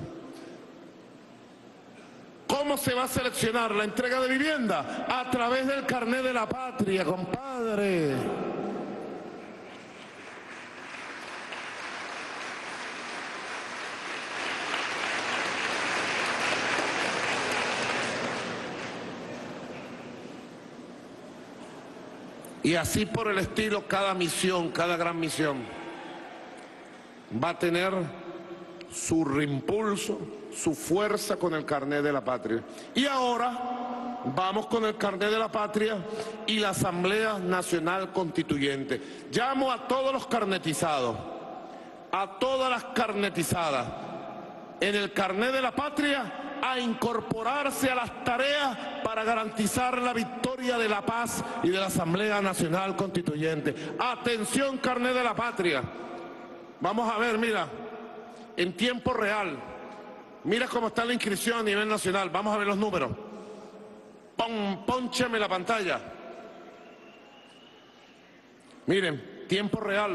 B: ¿Cómo se va a seleccionar la entrega de vivienda? A través del Carnet de la Patria, compadre. Y así por el estilo, cada misión, cada gran misión va a tener su reimpulso, su fuerza con el Carnet de la Patria. Y ahora vamos con el Carnet de la Patria y la Asamblea Nacional Constituyente. Llamo a todos los carnetizados, a todas las carnetizadas en el Carnet de la Patria, a incorporarse a las tareas para garantizar la victoria de la paz y de la Asamblea Nacional Constituyente. Atención, Carnet de la Patria. Vamos a ver, mira, en tiempo real, mira cómo está la inscripción a nivel nacional. Vamos a ver los números. Pon, pónchame la pantalla. Miren, tiempo real.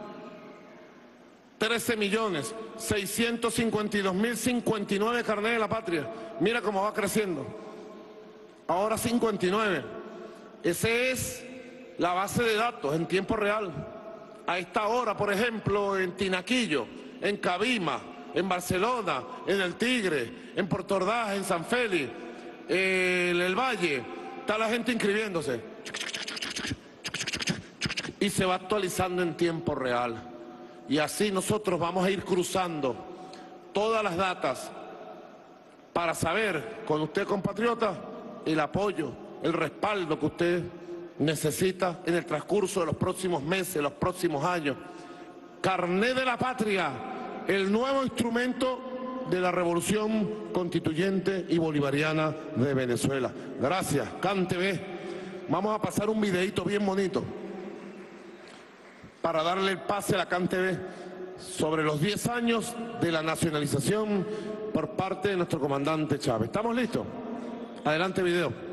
B: trece millones seiscientos cincuenta y dos mil cincuenta y nueve carnet de la patria. Mira cómo va creciendo. Ahora cincuenta y nueve. Esa es la base de datos en tiempo real. A esta hora, por ejemplo, en Tinaquillo, en Cabima, en Barcelona, en El Tigre, en Puerto Ordaz, en San Félix, en El Valle, está la gente inscribiéndose. Y se va actualizando en tiempo real. Y así nosotros vamos a ir cruzando todas las datas para saber, con usted, compatriota, el apoyo, el respaldo que usted necesita en el transcurso de los próximos meses, los próximos años. Carné de la Patria, el nuevo instrumento de la revolución constituyente y bolivariana de Venezuela. Gracias, C A N T V. Vamos a pasar un videito bien bonito para darle el pase a la C A N T V sobre los diez años de la nacionalización por parte de nuestro comandante Chávez. ¿Estamos listos? Adelante, video.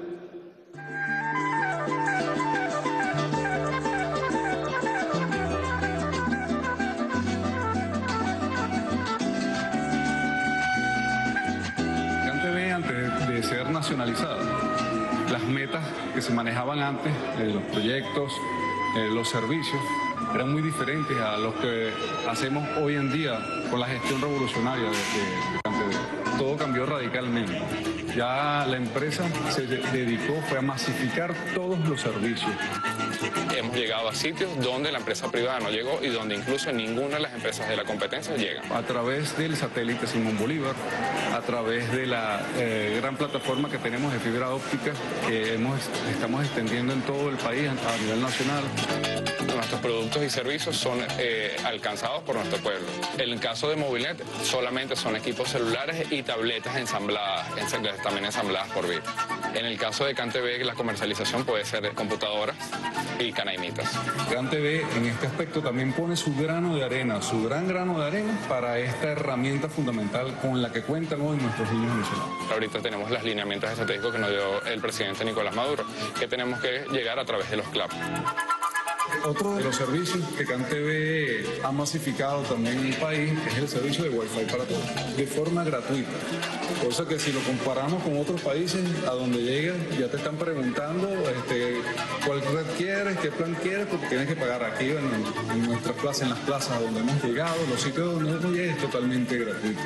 R: C A N T V, antes de ser nacionalizada, las metas que se manejaban antes, eh, los proyectos, eh, los servicios, eran muy diferentes a los que hacemos hoy en día con la gestión revolucionaria de, de, de C A N T V. Todo cambió radicalmente. Ya la empresa se de dedicó fue a masificar todos los servicios.
S: Hemos llegado a sitios donde la empresa privada no llegó y donde incluso ninguna de las empresas de la competencia llega.
R: A través del satélite Simón Bolívar, a través de la eh, gran plataforma que tenemos de fibra óptica que hemos, estamos extendiendo en todo el país a nivel nacional.
S: Nuestros productos y servicios son eh, alcanzados por nuestro pueblo. En el caso de Movilnet, solamente son equipos celulares y tabletas ensambladas, también ensambladas por V I P. En el caso de C A N T V, la comercialización puede ser de computadoras y canaimitas.
R: C A N T V en este aspecto también pone su grano de arena, su gran grano de arena para esta herramienta fundamental con la que cuentan hoy nuestros niños venezolanos.
S: Ahorita tenemos los lineamientos estratégicos que nos dio el presidente Nicolás Maduro, que tenemos que llegar a través de los C L A P.
R: Otro de los servicios que C A N T V ha masificado también en el país es el servicio de Wi-Fi para todos, de forma gratuita. Cosa que si lo comparamos con otros países, a donde llegas ya te están preguntando este, cuál red quieres, qué plan quieres, porque tienes que pagar aquí en, en nuestras plazas, en las plazas donde hemos llegado, los sitios donde hemos llegado es totalmente gratuito.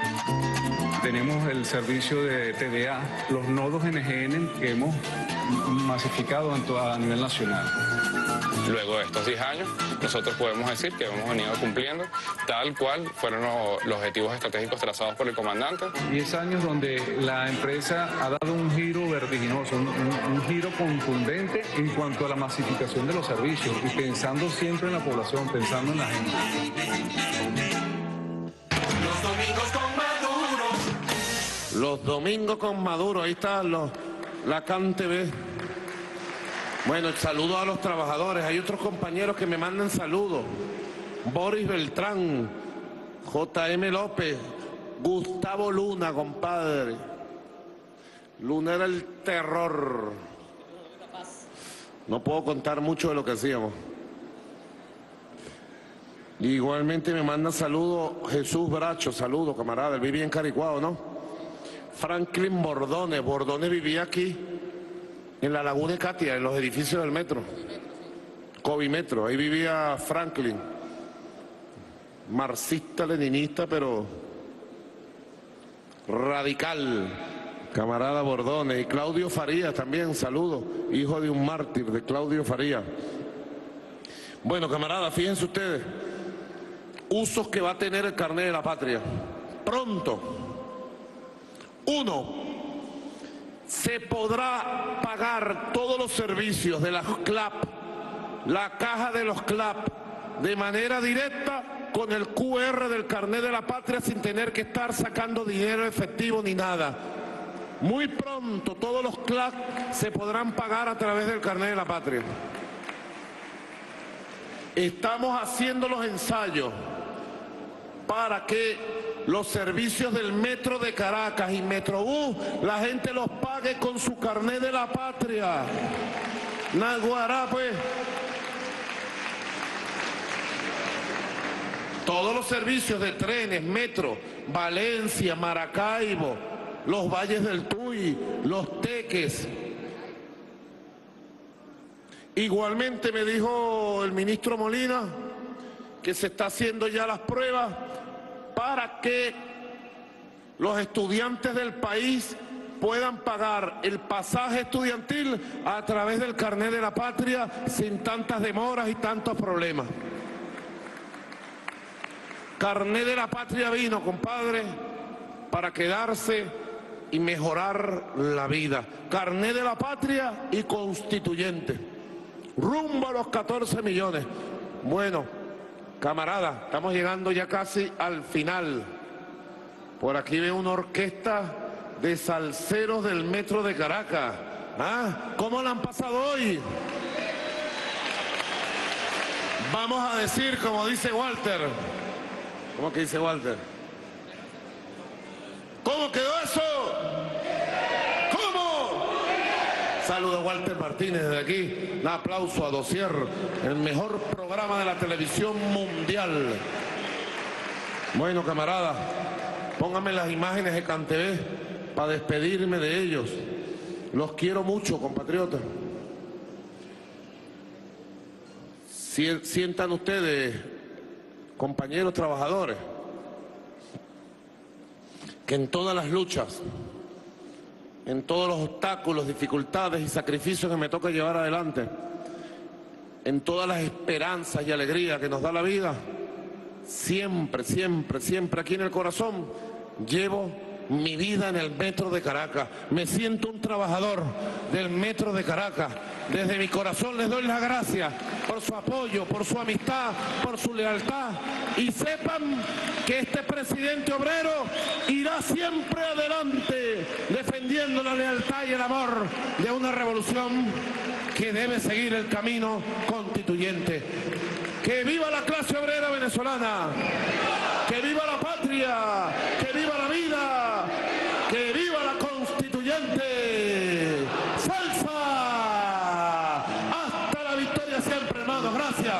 R: Tenemos el servicio de T D A, los nodos N G N que hemos masificado en toda, a nivel nacional.
S: Luego de estos diez años, nosotros podemos decir que hemos venido cumpliendo tal cual fueron los, los objetivos estratégicos trazados por el comandante.
R: diez años donde la empresa ha dado un giro vertiginoso, un, un, un giro contundente en cuanto a la masificación de los servicios y pensando siempre en la población, pensando en la gente.
A: Los domingos con Maduro.
B: Los domingos con Maduro, ahí está los, la C A N T V. Bueno, el saludo a los trabajadores. Hay otros compañeros que me mandan saludos. Boris Beltrán, J M López, Gustavo Luna, compadre. Luna era el terror. No puedo contar mucho de lo que hacíamos. Igualmente me manda saludos Jesús Bracho, saludos, camarada. Él vivía en Caricuao, ¿no? Franklin Bordones. Bordones vivía aquí, en la Laguna de Catia, en los edificios del metro. Covimetro, ahí vivía Franklin. Marxista, leninista, pero radical. Camarada Bordones. Y Claudio Farías también, saludos. Hijo de un mártir, de Claudio Farías. Bueno, camarada, fíjense ustedes. Usos que va a tener el carnet de la patria. Pronto. Uno. Se podrá pagar todos los servicios de las C L A P, la caja de los C L A P, de manera directa con el Q R del carnet de la patria sin tener que estar sacando dinero efectivo ni nada. Muy pronto todos los C L A P se podrán pagar a través del carnet de la patria. Estamos haciendo los ensayos para que los servicios del Metro de Caracas y Metrobús, la gente los pague con su carnet de la patria. Naguará, pues. Todos los servicios de trenes, metro, Valencia, Maracaibo, los Valles del Tuy, los Teques. Igualmente me dijo el ministro Molina que se está haciendo ya las pruebas para que los estudiantes del país puedan pagar el pasaje estudiantil a través del carnet de la patria sin tantas demoras y tantos problemas. Carnet de la patria vino, compadre, para quedarse y mejorar la vida. Carnet de la patria y constituyente. Rumbo a los catorce millones. Bueno, camarada, estamos llegando ya casi al final. Por aquí veo una orquesta de salseros del Metro de Caracas. ¿Ah? ¿Cómo la han pasado hoy? Vamos a decir, como dice Walter. ¿Cómo que dice Walter? ¿Cómo quedó eso? ¿Cómo? Saludo a Walter Martínez desde aquí. Un aplauso a Dossier, el mejor programa de la televisión mundial. Bueno, camarada, pónganme las imágenes de CanTV para despedirme de ellos. Los quiero mucho, compatriotas. Sientan ustedes, compañeros trabajadores, que en todas las luchas, en todos los obstáculos, dificultades y sacrificios que me toca llevar adelante, en todas las esperanzas y alegrías que nos da la vida, siempre, siempre, siempre aquí en el corazón llevo mi vida en el Metro de Caracas. Me siento un trabajador del Metro de Caracas. Desde mi corazón les doy las gracias por su apoyo, por su amistad, por su lealtad. Y sepan que este presidente obrero irá siempre adelante defendiendo la lealtad y el amor de una revolución que debe seguir el camino constituyente. ¡Que viva la clase obrera venezolana! ¡Que viva la patria! ¡Que viva la vida! ¡Que viva la constituyente! ¡Salsa! ¡Hasta la victoria siempre, hermanos! ¡Gracias!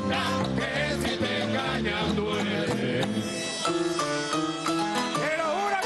T: ¡Te lo juro!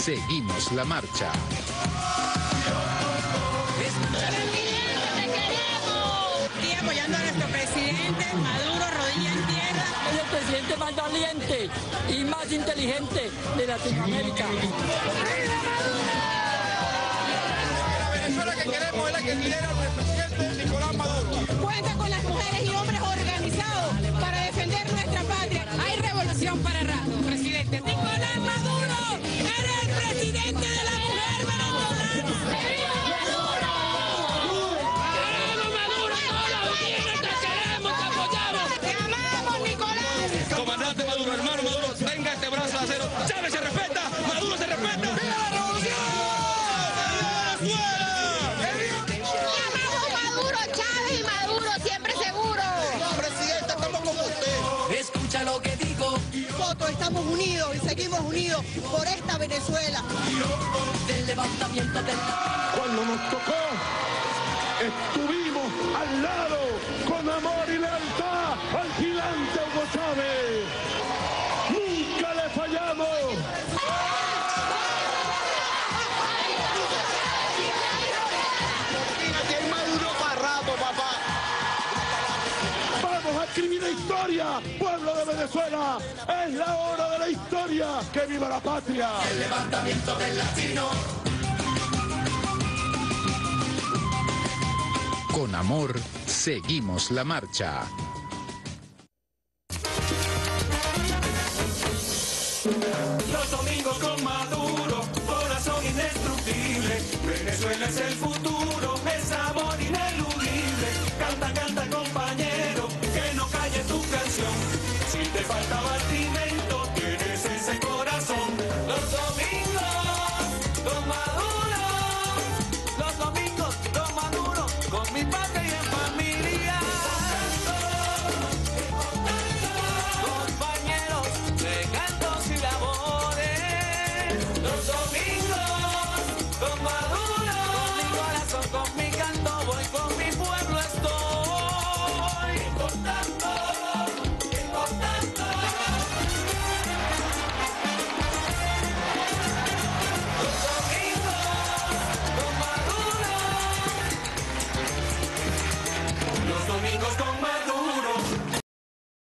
C: seguimos la marcha.
T: Y apoyando a nuestro presidente, Maduro, rodilla en tierra.
U: Es el presidente más valiente y más inteligente de Latinoamérica.
V: La Venezuela que queremos es la que lidera el presidente Nicolás Maduro.
T: Cuenta con las mujeres y hombres organizados para defender nuestra patria. Hay revolución para rato, presidente. Nicolás Maduro, eres el presidente de la mujer venezolana.
V: Comandante Maduro, hermano Maduro, venga este brazo de acero. Chávez se respeta, Maduro se respeta. ¡Viva la revolución!
T: Llamamos Maduro, Chávez y Maduro, siempre seguro.
V: Presidente, estamos con usted.
U: Escucha lo que digo.
T: Nosotros estamos unidos y seguimos unidos por esta Venezuela.
U: Del levantamiento del...
W: Cuando nos tocó, estuvimos al lado con amor y lealtad al gigante Hugo Chávez. Nunca le fallamos.
V: Aquí hay Maduro para rato, papá.
W: Vamos a escribir la historia, pueblo de Venezuela. Es la hora de la historia. ¡Que viva la patria!
U: El levantamiento del latino.
C: Con amor, seguimos la marcha.
A: Los domingos con Maduro, corazón indestructible. Venezuela es el futuro, es amor ineludible. Canta, canta, compañero, que no calle tu canción. Si te faltaba el dinero.